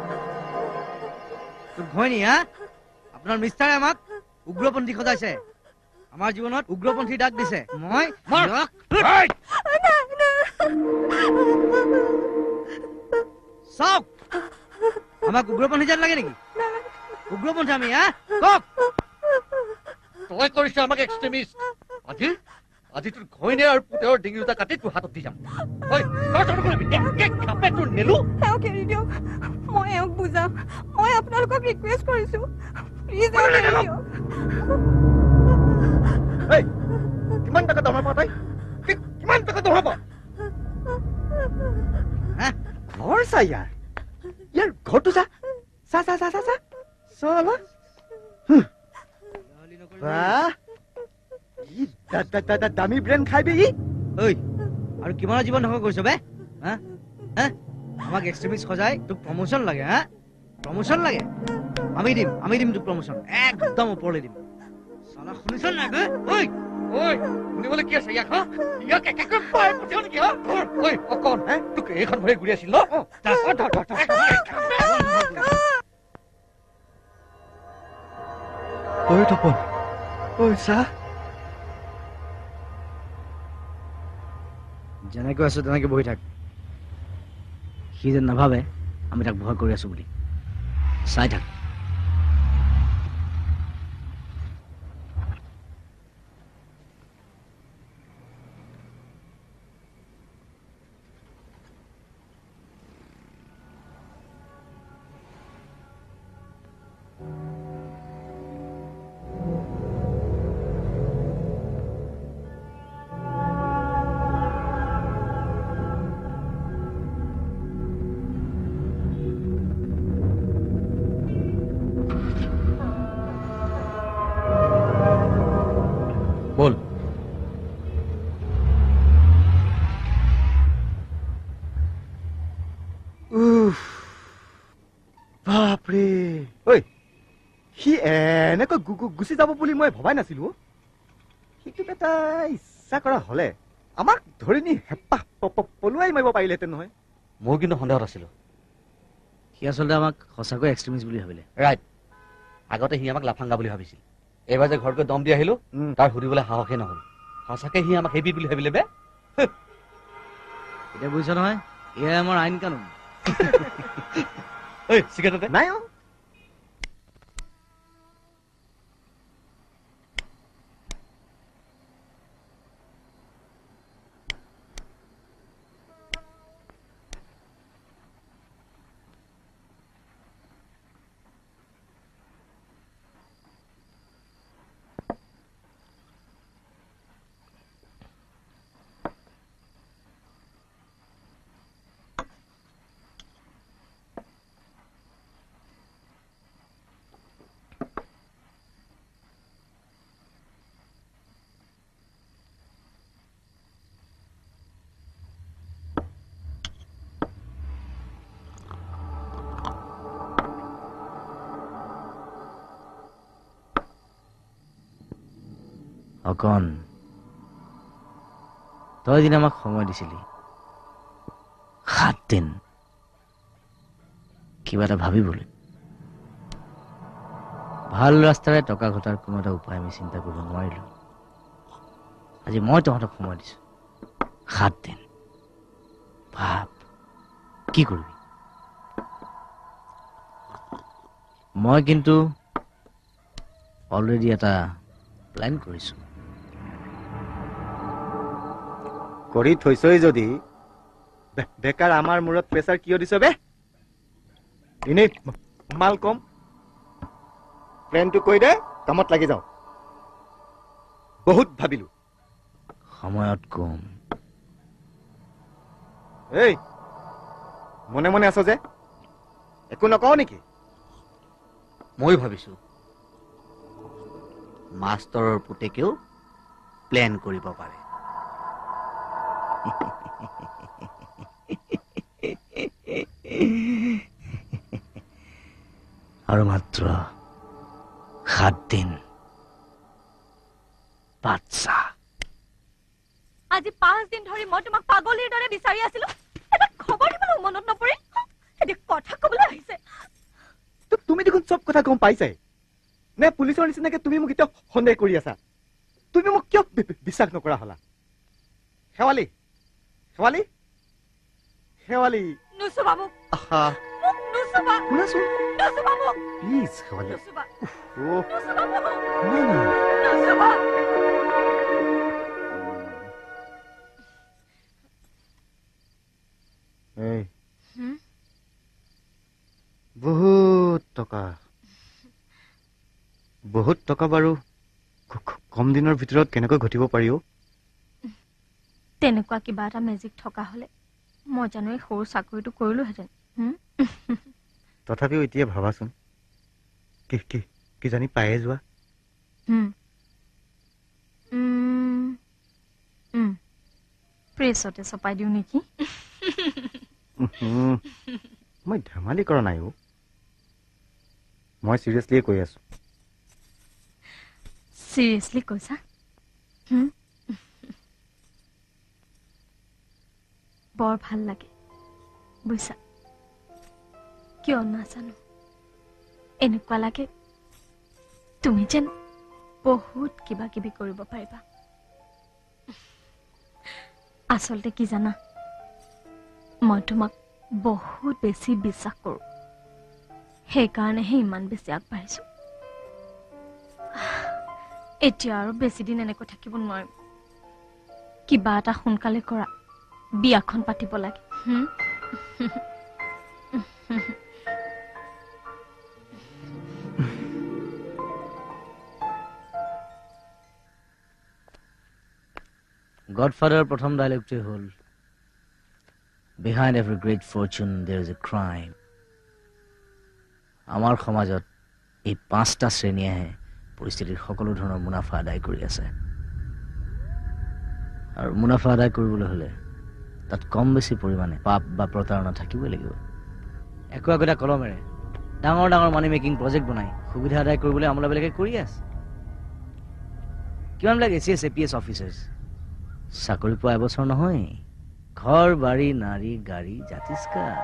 তোৰ ঘৈণী হা? আপোনাৰ মিষ্টাৰে আমাক উগ্ৰপন্থী সজাইছে। আমাৰ জীৱনত উগ্ৰপন্থী দাগ দিছে। মই চাওক আমাক উগ্ৰপন্থী যেন লাগে নেকি? উগ্ৰপন্থী আমি হা? কওক। তই কৰিছ আমাক এক্সট্ৰিমিষ্ট। আজি আজি তোৰ ঘৈণী আৰু পুতেৰৰ ডিঙি দুটা কাটি তোৰ হাতত দি যাম। তোৰ নেলো এওক এৰি দিয়ক। মই এওক বুজাম। মই আপোনালোকক ৰিকুৱেষ্ট কৰিছো প্লিজ এওক এৰি দিয়ক। কিমান টকা দৰমহা পাৱ তই? কিমান টকা দৰমহা পাৱ? ঘৰ চা ইয়াৰ ইয়াৰ ঘৰটো চা চা চা চা চা চা চল। দামী ব্ৰেণ্ড খাইবি ই। ঐ আৰু কিমানৰ জীৱন ধ্বংস কৰিছ বে? আমাক এক্সট্ৰিমিষ্ট সজাই তোক প্ৰমোচন লাগে হা? প্ৰমোচন লাগে? আমি দিম আমি দিম তোক প্ৰমোচন। একদম ওপৰলৈ দিম। চালা শুনিছ নাই বে? ঐ ঐ শুনিবলৈ কি আছে ইয়াক? ইয়াক একেকৈ পাই পঠিয়াও নেকি? ঐ অকণ তোক এইখন ভৰি ঘূৰি আছিল ন? ঐ তপন ঐ চা। যেনেকৈ আছো তেনেকৈ বহি থাক। সি যেন নাভাবে আমি তাক ভয় কৰি আছো বুলি। চাই থাক। বল। বাপৰে ঐ গুচি যাব বুলি মই ভবাই নাছিলো সেইটো এটা ইচ্ছা কৰা হলে আমাক ধৰি নি হেঁপাহ পলুৱাই মাৰিব পাৰিলেহেঁতেন নহয় মোৰ কিন্তু সন্দেহত আছিলো সি আচলতে আমাক সঁচাকৈ এক্সট্ৰিমিষ্ট বুলি ভাবিলে ৰাইট আগতে সি আমাক লাফাংগা বুলি ভাবিছিল এইবাৰ যে ঘৰত গৈ দম দি আহিলো তাৰ সুধিবলৈ সাহসেই নহল সঁচাকে সি আমাক হেভি বুলি ভাবিলে বে এতিয়া বুজিছ নহয় এয়াই আমাৰ আইন কানুন ঐ চিগাৰেট নাই অ অকণ তই দিন আমাক সময় দিছিলি সাত দিন কিবা এটা ভাবিবলৈ ভাল ৰাস্তাৰে টকা ঘটাৰ কোনো এটা উপায় আমি চিন্তা কৰিব নোৱাৰিলো আজি মই তহঁতক সময় দিছো সাত দিন ভাব কি কৰিবি মই কিন্তু অলৰেডি এটা প্লেন কৰিছো কৰি থৈছই যদি বেকাৰ আমাৰ মূৰত প্ৰেছাৰ কিয় দিছ বে এনেই মাল কম প্লেনটো কৈ দে কামত লাগি যাওঁ বহুত ভাবিলো সময়ত কম এই মনে মনে আছ যে একো নকওঁ নেকি মই ভাবিছো মাষ্টৰৰ পুতেকেও প্লেন কৰিব পাৰে আৰু মাত্ৰ সাত দিন বাচ্চা আজি পাঁচ দিন ধৰি মই তোমাক পাগলীৰ দৰে বিচাৰি আছিলো এটা খবৰ দিবলৈ মনত নপৰিল এতিয়া কথা কবলৈ আহিছে তুমি দেখোন চব কথা গম পাইছাই নে পুলিচৰ নিচিনাকে তুমি মোক এতিয়া সন্দেহ কৰি আছা তুমি মোক কিয় বিশ্বাস নকৰা হলা শেৱালি শেৱালি শেৱালি নুচুবা মোক আহা মোক নুচুবা শুনাচোন নুচুবা মোক প্লিজ শেৱালি নুচুবা অ নুচুবা মোক না না নুচুবা এই হুম বহুত টকা বহুত টকা বাৰু কম দিনৰ ভিতৰত কেনেকৈ ঘটিব পাৰিও তেনেকুৱা কিবা এটা মেজিক থকা হলে মই জানো এই সৰু চাকৰিটো কৰিলোহেঁতেন তথাপিও এতিয়া ভাবাচোন কি কি কি জানি পায়ে যোৱা প্ৰেছতে চপাই দিওঁ নেকি মই ধেমালি কৰা নাই অ মই চিৰিয়াছলিয়ে কৈ আছো চিৰিয়াছলি কৈছা বৰ ভাল লাগে বুজিছা কিয় নাজানো এনেকুৱা লাগে তুমি যেন বহুত কিবা কিবি কৰিব পাৰিবা আচলতে কি জানা মই তোমাক বহুত বেছি বিশ্বাস কৰো সেইকাৰণেহে ইমান বেছি আগবাঢ়িছো এতিয়া আৰু বেছি দিন এনেকৈ থাকিব নোৱাৰিম কিবা এটা সোনকালে কৰা বিয়াখন পাতিব লাগে গডফাদাৰৰ প্ৰথম ডাইলগটোৱে হ'ল behind every great fortune there is a crime আমাৰ সমাজত এই পাঁচটা শ্ৰেণীয়েহে পৰিস্থিতিৰ সকলো ধৰণৰ মুনাফা আদায় কৰি আছে আৰু মুনাফা আদায় কৰিবলৈ হ'লে তাত কম বেছি পৰিমাণে পাপ বা প্ৰতাৰণা থাকিবই লাগিব একো একোটা কলমেৰে ডাঙৰ ডাঙৰ মানি মেকিং প্ৰজেক্ট বনাই সুবিধা আদায় কৰিবলৈ আমোলাবিলাকে কৰি আছে। কিমানবিলাক A C S A P S officers চাকৰি পোৱা এবছৰ নহয়, ঘৰ বাৰী নাৰী গাড়ী জাতিষ্কাৰ।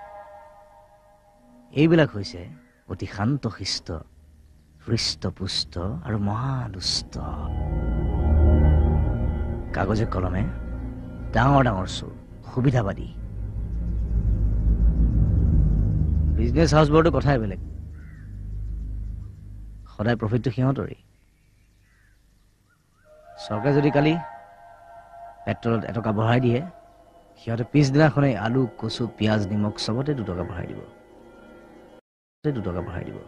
এইবিলাক হৈছে অতি শান্ত শিষ্ট হৃষ্টপুষ্ট আৰু মহাদুষ্ট। কাগজে কলমে ডাঙৰ ডাঙৰ চোৰ সুবিধাবাদী। বিজনেছ হাউচবোৰতো কথাই বেলেগ, সদায় প্ৰফিটটো সিহঁতৰেই। চৰকাৰে যদি কালি পেট্ৰলত এটকা বঢ়াই দিয়ে, সিহঁতে পিছদিনাখনেই আলু কচু পিঁয়াজ নিমখ চবতে দুটকা বঢ়াই দিব দুটকা বঢ়াই দিব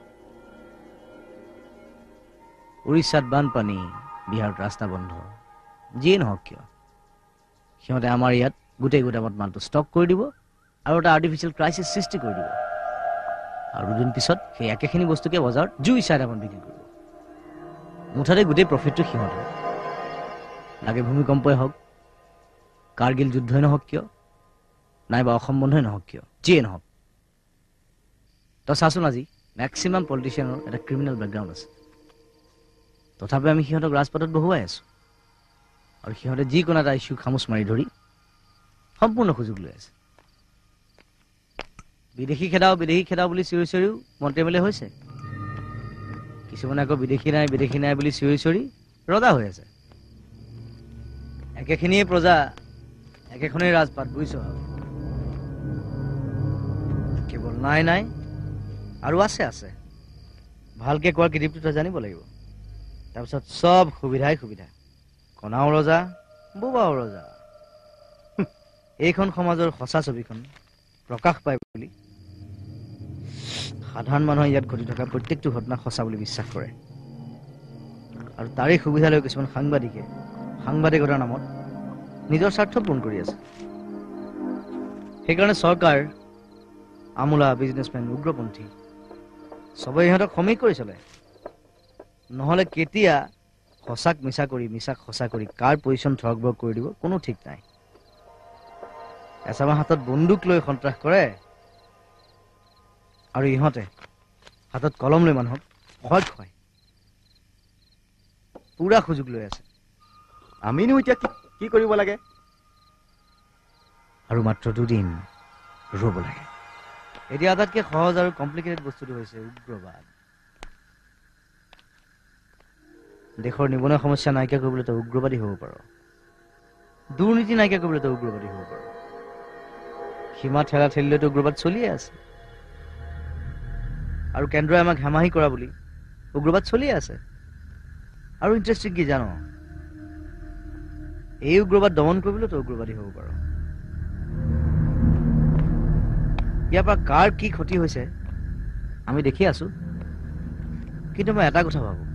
উৰিষ্যাত বানপানী, বিহাৰত ৰাস্তা বন্ধ, যিয়ে নহওক কিয় সিহঁতে আমাৰ ইয়াত গোটেই গোটামত মালটো ষ্টক কৰি দিব আৰু এটা আৰ্টিফিচিয়েল ক্ৰাইচিছ সৃষ্টি কৰি দিব। আৰু দুদিন পিছত সেই একেখিনি বস্তুকে বজাৰত জুই চাই দামত বিক্ৰী কৰিব। মুঠতে গোটেই প্ৰফিটটো সিহঁতে। লাগে ভূমিকম্পই হওক, কাৰ্গিল যুদ্ধই নহওক কিয়, নাইবা অসম বন্ধই নহওক কিয়, যিয়ে নহওক। তই চাচোন, আজি মেক্সিমাম পলিটিচিয়ানৰ এটা ক্ৰিমিনেল বেকগ্ৰাউণ্ড আছে, তথাপি আমি সিহঁতক ৰাজপথত বহুৱাই আছো। আৰু সিহঁতে যিকোনো এটা ইছ্যু খামোচ মাৰি ধৰি সম্পূৰ্ণ সুযোগ লৈ আছে। বিদেশী খেদাও বিদেশী খেদাও বুলি চিঞৰি চিঞৰিও মন্ত্ৰী এম এল এ হৈছে। কিছুমানে আকৌ বিদেশী নাই বিদেশী নাই বুলি চিঞৰি চিঞৰি ৰজা হৈ আছে। একেখিনিয়ে প্ৰজা, একেখনেই ৰাজপাট, বুজিছ? কেৱল নাই নাই আৰু আছে আছে। ভালকে কোৱাৰ কৃতিত্বটো তই জানিব লাগিব। তাৰপিছত চব সুবিধাই সুবিধা, কণাও ৰজা বোবাও ৰজা। এইখন সমাজৰ সঁচা ছবিখন প্ৰকাশ পায় বুলি সাধাৰণ মানুহে ইয়াত ঘটি থকা প্ৰত্যেকটো ঘটনা সঁচা বুলি বিশ্বাস কৰে। আৰু তাৰে সুবিধা লৈ কিছুমান সাংবাদিকে সাংবাদিকতাৰ নামত নিজৰ স্বাৰ্থ পূৰণ কৰি আছে। সেইকাৰণে চৰকাৰ, আমোলা, বিজনেছমেন, উগ্ৰপন্থী চবেই ইহঁতক সমীহ কৰি চলে। নহ'লে কেতিয়া সঁচাক মিছা কৰি মিছাক সঁচা কৰি কাৰ পজিশ্যন থৰকবৰ কৰি দিব কোনো ঠিক নাই। এচামা হাতত বন্দুক লৈ সন্ত্ৰাস কৰে আৰু ইহঁতে হাতত কলম লৈ মানুহক ভয় খুৱায়। পুৰা সুযোগ লৈ আছে। আমিনো এতিয়া কি কৰিব লাগে? আৰু মাত্ৰ দুদিন ৰ'ব লাগে। এতিয়া আটাইতকৈ সহজ আৰু কমপ্লিকেটেড বস্তুটো হৈছে উগ্ৰবাদ। দেশৰ নিবনুৱা সমস্যা নাইকিয়া কৰিবলৈ তই উগ্ৰবাদী হ'ব পাৰ, দুৰ্নীতি নাইকিয়া কৰিবলৈ তই উগ্ৰবাদী হ'ব পাৰ। সীমা ঠেলা ঠেলিলৈতো উগ্ৰবাদ চলিয়ে আছে। আৰু কেন্দ্ৰই আমাক হেমাহি কৰা বুলি উগ্ৰবাদ চলিয়ে আছে। আৰু ইণ্টাৰেষ্টিং কি জানো, এই উগ্ৰবাদ দমন কৰিবলৈ তই উগ্ৰবাদী হ'ব পাৰ। ইয়াৰ পৰা কাৰ কি ক্ষতি হৈছে আমি দেখি আছো। কিন্তু মই এটা কথা ভাবো,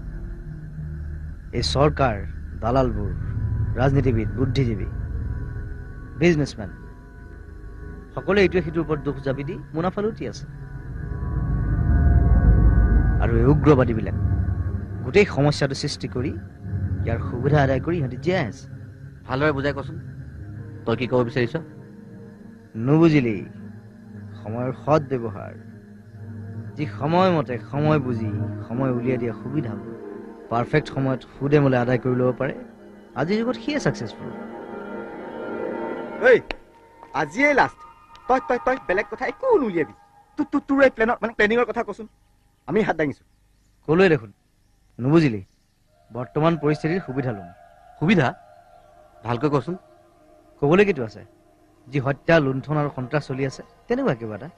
এই চৰকাৰ, দালালবোৰ, ৰাজনীতিবিদ, বুদ্ধিজীৱী, বিজনেছমেন সকলোৱে এইটোৱে সিটোৰ ওপৰত দুখ জাপি দি মুনাফা লুটি আছে। আৰু এই উগ্ৰবাদীবিলাক গোটেই সমস্যাটো সৃষ্টি কৰি ইয়াৰ সুবিধা আদায় কৰি সিহঁতি জীয়াই আছে। ভালদৰে বুজাই কচোন, তই কি ক'ব বিচাৰিছ? নুবুজিলি? সময়ৰ সৎ ব্যৱহাৰ, যি সময়মতে সময় বুজি সময় উলিয়াই দিয়া সুবিধাবোৰ পাৰফেক্ট সময়ত সুদে মোলে আদায় কৰি ল'ব পাৰে, আজিৰ যুগত সিয়ে ছাকচেছফুল। ঐ, আজিয়ে লাষ্ট। তই তই তই বেলেগ কথা একো নুলিয়াবি। তোৰ এই প্লেনৰ মানে প্লেনিঙৰ কথা কচোন, আমি হাত দাঙিছো। ক'লোৱে দেখোন, নুবুজিলি? বৰ্তমান পৰিস্থিতিৰ সুবিধা ল'ম। সুবিধা? ভালকৈ কচোন। ক'বলৈ কিটো আছে? যি হত্যা, লুণ্ঠন আৰু সন্ত্ৰাস চলি আছে তেনেকুৱা কিবা এটা।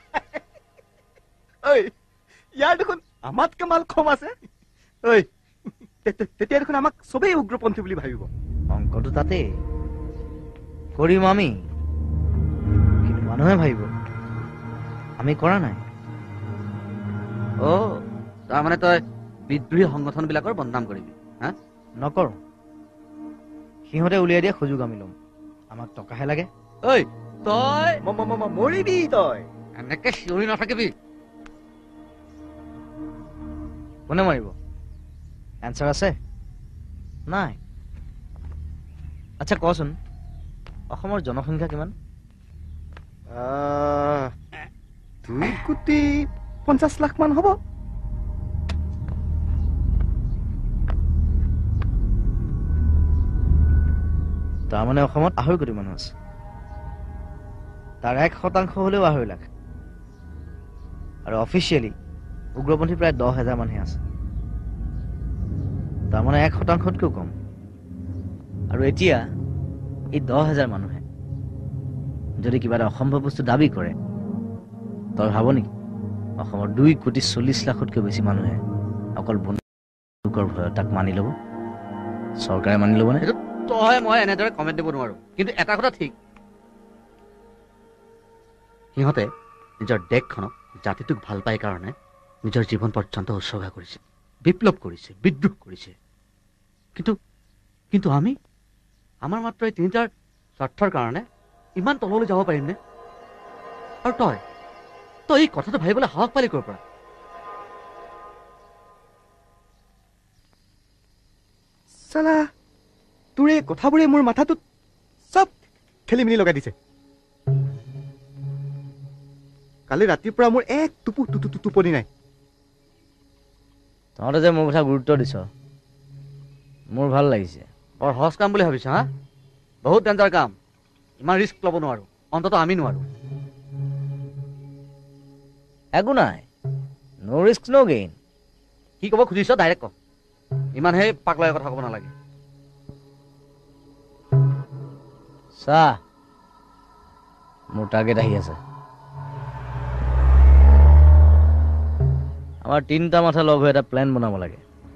ঐ, ইয়াৰ দেখোন আমাতকে মাল কম আছে। ঐ, তেতিয়া দেখোন আমাক চবেই উগ্ৰপন্থী বুলি ভাবিব। অংকটো তাতেই। কৰিম আমি, কিন্তু মানুহে ভাবিব আমি কৰা নাই। অ', তাৰমানে তই বিদ্ৰোহী সংগঠনবিলাকৰ বদনাম কৰিবি? হা, নকৰো। সিহঁতে উলিয়াই দিয়া সুযোগ আমি ল'ম। আমাক টকাহে লাগে। ঐ, তই মৰিবি। তই এনেকে চিঞৰি নাথাকিবি। কোনে মাৰিব? এনচাৰ আছে? নাই। আচ্ছা কচোন, অসমৰ জনসংখ্যা কিমান? দুই কোটি পঞ্চাছ লাখ মান হ'ব। তাৰমানে অসমত আঢ়ৈ কোটি মানুহ আছে তাৰ এক শতাংশ হলেও আঢ়ৈ লাখ আৰু অফিচিয়েলি উগ্ৰপন্থী প্ৰায় দহ হাজাৰ মানুহ আছে তাৰমানে এক শতাংশতকৈও কম আৰু এতিয়া এই দহ হাজাৰ মানুহে যদি কিবা এটা অসম্ভৱ বস্তু দাবী কৰে তই ভাব নেকি অসমৰ দুই কোটি চল্লিছ লাখতকৈ বেছি মানুহে অকল বন্দুকৰ ভয়ত তাক মানি ল'ব চৰকাৰে মানি ল'বনে তই মই এনেদৰে কমেণ্ট দিব নোৱাৰো কিন্তু এটা কথা ঠিক সিহঁতে নিজৰ দেশখনক জাতিটোক ভাল পাই কাৰণে নিজৰ জীৱন পৰ্যন্ত উৎসৰ্গা কৰিছে বিপ্লৱ কৰিছে বিদ্ৰোহ কৰিছে কিন্তু কিন্তু আমি আমাৰ মাত্ৰ এই তিনিটাৰ স্বাৰ্থৰ কাৰণে ইমান তললৈ যাব পাৰিমনে আৰু তই তই এই কথাটো ভাবিবলৈ সাহস পালি ক'ৰ পৰা চালা তোৰ এই কথাবোৰে মোৰ মাথাটোত চব খেলি মেলি লগাই দিছে কালি ৰাতিৰ পৰা মোৰ এক টোপু টোপনি নাই তহঁতে যে মোৰ কথা গুৰুত্ব দিছ মোৰ ভাল লাগিছে বৰ সহজ কাম বুলি ভাবিছ হা বহুত ডেঞ্জাৰ কাম ইমান ৰিস্ক ল'ব নোৱাৰো অন্ততঃ আমি নোৱাৰো একো নাই নো ৰিস্ক নো গেইন কি ক'ব খুজিছ ডাইৰেক্ট ক ইমান সেই পাগলাৰ কথা ক'ব নালাগে চা মোৰ টাৰ্গেট আহি আছে আমাৰ তিনিটা মাথা লগ হৈ এটা প্লেন বনাব লাগে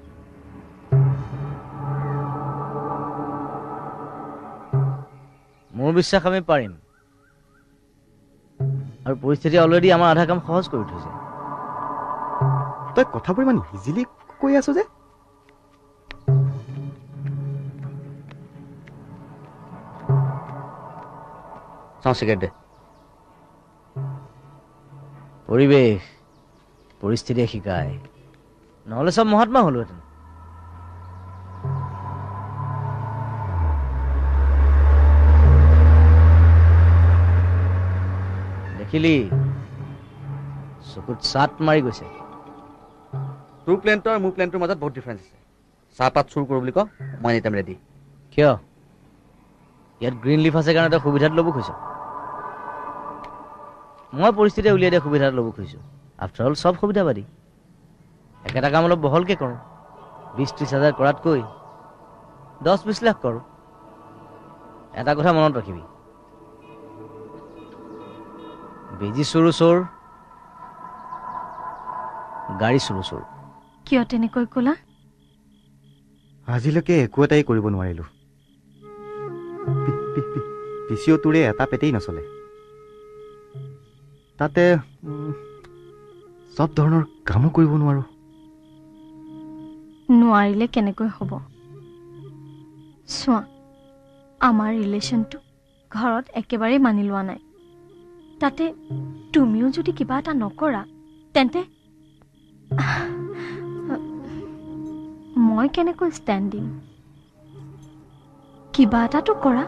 মোৰ বিশ্বাস আমি পাৰিম আৰু পৰিস্থিতি অলৰেডি আমাৰ আধা কাম সহজ কৰি থৈছে তই কথাবোৰ ইমান ইজিলি কৈ আছ যে চাওঁ চিগাৰেট দে পৰিৱেশ পৰিস্থিতিয়ে শিকায় নহ'লে চব মহাত্মা হ'লোহেঁতেন দেখিলি চকুত চাট মাৰি গৈছে তোৰ প্লেনটো আৰু মোৰ প্লেনটোৰ মাজত বহুত ডিফাৰেঞ্চ আছে চাহপাত চুৰ কৰোঁ বুলি ক মই এনি টাইম ৰেডি কিয় ইয়াত গ্ৰীণ লিফ আছে কাৰণে তই সুবিধাটো ল'ব খুজিছ মই পৰিস্থিতি উলিয়াই দিয়া সুবিধাটো ল'ব খুজিছোঁ আফটাৰ অল চব সুবিধাবাদী একেটা কাম অলপ বহলকে কৰোঁ বিছ ত্ৰিছ হাজাৰ কৰাতকৈ দহ বিছ লাখ কৰোঁ এটা কথা মনত ৰাখিবি বেজি চোৰো চোৰ গাড়ী চোৰো চোৰ কিয় তেনেকৈ ক'লা আজিলৈকে একো এটাই কৰিব নোৱাৰিলো পিচিও তোৰে এটা পেটেই নচলে তাতে চব ধৰণৰ কামো কৰিব নোৱাৰো নোৱাৰিলে কেনেকৈ হ'ব চোৱা আমাৰ ৰিলেশ্যনটো ঘৰত একেবাৰে মানি লোৱা নাই তাতে তুমিও যদি কিবা এটা নকৰা তেন্তে মই কেনেকৈ ষ্টেণ্ড দিম কিবা এটাতো কৰা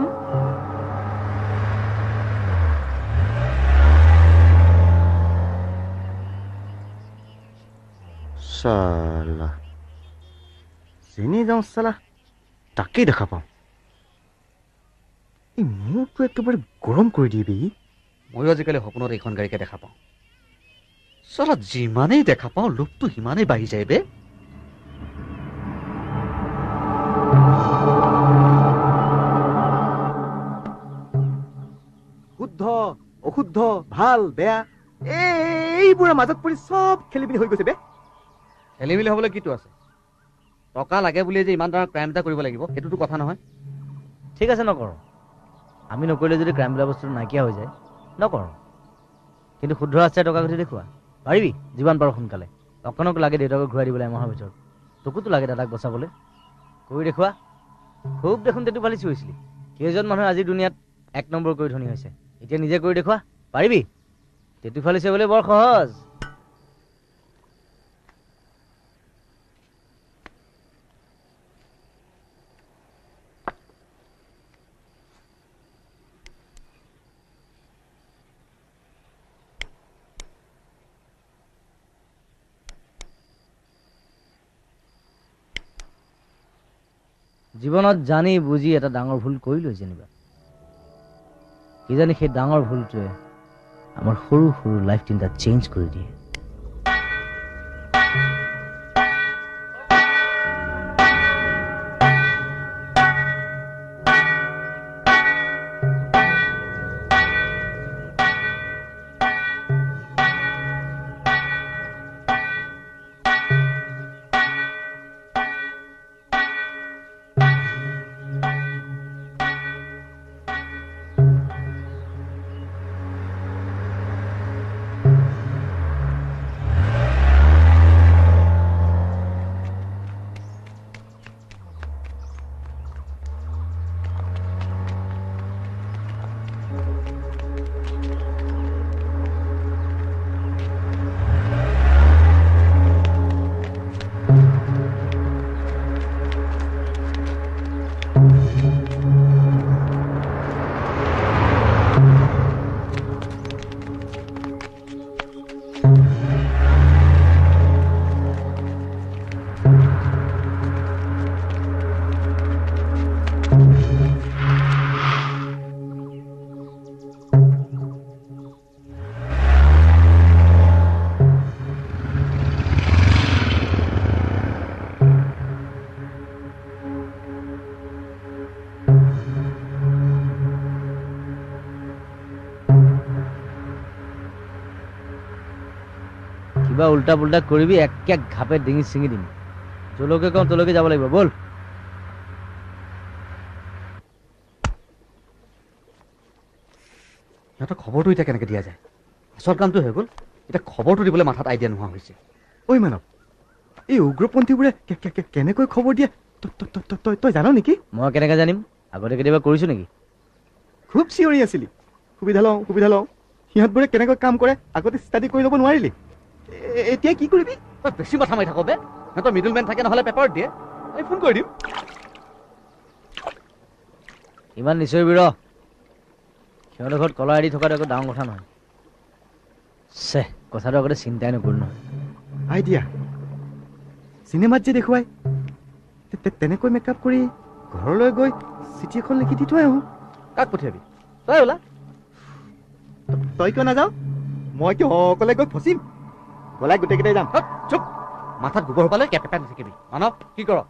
চালা যেনে যাওঁ চালা তাকেই দেখা পাওঁ এই মোৰটো একেবাৰে গৰম কৰি দিবি ময়ো আজিকালি সপোনত এইখন গাড়ীকে দেখা পাওঁ চালা যিমানেই দেখা পাওঁ লোভটো সিমানেই বাঢ়ি যায় বে শুদ্ধ অশুদ্ধ ভাল বেয়া এইবোৰৰ মাজত পৰি চব খেলি মেলি হৈ গৈছে বে খেলি মেলি হ'বলৈ কিটো আছে টকা লাগে বুলিয়ে যে ইমান ডাঙৰ ক্ৰাইম এটা কৰিব লাগিব সেইটোতো কথা নহয় ঠিক আছে নকৰোঁ আমি নকৰিলে যদি ক্ৰাইম বোলা বস্তুটো নাইকিয়া হৈ যায় নকৰোঁ কিন্তু শুদ্ধ ৰাস্তাই টকা ঘটি দেখুওৱা পাৰিবি যিমান পাৰোঁ সোনকালে অকণক লাগে দেউতাকক ঘূৰাই দিবলৈ এমাহৰ ভিতৰত তোকোতো লাগে দাদাক বচাবলৈ কৰি দেখুওৱা খুব দেখোন তেটো ফালিচি হৈছিলি কেইজন মানুহে আজি দুনিয়াত এক নম্বৰ কৰি ধনী হৈছে এতিয়া নিজে কৰি দেখুওৱা পাৰিবি তেটো ফালিছে বোলে বৰ সহজ জীৱনত জানি বুজি এটা ডাঙৰ ভুল কৰিলোঁ যেনিবা কিজানি সেই ডাঙৰ ভুলটোৱে আমাৰ সৰু সৰু লাইফ তিনিটা চেঞ্জ কৰি দিয়ে কিবা উল্টা পুল্টা কৰিবি একে ঘাপে ডিঙি ছিঙি দিম যলৈকে কওঁ তলৈকে যাব লাগিব বল সিহঁতৰ খবৰটো এতিয়া কেনেকৈ দিয়া যায় আচল কামটো হৈ গ'ল এতিয়া খবৰটো দিবলৈ মাথাত আইডিয়া নোহোৱা হৈছে ঐ মানৱ এই উগ্ৰপন্থীবোৰে কেনেকৈ খবৰ দিয়ে তই জান নেকি মই কেনেকৈ জানিম আগতে কেতিয়াবা কৰিছোঁ নেকি খুব চিঞৰি আছিলি সুবিধা লওঁ সুবিধা লওঁ সিহঁতবোৰে কেনেকৈ কাম কৰে আগতে ষ্টাডি কৰি ল'ব নোৱাৰিলি এতিয়া কি কৰিবি তই বেছি মাথা মাৰি থাক বে সিহঁতৰ মিডল মেন থাকে নহ'লে পেপাৰত দিয়ে আমি ফোন কৰি দিম ইমান নিশ্চয়বি ৰ সিহঁতৰ ঘৰত কলা এৰি থকাটো একো ডাঙৰ কথা নহয় চে কথাটো আগতে চিন্তাই নকৰোঁ নহয় আইডিয়া চিনেমাত যে দেখুৱাই তেনেকৈ মেকআপ কৰি ঘৰলৈ গৈ চিঠি এখন লিখি দি থৈ আহোঁ কাক পঠিয়াবি তই ওলা তই কিয় নাযাওঁ মই কিয় অকলে গৈ ফচিম গলাই গোটেইকেইটাই যাম চুপ মাথাত গোবৰ সোপালৈ কেপ পেপাই নাথাকিবি মানৱ কি কৰ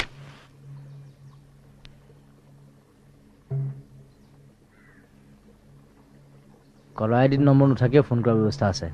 কলা আইডিত নম্বৰ নাথাকিও ফোন কৰাৰ ব্যৱস্থা আছে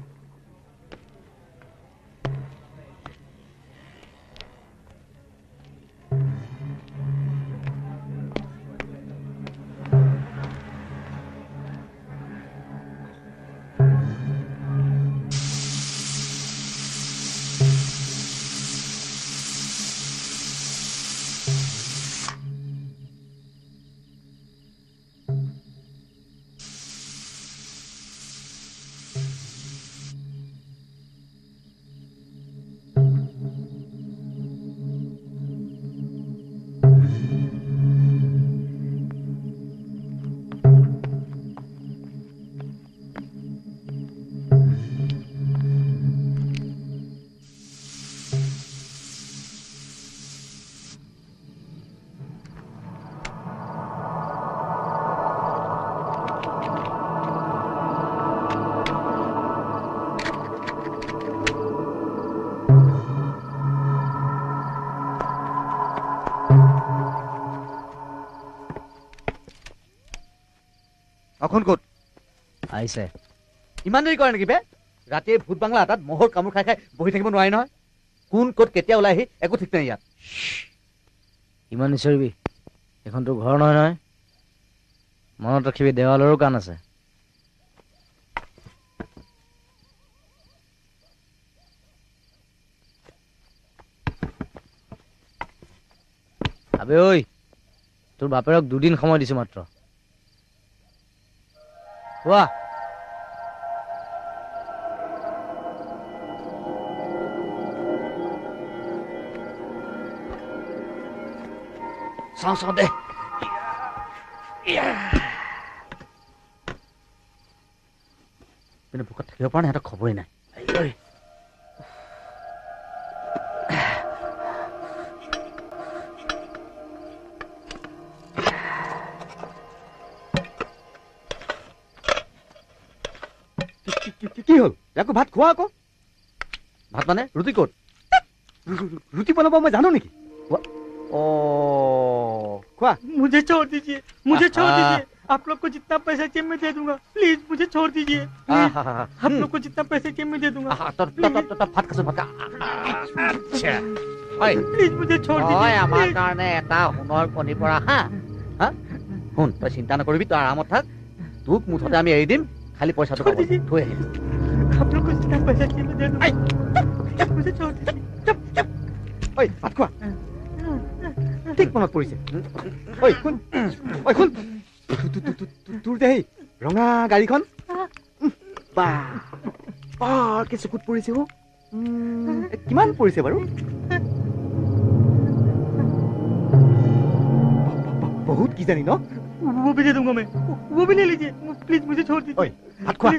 অখন ক'ত আহিছে ইমান দেৰি কৰে নেকি বে ৰাতিয়ে ভূত বাংলা এটাত মহৰ কামোৰ খাই খাই বহি থাকিব নোৱাৰি নহয় কোন ক'ত কেতিয়া ওলাই আহি একো ঠিক নাই ইয়াত ইমান নিচৰিবি এখন তোৰ ঘৰ নহয় নহয় মনত ৰাখিবি দেৱালৰো কাণ আছে আবে ঐ তোৰ বাপেৰক দুদিন সময় দিছো মাত্ৰ কোৱা চাওঁ চাওঁ দে কিন্তু ভোকত থাকিব পৰা নাই সিহঁতক খবৰেই নাই কি হ'ল ইয়াকো ভাত খোৱা আকৌ ভাত মানে ৰুটি ক'ত ৰুটি বনাব মই জানো নেকি ओ क्या मुझे छोड़ दीजिए मुझे छोड़ दीजिए आप लोग को जितना पैसा चाहिए मैं दे दूंगा प्लीज मुझे छोड़ दीजिए आप लोग को जितना पैसा चाहिए मैं दे दूंगा प्लीज मुझे छोड़ दीजिए আমার কাৰণে এটা সোণৰ কণী পৰা হা হা শুন তই চিন্তা নকৰিবি তই আৰামত থাক তোক মুঠতে আমি এৰি দিম খালি পইচাটো পাব থৈ আহিম आप लोग को जितना पैसा चाहिए मैं दे दूंगा मुझे छोड़ दीजिए चुप चुप ओए भात खा ঠিক মনত পৰিছে ঐ কোন ঐ কোন তোৰ দে ৰঙা গাড়ীখন বা বৰ কি চকুত পৰিছে ও কিমান পৰিছে বাৰু বহুত কি জানি ন वो भी दे दूंगा मैं वो भी ले लीजिए प्लीज मुझे छोड़ दीजिए ओए भात खा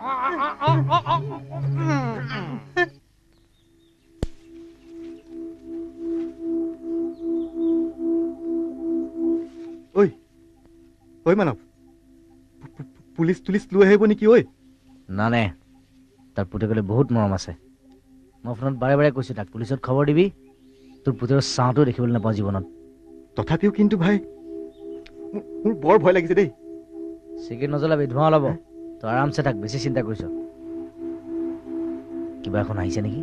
ঐ ঐ মানৱ পুলিচ তুলিচ লৈ আহিব নেকি ঐ না নে তাৰ পুতেকলে বহুত মৰম আছে মই ফোনত বাৰে বাৰে কৈছো তাক পুলিচত খবৰ দিবি তোৰ পুতেকৰ চাওঁটো দেখিবলৈ নাপাওঁ জীৱনত তথাপিও কিন্তু ভাই মোৰ বৰ ভয় লাগিছে দেই চিগাৰেট নজ্বলাবি ধোঁৱা ওলাব তই আৰামছে থাক বেছি চিন্তা কৰিছ কিবা এখন আহিছে নেকি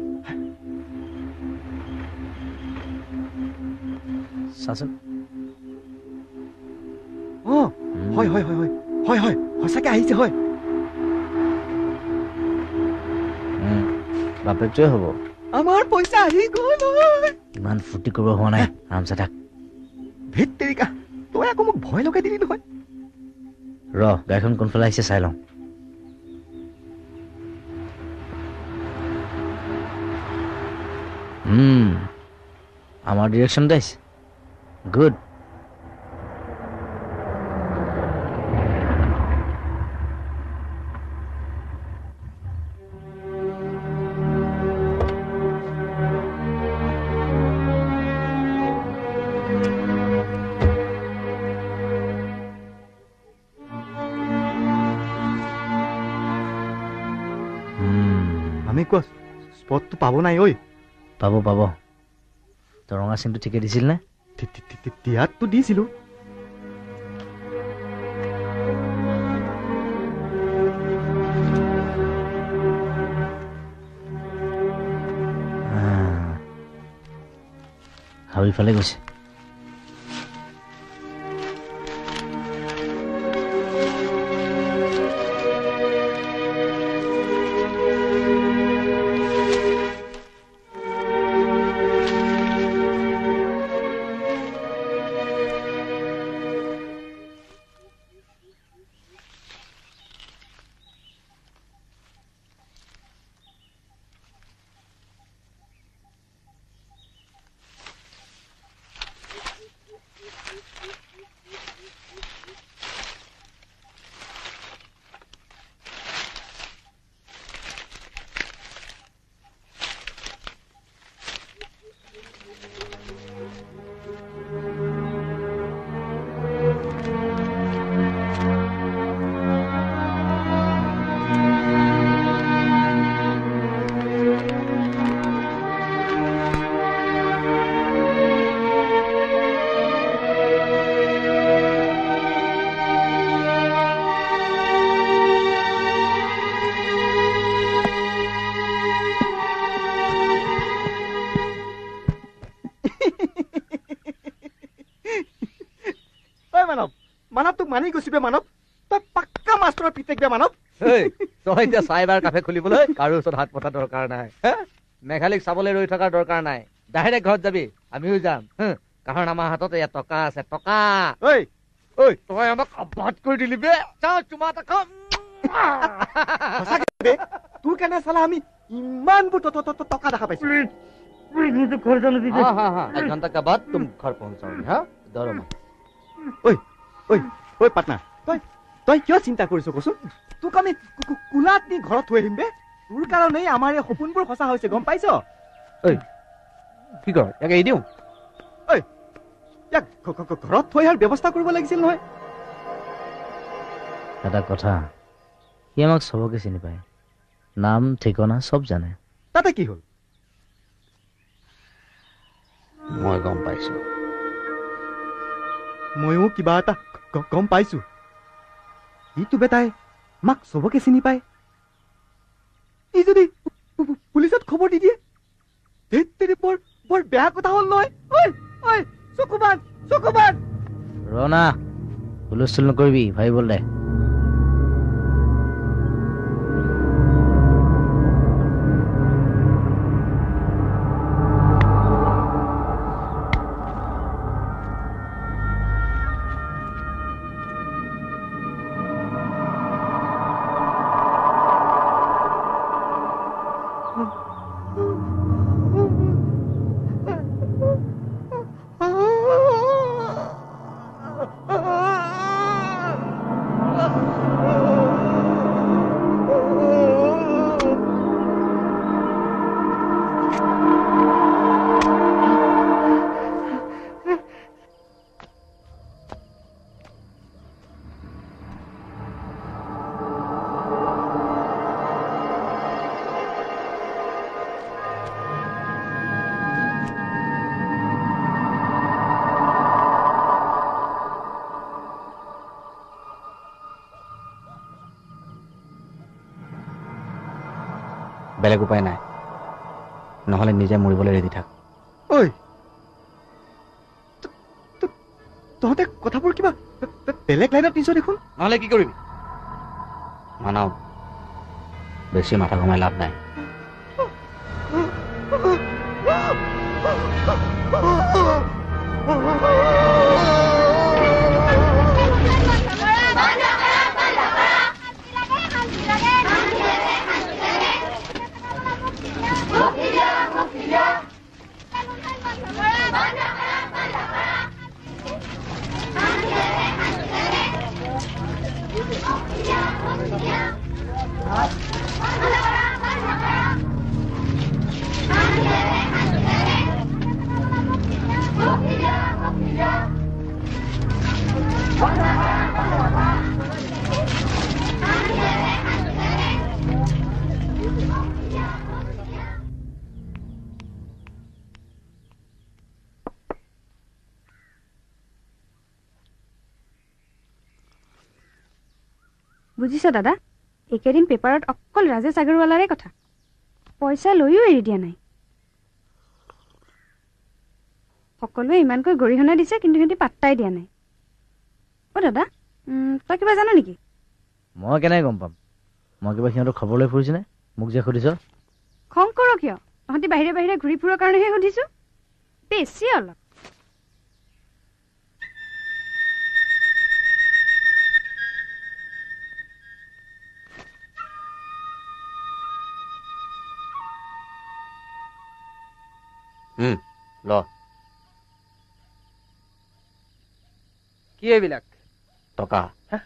চাচোন অ হয় হয় হয় হয় হয় সঁচাকে আহিছে হয় বাপেকটোৱে হ'ব আমাৰ পইচা আহি গ'ল ইমান ফূৰ্তি কৰিব হোৱা নাই আৰামছে থাক ভেট তেৰিকা তই আকৌ মোক ভয় লগাই দিলি নহয় ৰ গাড়ীখন কোনফালে আহিছে চাই লওঁ আমাৰ ডিৰেকশ্যনতে আহিছে গুড স্পটটো পাব নাই ঐ পাব পাব তই ৰঙা চিনটো ঠিকে দিছিল নে দিয়াততো দিছিলো হাউৰিফালে গৈছে মানি গৈছিবে মানৱ তই পাক্কা মাষ্টৰৰ পিতেক বে মানৱ তই এতিয়া চাইবাৰ কাফে খুলিবলৈ কাৰো ওচৰত হাত পতা দৰকাৰ নাই মেঘালিক চাবলৈ ৰৈ থকাৰ দৰকাৰ নাই ডাইৰেক্ট ঘৰত যাবি আমিও যাম কাৰণ আমাৰ হাতত এয়া টকা আছে টকা ঐ ঐ তই আমাক অবাদ কৰি দিলি বে চাও চুমা এটা খাম তোৰ কাৰণে চালা আমি ইমানবোৰ টকা দেখা পাইছো घर जाने दीजिए हाँ हाँ हाँ एक घंटा के बाद तुम घर पहुंचाओगे हाँ दौड़ो ओए ओए ओए पाटना तय तय किয় চিন্তা কৰিছ কচোন তোক আমি কুলাত নি ঘৰত থৈ আহিম বে তোৰ কাৰণে আমাৰ এই সপোনবোৰ সঁচা হৈছে গম পাইছ ঐ কি কৰ ইয়াক এৰি দিওঁ ঐ ইয়াক ঘৰত থৈ অহাৰ ব্যৱস্থা কৰিব লাগিছিল নহয় এটা কথা সি আমাক চবকে চিনি পায় নাম ঠিকনা সব জানে। তাতে কি হ'ল? মই গম পাইছো। ময়ো কিবা এটা গম পাইছো। ইটো বেটাই মাক চবকে চিনি পায়। ই যদি পুলিচত খবৰ দি দিয়ে তেৰি বৰ বৰ বেয়া কথা হ'ল নহয়। ঐ ঐ চকুবান চকুবান ৰনা হুলস্থুল নকৰিবি, ভাবিবল দে। বেলেগ উপায় নাই, নহলে নিজে মৰিবলৈ ৰেডি থাক। ঐ তহঁতে কথাবোৰ কিবা বেলেগ লাইনত নিছ দেখোন। নহলে কি কৰিবি? মানৱ, বেছি মাথা ঘমাই লাভ নাই। বুজিছ দাদা, একেদিন পেপাৰত অকল ৰাজেশ আগৰৱালাৰে কথা, পইচা লৈও এৰি দিয়া নাই। সকলোৱে ইমানকৈ গৰিহণা দিছে, কিন্তু সিহঁতি পাত্তাই দিয়া নাই। অ দাদা, তই কিবা জানো নেকি? মই কেনেকৈ গম পাম? মই কিবা সিহঁতক খবৰ লৈ ফুৰিছো নে? মোক যে সুধিছ। খং কৰ কিয়? তহঁতি বাহিৰে বাহিৰে ঘূৰি ফুৰাৰ কাৰণেহে সুধিছো। বেছি অলপ। উম ল কি এইবিলাক? টকা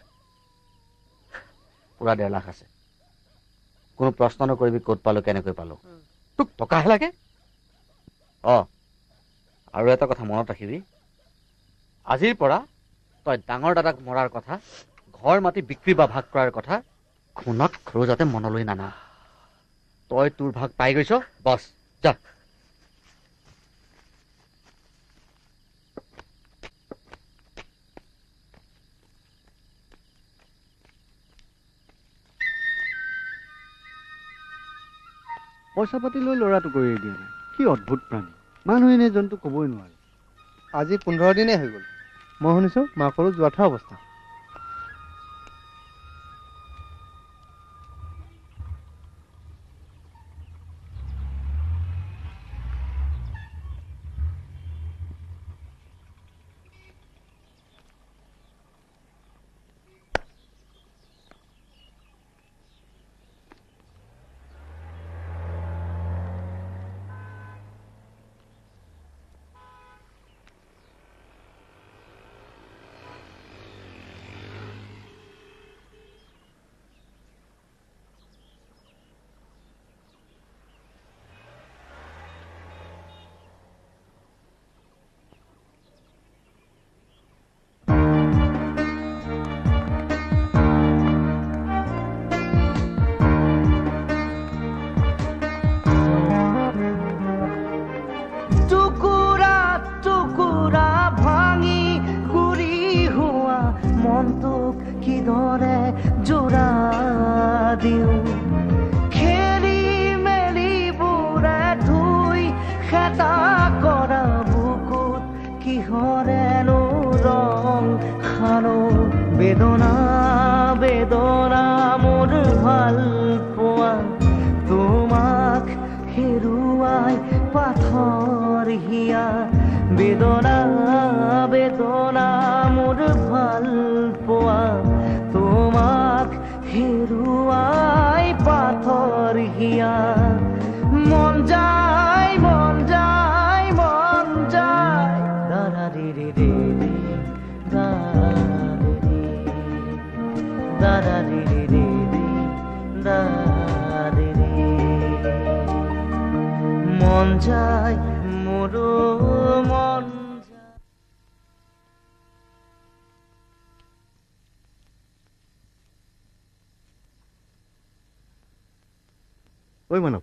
পুৰা ডেৰ লাখ আছে। কোনো প্ৰশ্ন নকৰিবি ক'ত পালো, কেনেকৈ পালো। তোক টকাহে লাগে? অ আৰু এটা কথা মনত ৰাখিবি, আজিৰ পৰা তই ডাঙৰ দাদাক মৰাৰ কথা, ঘৰ মাটি বিক্ৰী বা ভাগ কৰাৰ কথা খুনক খৰু যাতে মনলৈ নানা। তই তোৰ ভাগ পাই গৈছ, বছ যা। পইচা পাতি লৈ ল'ৰাটো কৰি দিয়া নাই। কি অদ্ভুত প্ৰাণী, মানুহ এনে জন্তু ক'বই নোৱাৰে। আজি পোন্ধৰ দিনেই হৈ গ'ল, মই শুনিছো মাকৰো যোৱা থোৱা অৱস্থা। বেদনা বেদনা মোৰ ভাল পোৱা তোমাক হেৰুৱাই পাথৰ হিয়া বেদনা বেদনা মোৰ ভাল পোৱা তোমাক হেৰুৱাই পাথৰ হিয়া মন যায় মন যায় মন যায় দাদা রে রে রে রে দাদা রে দাদা রে রে রে দাদা রে মন যায় মোৰো মন ঐ মানৱ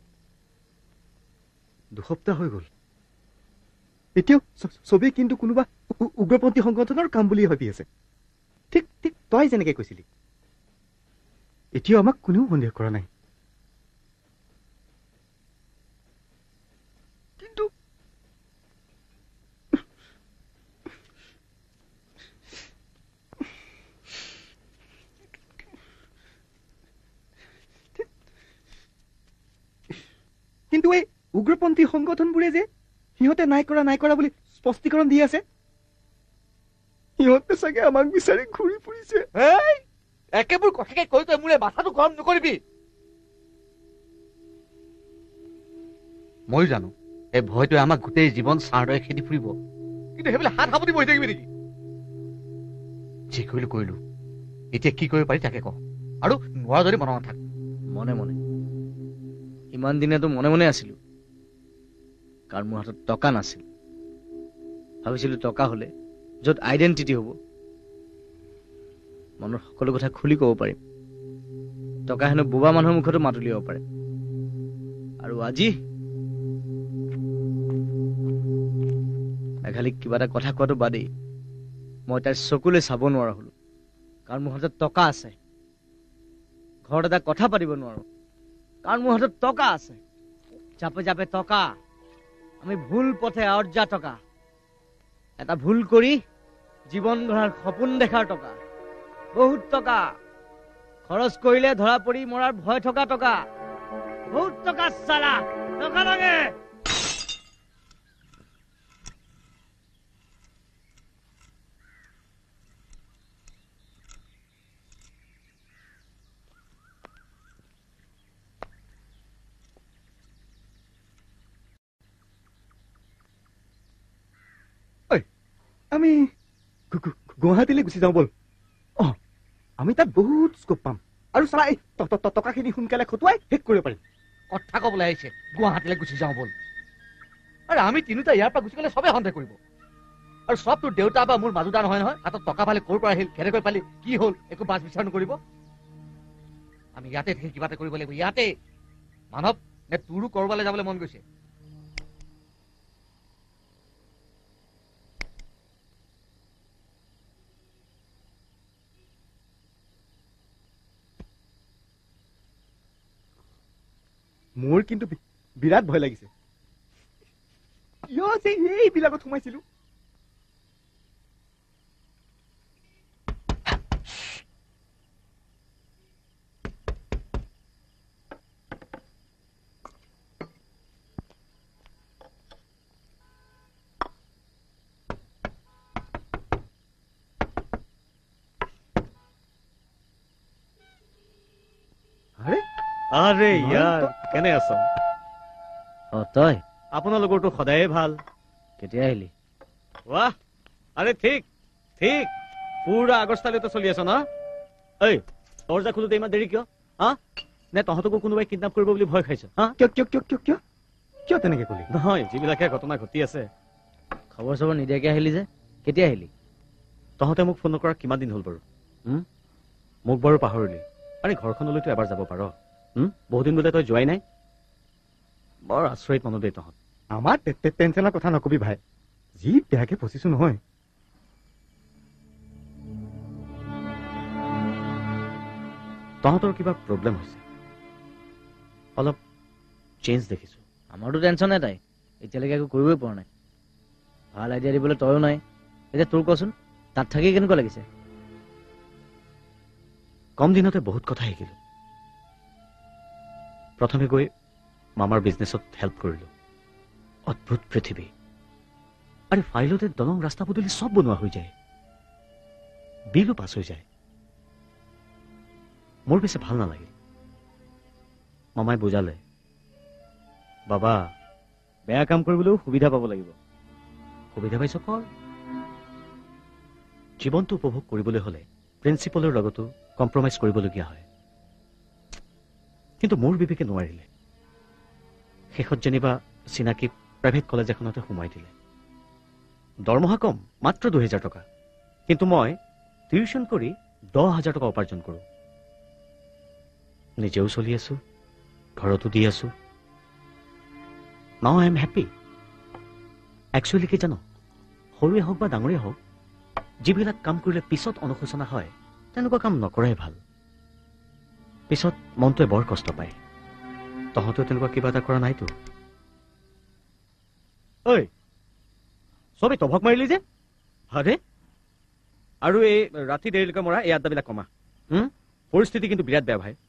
দুসপ্তাহ হৈ গ'ল এতিয়াও চবেই কিন্তু কোনোবা উগ্ৰপন্থী সংগঠনৰ কাম বুলি ভাবি আছে ঠিক ঠিক তই যেনেকে কৈছিলি এতিয়াও আমাক কোনেও সন্দেহ কৰা নাই কিন্তু কিন্তু এই উগ্ৰপন্থী সংগঠনবোৰে যে সিহঁতে নাই কৰা নাই কৰা বুলি স্পষ্টীকৰণ দি আছে সিহঁতে চাগে আমাক বিচাৰি ঘূৰি ফুৰিছে একেবোৰ কথাকে কৈ তই মোৰে মাথাটো গৰম নকৰিবি মই জানো এই ভয়টোৱে আমাক গোটেই জীৱন চাৰদৰে খেদি ফুৰিব কিন্তু সেইবিলাক হাত সাৱটি বহি থাকিবি নেকি যি কৰিলো কৰিলো এতিয়া কি কৰিব পাৰি তাকে ক আৰু নোৱাৰ যদি মনে নাথাক মনে মনে ইমান দিনেতো মনে মনে আছিলো কাৰণ মোৰ হাতত টকা নাছিল ভাবিছিলো টকা হলে য'ত আইডেণ্টিটি হ'ব মনৰ সকলো কথা খুলি ক'ব পাৰিম টকা হেনো বোবা মানুহৰ মুখতো মাত উলিয়াব পাৰে আৰু আজি মেঘালীক কিবা এটা কথা কোৱাটো বাদেই মই তাইৰ চকুলৈ চাব নোৱাৰা হলো কাৰণ মোৰ হাতত টকা আছে ঘৰত এটা কথা পাতিব নোৱাৰো কাৰণ মোৰ হাতত টকা আছে চাপে চাপে টকা আমি ভুল পথে অৰ্জা টকা এটা ভুল কৰি জীৱন গঢ়াৰ সপোন দেখাৰ টকা বহুত টকা খৰচ কৰিলে ধৰা পৰি মৰাৰ ভয় থকা টকা বহুত টকা চালা টকা লাগে আমি গুৱাহাটীলৈ গুচি যাওঁ বল অ আমি তাত বহুত স্কোপ পাম আৰু চালা এই টকাখিনি সোনকালে খটুৱাই শেষ কৰিব পাৰিম কথা ক'বলৈ আহিছে গুৱাহাটীলৈ গুচি যাওঁ বল আৰু আমি তিনিটা ইয়াৰ পৰা গুচি গ'লে চবে সন্দেহ কৰিব আৰু চব তোৰ দেউতা বা মোৰ মাজুদা নহয় নহয় হাতত টকা পালে ক'ৰ পৰা আহিল কেনেকৈ পালি কি হ'ল একো বাছ বিচাৰ নকৰিব আমি ইয়াতে থাকি কিবা এটা কৰিব লাগিব ইয়াতে মানৱ নে তোৰো ক'ৰবালৈ যাবলৈ মন গৈছে মোৰ কিন্তু বিৰাট ভয় লাগিছে কিয় যে এইবিলাকত সোমাইছিলো আৰে ইয়াৰ কেনে আছ অ তই আপোনালোকৰতো সদায়ে ভাল কেতিয়া আহিলি ৱাহ আৰে ঠিক ঠিক পুৰা আগষ্টলৈতো চলি আছ ন ঐ দৰ্জা খোলোতে ইমান দেৰি কিয় হা নে তহঁতকো কোনোবাই কিডনাপ কৰিব বুলি ভয় খাইছ হা কিয় কিয় কিয় কিয় কিয় কিয় তেনেকে কলি নহয় যিবিলাকে ঘটনা ঘটি আছে খবৰ চবৰ নিদিয়াকে আহিলি যে কেতিয়া আহিলি তহঁতে মোক ফোন নকৰা কিমান দিন হ'ল বাৰু মোক বাৰু পাহৰিলি আৰে ঘৰখনলৈতো এবাৰ যাব পাৰ বহুত দিন বোলে তই যোৱাই নাই বৰ আচৰিত মানুহ দেই তহঁত আমাৰ টেনচনৰ কথা নকবি ভাই যি বেয়াকে ফচিছো নহয় তহঁতৰ কিবা প্ৰব্লেম হৈছে অলপ চেঞ্জ দেখিছো আমাৰতো টেনচন নাই তাই এতিয়ালৈকে একো কৰিবই পৰা নাই ভাল আইডিয়া দিবলৈ তয়ো নাই এতিয়া তোৰ কচোন তাত থাকি কেনেকুৱা লাগিছে কম দিনতে বহুত কথা শিকিলো প্ৰথমে গৈ মামাৰ বিজনেছত হেল্প কৰিলো অদ্ভুত পৃথিৱী আৰে ফাইলতে দলং ৰাস্তা পদূলি সব বনোৱা হৈ যায় বিলো পাছ হৈ যায় মোৰ পিছে ভাল নালাগে মামাই বুজালে বাবা বেয়া কাম কৰিবলৈও সুবিধা পাব লাগিব সুবিধা পাইছ কৰ জীৱনটো উপভোগ কৰিবলৈ হলে প্ৰিন্সিপলৰ লগতো কম্প্ৰমাইজ কৰিবলগীয়া হয় কিন্তু মোৰ বিবেকে নোৱাৰিলে শেষত যেনিবা চিনাকি প্ৰাইভেট কলেজ এখনতে সোমাই দিলে দৰমহা কম মাত্ৰ দুহেজাৰ টকা কিন্তু মই টিউচন কৰি দহ হাজাৰ টকা উপাৰ্জন কৰোঁ নিজেও চলি আছো ঘৰতো দি আছো now I am happy actually কি জানো সৰুৱে হওক বা ডাঙৰে হওক যিবিলাক কাম কৰিলে পিছত অনুশোচনা হয় তেনেকুৱা কাম নকৰাই ভাল পিছত মনটোৱে বৰ কষ্ট পায় তহঁতেও তেনেকুৱা কিবা এটা কৰা নাইতো ঐ চবেই তভক মাৰিলি যে ভাদে আৰু এই ৰাতি দেৰিলৈকে মৰা এই আড্ডাবিলাক কমা পৰিস্থিতি কিন্তু বিৰাট বেয়া ভাই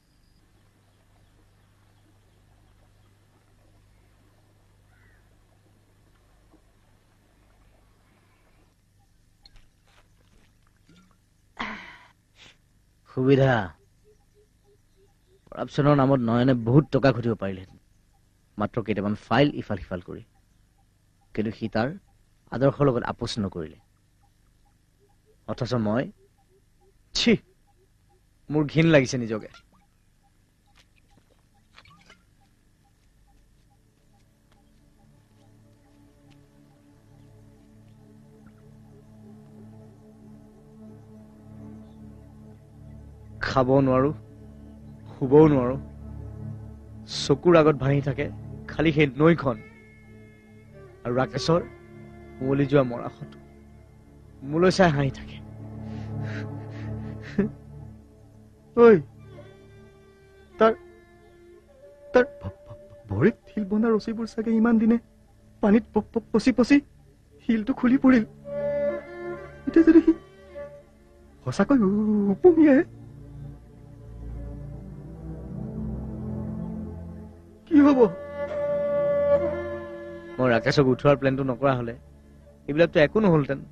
সুবিধা কৰাপশ্যনৰ নামত নয়নে বহুত টকা ঘটিব পাৰিলেহেঁতেন মাত্ৰ কেইটামান ফাইল ইফাল সিফাল কৰি কিন্তু সি তাৰ আদৰ্শৰ লগত আপোচ নকৰিলে অথচ মই ছি মোৰ ঘিণ লাগিছে নিজকে খাব নোৱাৰো শুবও নোৱাৰো চকুৰ আগত ভাঙি থাকে খালি সেই নৈখন আৰু ৰাকেশৰ উমলি যোৱা মৰাশটো মোলৈ চাই হাঁহি থাকে ঐ তাৰ তাৰ ভৰিত শিল বন্ধা ৰছীবোৰ চাগে ইমান দিনে পানীত পচি পচি শিলটো খুলি পৰিল এতিয়া যদি সি সঁচাকৈ উপঙি আহে কি হব মই ৰাকেশক উঠোৱাৰ প্লেনটো নকৰা হলে এইবিলাকতো একো নহলহেঁতেন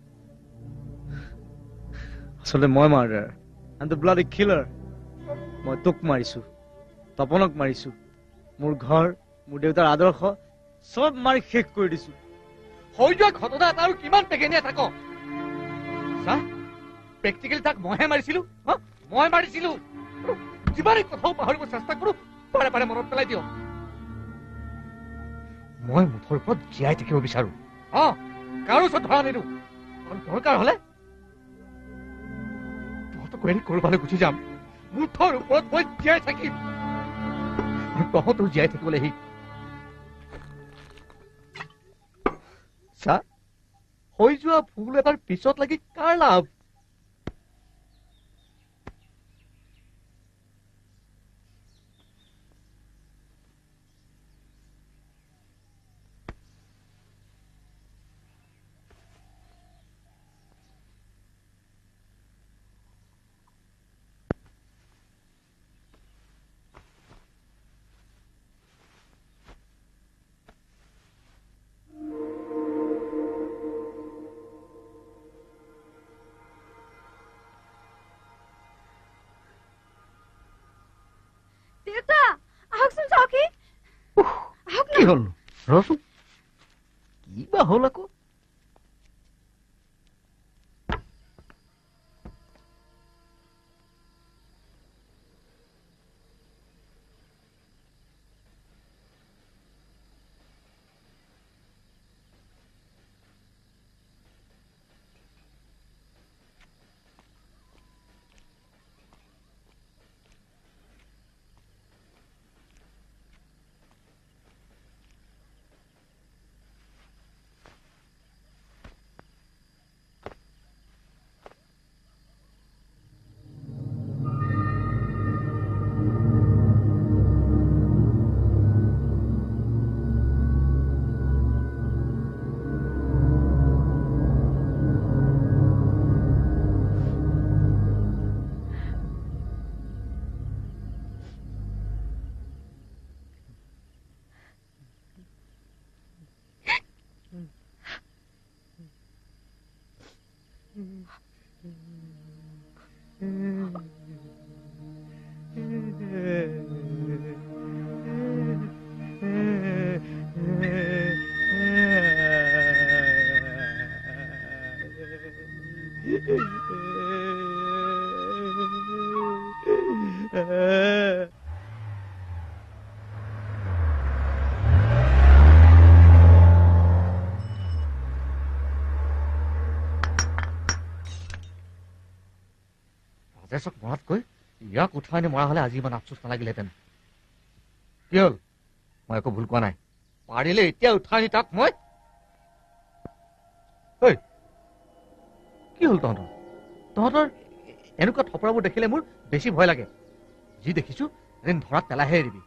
আচলতে মই murder I am the bloody killer মই তোক মাৰিছো তপনক মাৰিছো মোৰ ঘৰ মোৰ দেউতাৰ আদৰ্শ সব মাৰি শেষ কৰি দিছো হৈ যোৱা ঘটনা এটা আৰু কিমান পেগেনিয়া থাক চা প্ৰেক্টিকেলি তাক মইহে মাৰিছিলো মই মাৰিছিলো যিমানে কথাও পাহৰিব চেষ্টা কৰো পাৰে পাৰে মনত পেলাই দিয় মই মুঠৰ ওপৰত জীয়াই থাকিব বিচাৰো অ কাৰো ওচৰত ধৰা নিদিওঁ আৰু দৰকাৰ হলে তহঁতক এৰি কৰবালৈ গুচি যাম মুঠৰ ওপৰত মই জীয়াই থাকিম তহঁতো জীয়াই থাকিবলৈ সি চা হৈ যোৱা ভুল এটাৰ পিছত লাগি কাৰ লাভ কি হল ৰচোন কিবা হল আকৌ ৰাজেশক মৰাতকৈ ইয়াক উঠাই আনি মৰা হলে আজি ইমান আফচোচ নালাগিলেহেঁতেন। কি হল? মই একো ভুল কোৱা নাই। পাৰিলে এতিয়া উঠাই আনি তাক মই কি হল তহঁতৰ? তহঁতৰ এনেকুৱা থপৰাবোৰ দেখিলে মোৰ বেছি ভয় লাগে। যি দেখিছো এদিন ধৰাত পেলাইহে এৰিবি।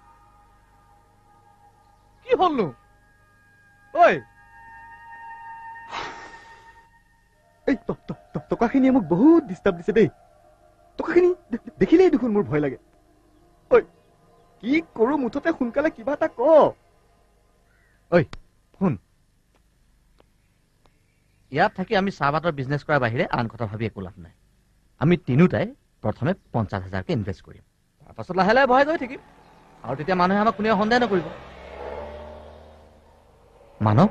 কি হলনো? ঐ এই টকাখিনিয়ে মোক বহুত ডিষ্টাৰ্ব দিছে দেই। টকাখিনি দেখিলেই দেখোন মোৰ ভয় লাগে। ঐ কি কৰো? মুঠতে সোনকালে কিবা এটা ক। ঐ শুন, ইয়াত থাকি আমি চাহপাতৰ বিজনেছ কৰাৰ বাহিৰে আন কথা ভাবি একো লাভ নাই। আমি তিনিওটাই প্ৰথমে পঞ্চাছ হাজাৰকে ইনভেষ্ট কৰিম, তাৰপাছত লাহে লাহে বঢ়াই গৈ থাকিম, আৰু তেতিয়া মানুহে আমাক কোনেও সন্দেহ নকৰিব। মানৱ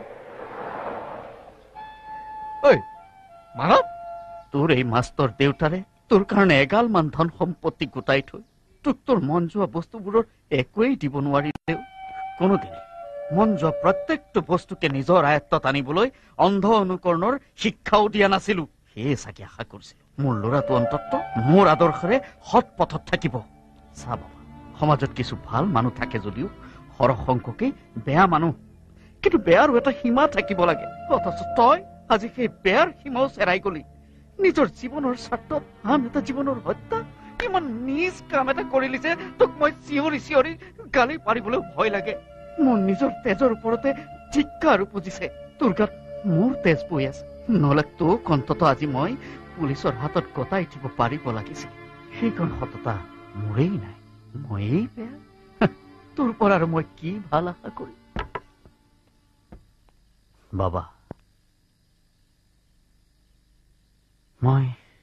ঐ মানৱ, তোৰ এই মাষ্টৰ দেউতাৰে তোৰ কাৰণে এগাল মান ধন সম্পত্তি গোটাই থৈ তোক তোৰ মন যোৱা বস্তুবোৰৰ একোৱেই দিব নোৱাৰিলেও কোনোদিনে মন যোৱা প্ৰত্যেকটো বস্তুকে নিজৰ আয়ত্তত আনিবলৈ অন্ধ অনুকৰণৰ শিক্ষাও দিয়া নাছিলো। সেয়ে চাগে আশা কৰিছিলো মোৰ ল'ৰাটো অন্তত মোৰ আদৰ্শৰে সৎ পথত থাকিব। চা বাবা, সমাজত কিছু ভাল মানুহ থাকে যদিও সৰহসংখ্যকেই বেয়া মানুহ। কিন্তু বেয়াৰো এটা সীমা থাকিব লাগে। অথচ তই আজি সেই বেয়াৰ সীমাও চেৰাই গলি। নিজৰ জীৱনৰ স্বাৰ্থত আন এটা জীৱনৰ হত্যা। ইমান নিজ কাম এটা কৰিলি যে তোক মই চিঞৰি চিঞৰি গালি পাৰিবলৈ ভয় লাগে। মোৰ নিজৰ তেজৰ ওপৰতে ধিক্কাৰ পুজিছে। তোৰ গাত মোৰ তেজ বৈ আছে, নহলে তোক অন্তত আজি মই পুলিচৰ হাতত গতাই দিব পাৰিব লাগিছিল। সেইখন সততা মোৰেই নাই, ময়েই বেয়া। তোৰ পৰা আৰু মই কি ভাল আশা কৰিম? বাবা, মই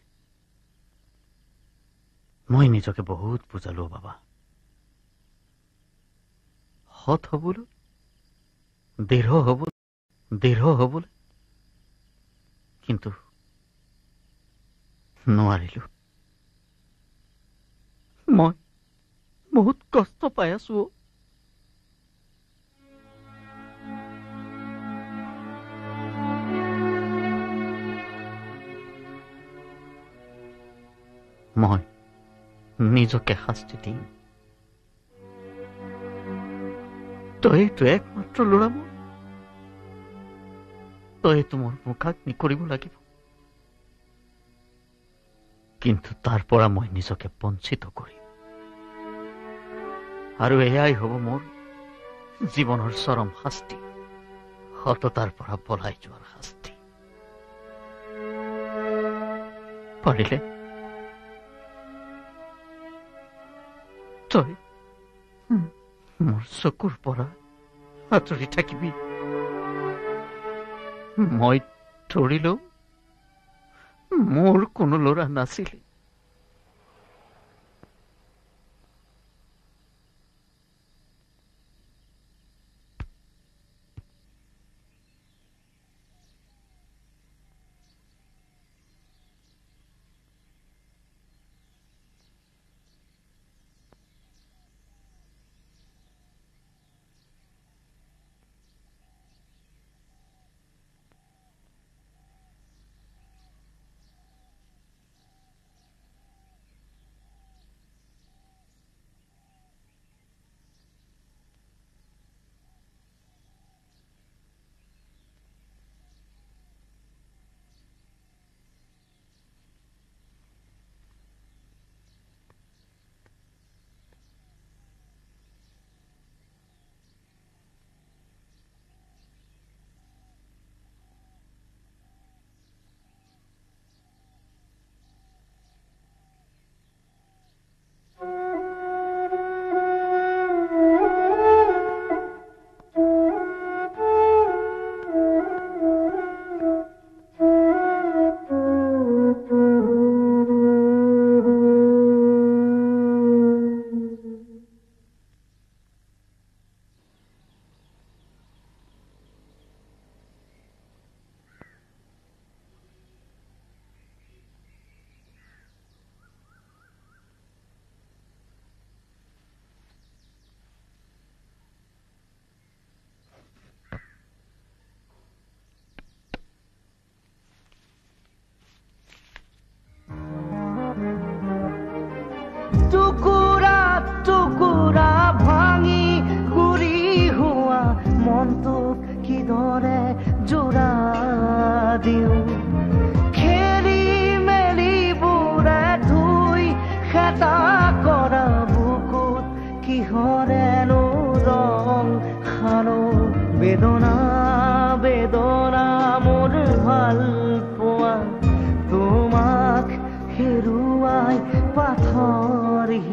মই নিজকে বহুত বুজালো বাবা। সৎ হবলৈ, দৃঢ় হবলৈ দৃঢ় হবলৈ কিন্তু নোৱাৰিলো। মই বহুত কষ্ট পাই আছো। মই নিজকে শাস্তি দিম। তইতো একমাত্ৰ ল'ৰা মোৰ, তইতো মোৰ মুখাগ্নি কৰিব লাগিব। কিন্তু তাৰ পৰা মই নিজকে বঞ্চিত কৰিম, আৰু এয়াই হ'ব মোৰ জীৱনৰ চৰম শাস্তি, সততাৰ পৰা পলাই যোৱাৰ শাস্তি। পাৰিলে তই মোৰ চকুৰ পৰা আঁতৰি থাকিবি। মই ধৰিলো মোৰ কোনো ল'ৰা নাছিল।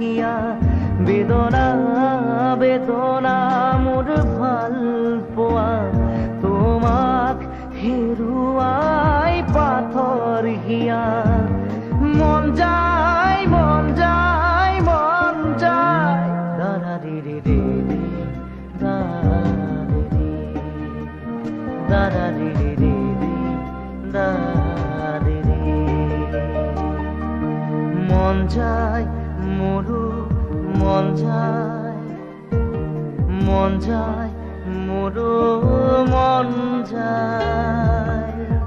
হিয়া বেদনা বেদনা মোৰ ভাল পোৱা তোমাক হেৰুৱাই পাথৰ হিয়া মন যায় মন যায় মন যায় দাদা ৰে ৰে ৰে দাদা ৰে ৰে ৰে দাদা ৰে ৰে মন যায় মোৰো মন যায় মন যায় মোৰো মন যায়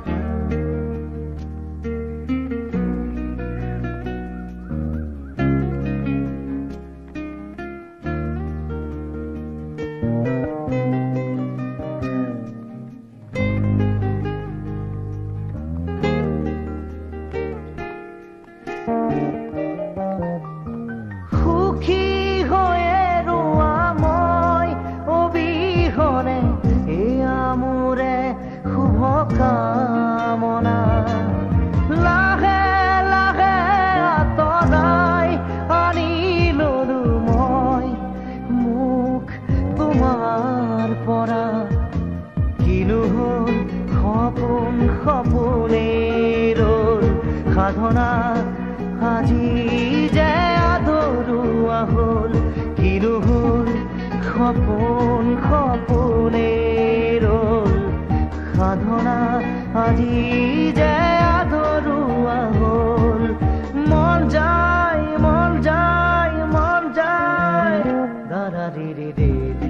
কামনা লাহে লাহে আঁতৰাই আনিললো মই মুখ তোমাৰ পৰা কিনো হ'ল সপোন সপোনে ৰল সাধনা আজি যে আধৰুৱা হ'ল কিনো হ'ল সপোন সপোনে ৰল সাধনা আজি যে আধৰুৱা হ'ল মন যায় মন যায় মন যায় দাদা ৰে ৰে ৰে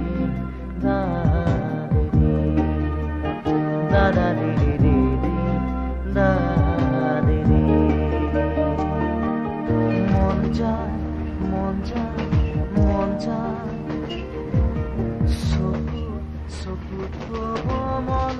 দাদা ৰে ৰে ৰে দাদা ৰে ৰে মন যায় মন যায় মন যায় চকু চকু থব মন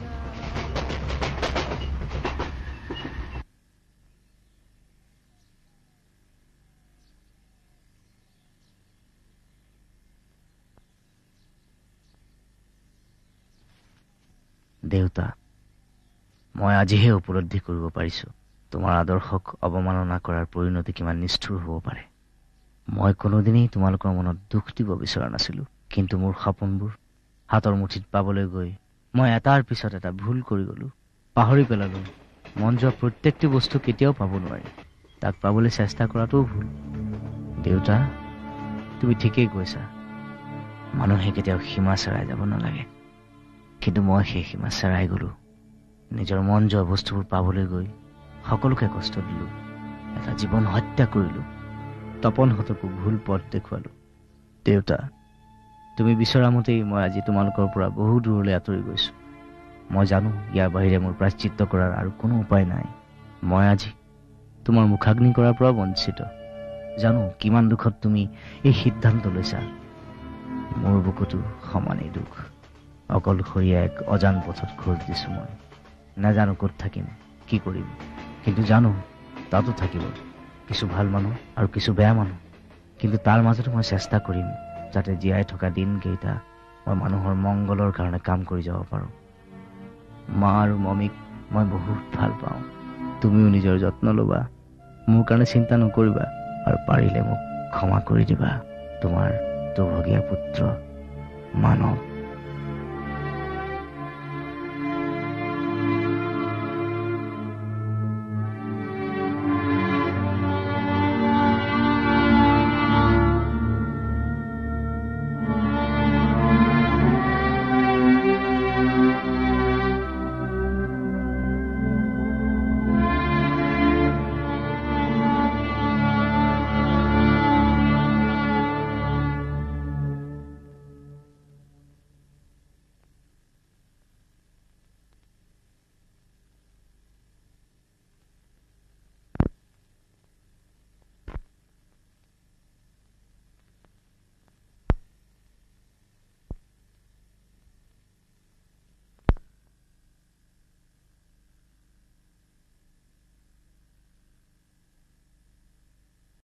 দেউতা মই আজিহে উপলব্ধি কৰিব পাৰিছো তোমাৰ আদৰ্শক অৱমাননা কৰাৰ পৰিণতি কিমান নিষ্ঠুৰ হ'ব পাৰে মই কোনোদিনেই তোমালোকৰ মনত দুখ দিব বিচৰা নাছিলো কিন্তু মোৰ সপোনবোৰ হাতৰ মুঠিত পাবলৈ গৈ মই এটাৰ পিছত এটা ভুল কৰি গলো পাহৰি পেলালো মন যোৱা প্ৰত্যেকটি বস্তু কেতিয়াও পাব নোৱাৰি তাক পাবলৈ চেষ্টা কৰাটোও ভুল দেউতা তুমি ঠিকেই কৈছা মানুহে কেতিয়াও সীমা চেৰাই যাব নালাগে কিন্তু মই সেই সীমা চেৰাই গলো নিজৰ মন যোৱা বস্তুবোৰ পাবলৈ গৈ সকলোকে কষ্ট দিলো এটা জীৱন হত্যা কৰিলো তপনহঁতকো ভুল পথ দেখুৱালো দেউতা তুমি বিচৰা মতেই মই আজি তোমালোকৰ পৰা বহু দূৰলৈ আঁতৰি গৈছো মই জানো ইয়াৰ বাহিৰে মোৰ প্ৰায়শ্চিত্ত কৰাৰ আৰু কোনো উপায় নাই মই আজি তোমাৰ মুখাগ্নি কৰাৰ পৰা বঞ্চিত জানো কিমান দুখত তুমি এই সিদ্ধান্ত লৈছা মোৰ বুকুতো সমানেই দুখ অকলশৰীয়া এক অজান পথত খোজ দিছো মই নাজানো ক'ত থাকিম কি কৰিম কিন্তু জানো তাতো থাকিব কিছু ভাল মানুহ আৰু কিছু বেয়া মানুহ কিন্তু তাৰ মাজতে মই চেষ্টা কৰিম যাতে জীয়াই থকা দিনকেইটা মই মানুহৰ মংগলৰ কাৰণে কাম কৰি যাব পাৰোঁ মা আৰু মমিক মই বহুত ভাল পাওঁ তুমিও নিজৰ যত্ন ল'বা মোৰ কাৰণে চিন্তা নকৰিবা আৰু পাৰিলে মোক ক্ষমা কৰি দিবা তোমাৰ দুৰ্ভগীয়া পুত্ৰ মানৱ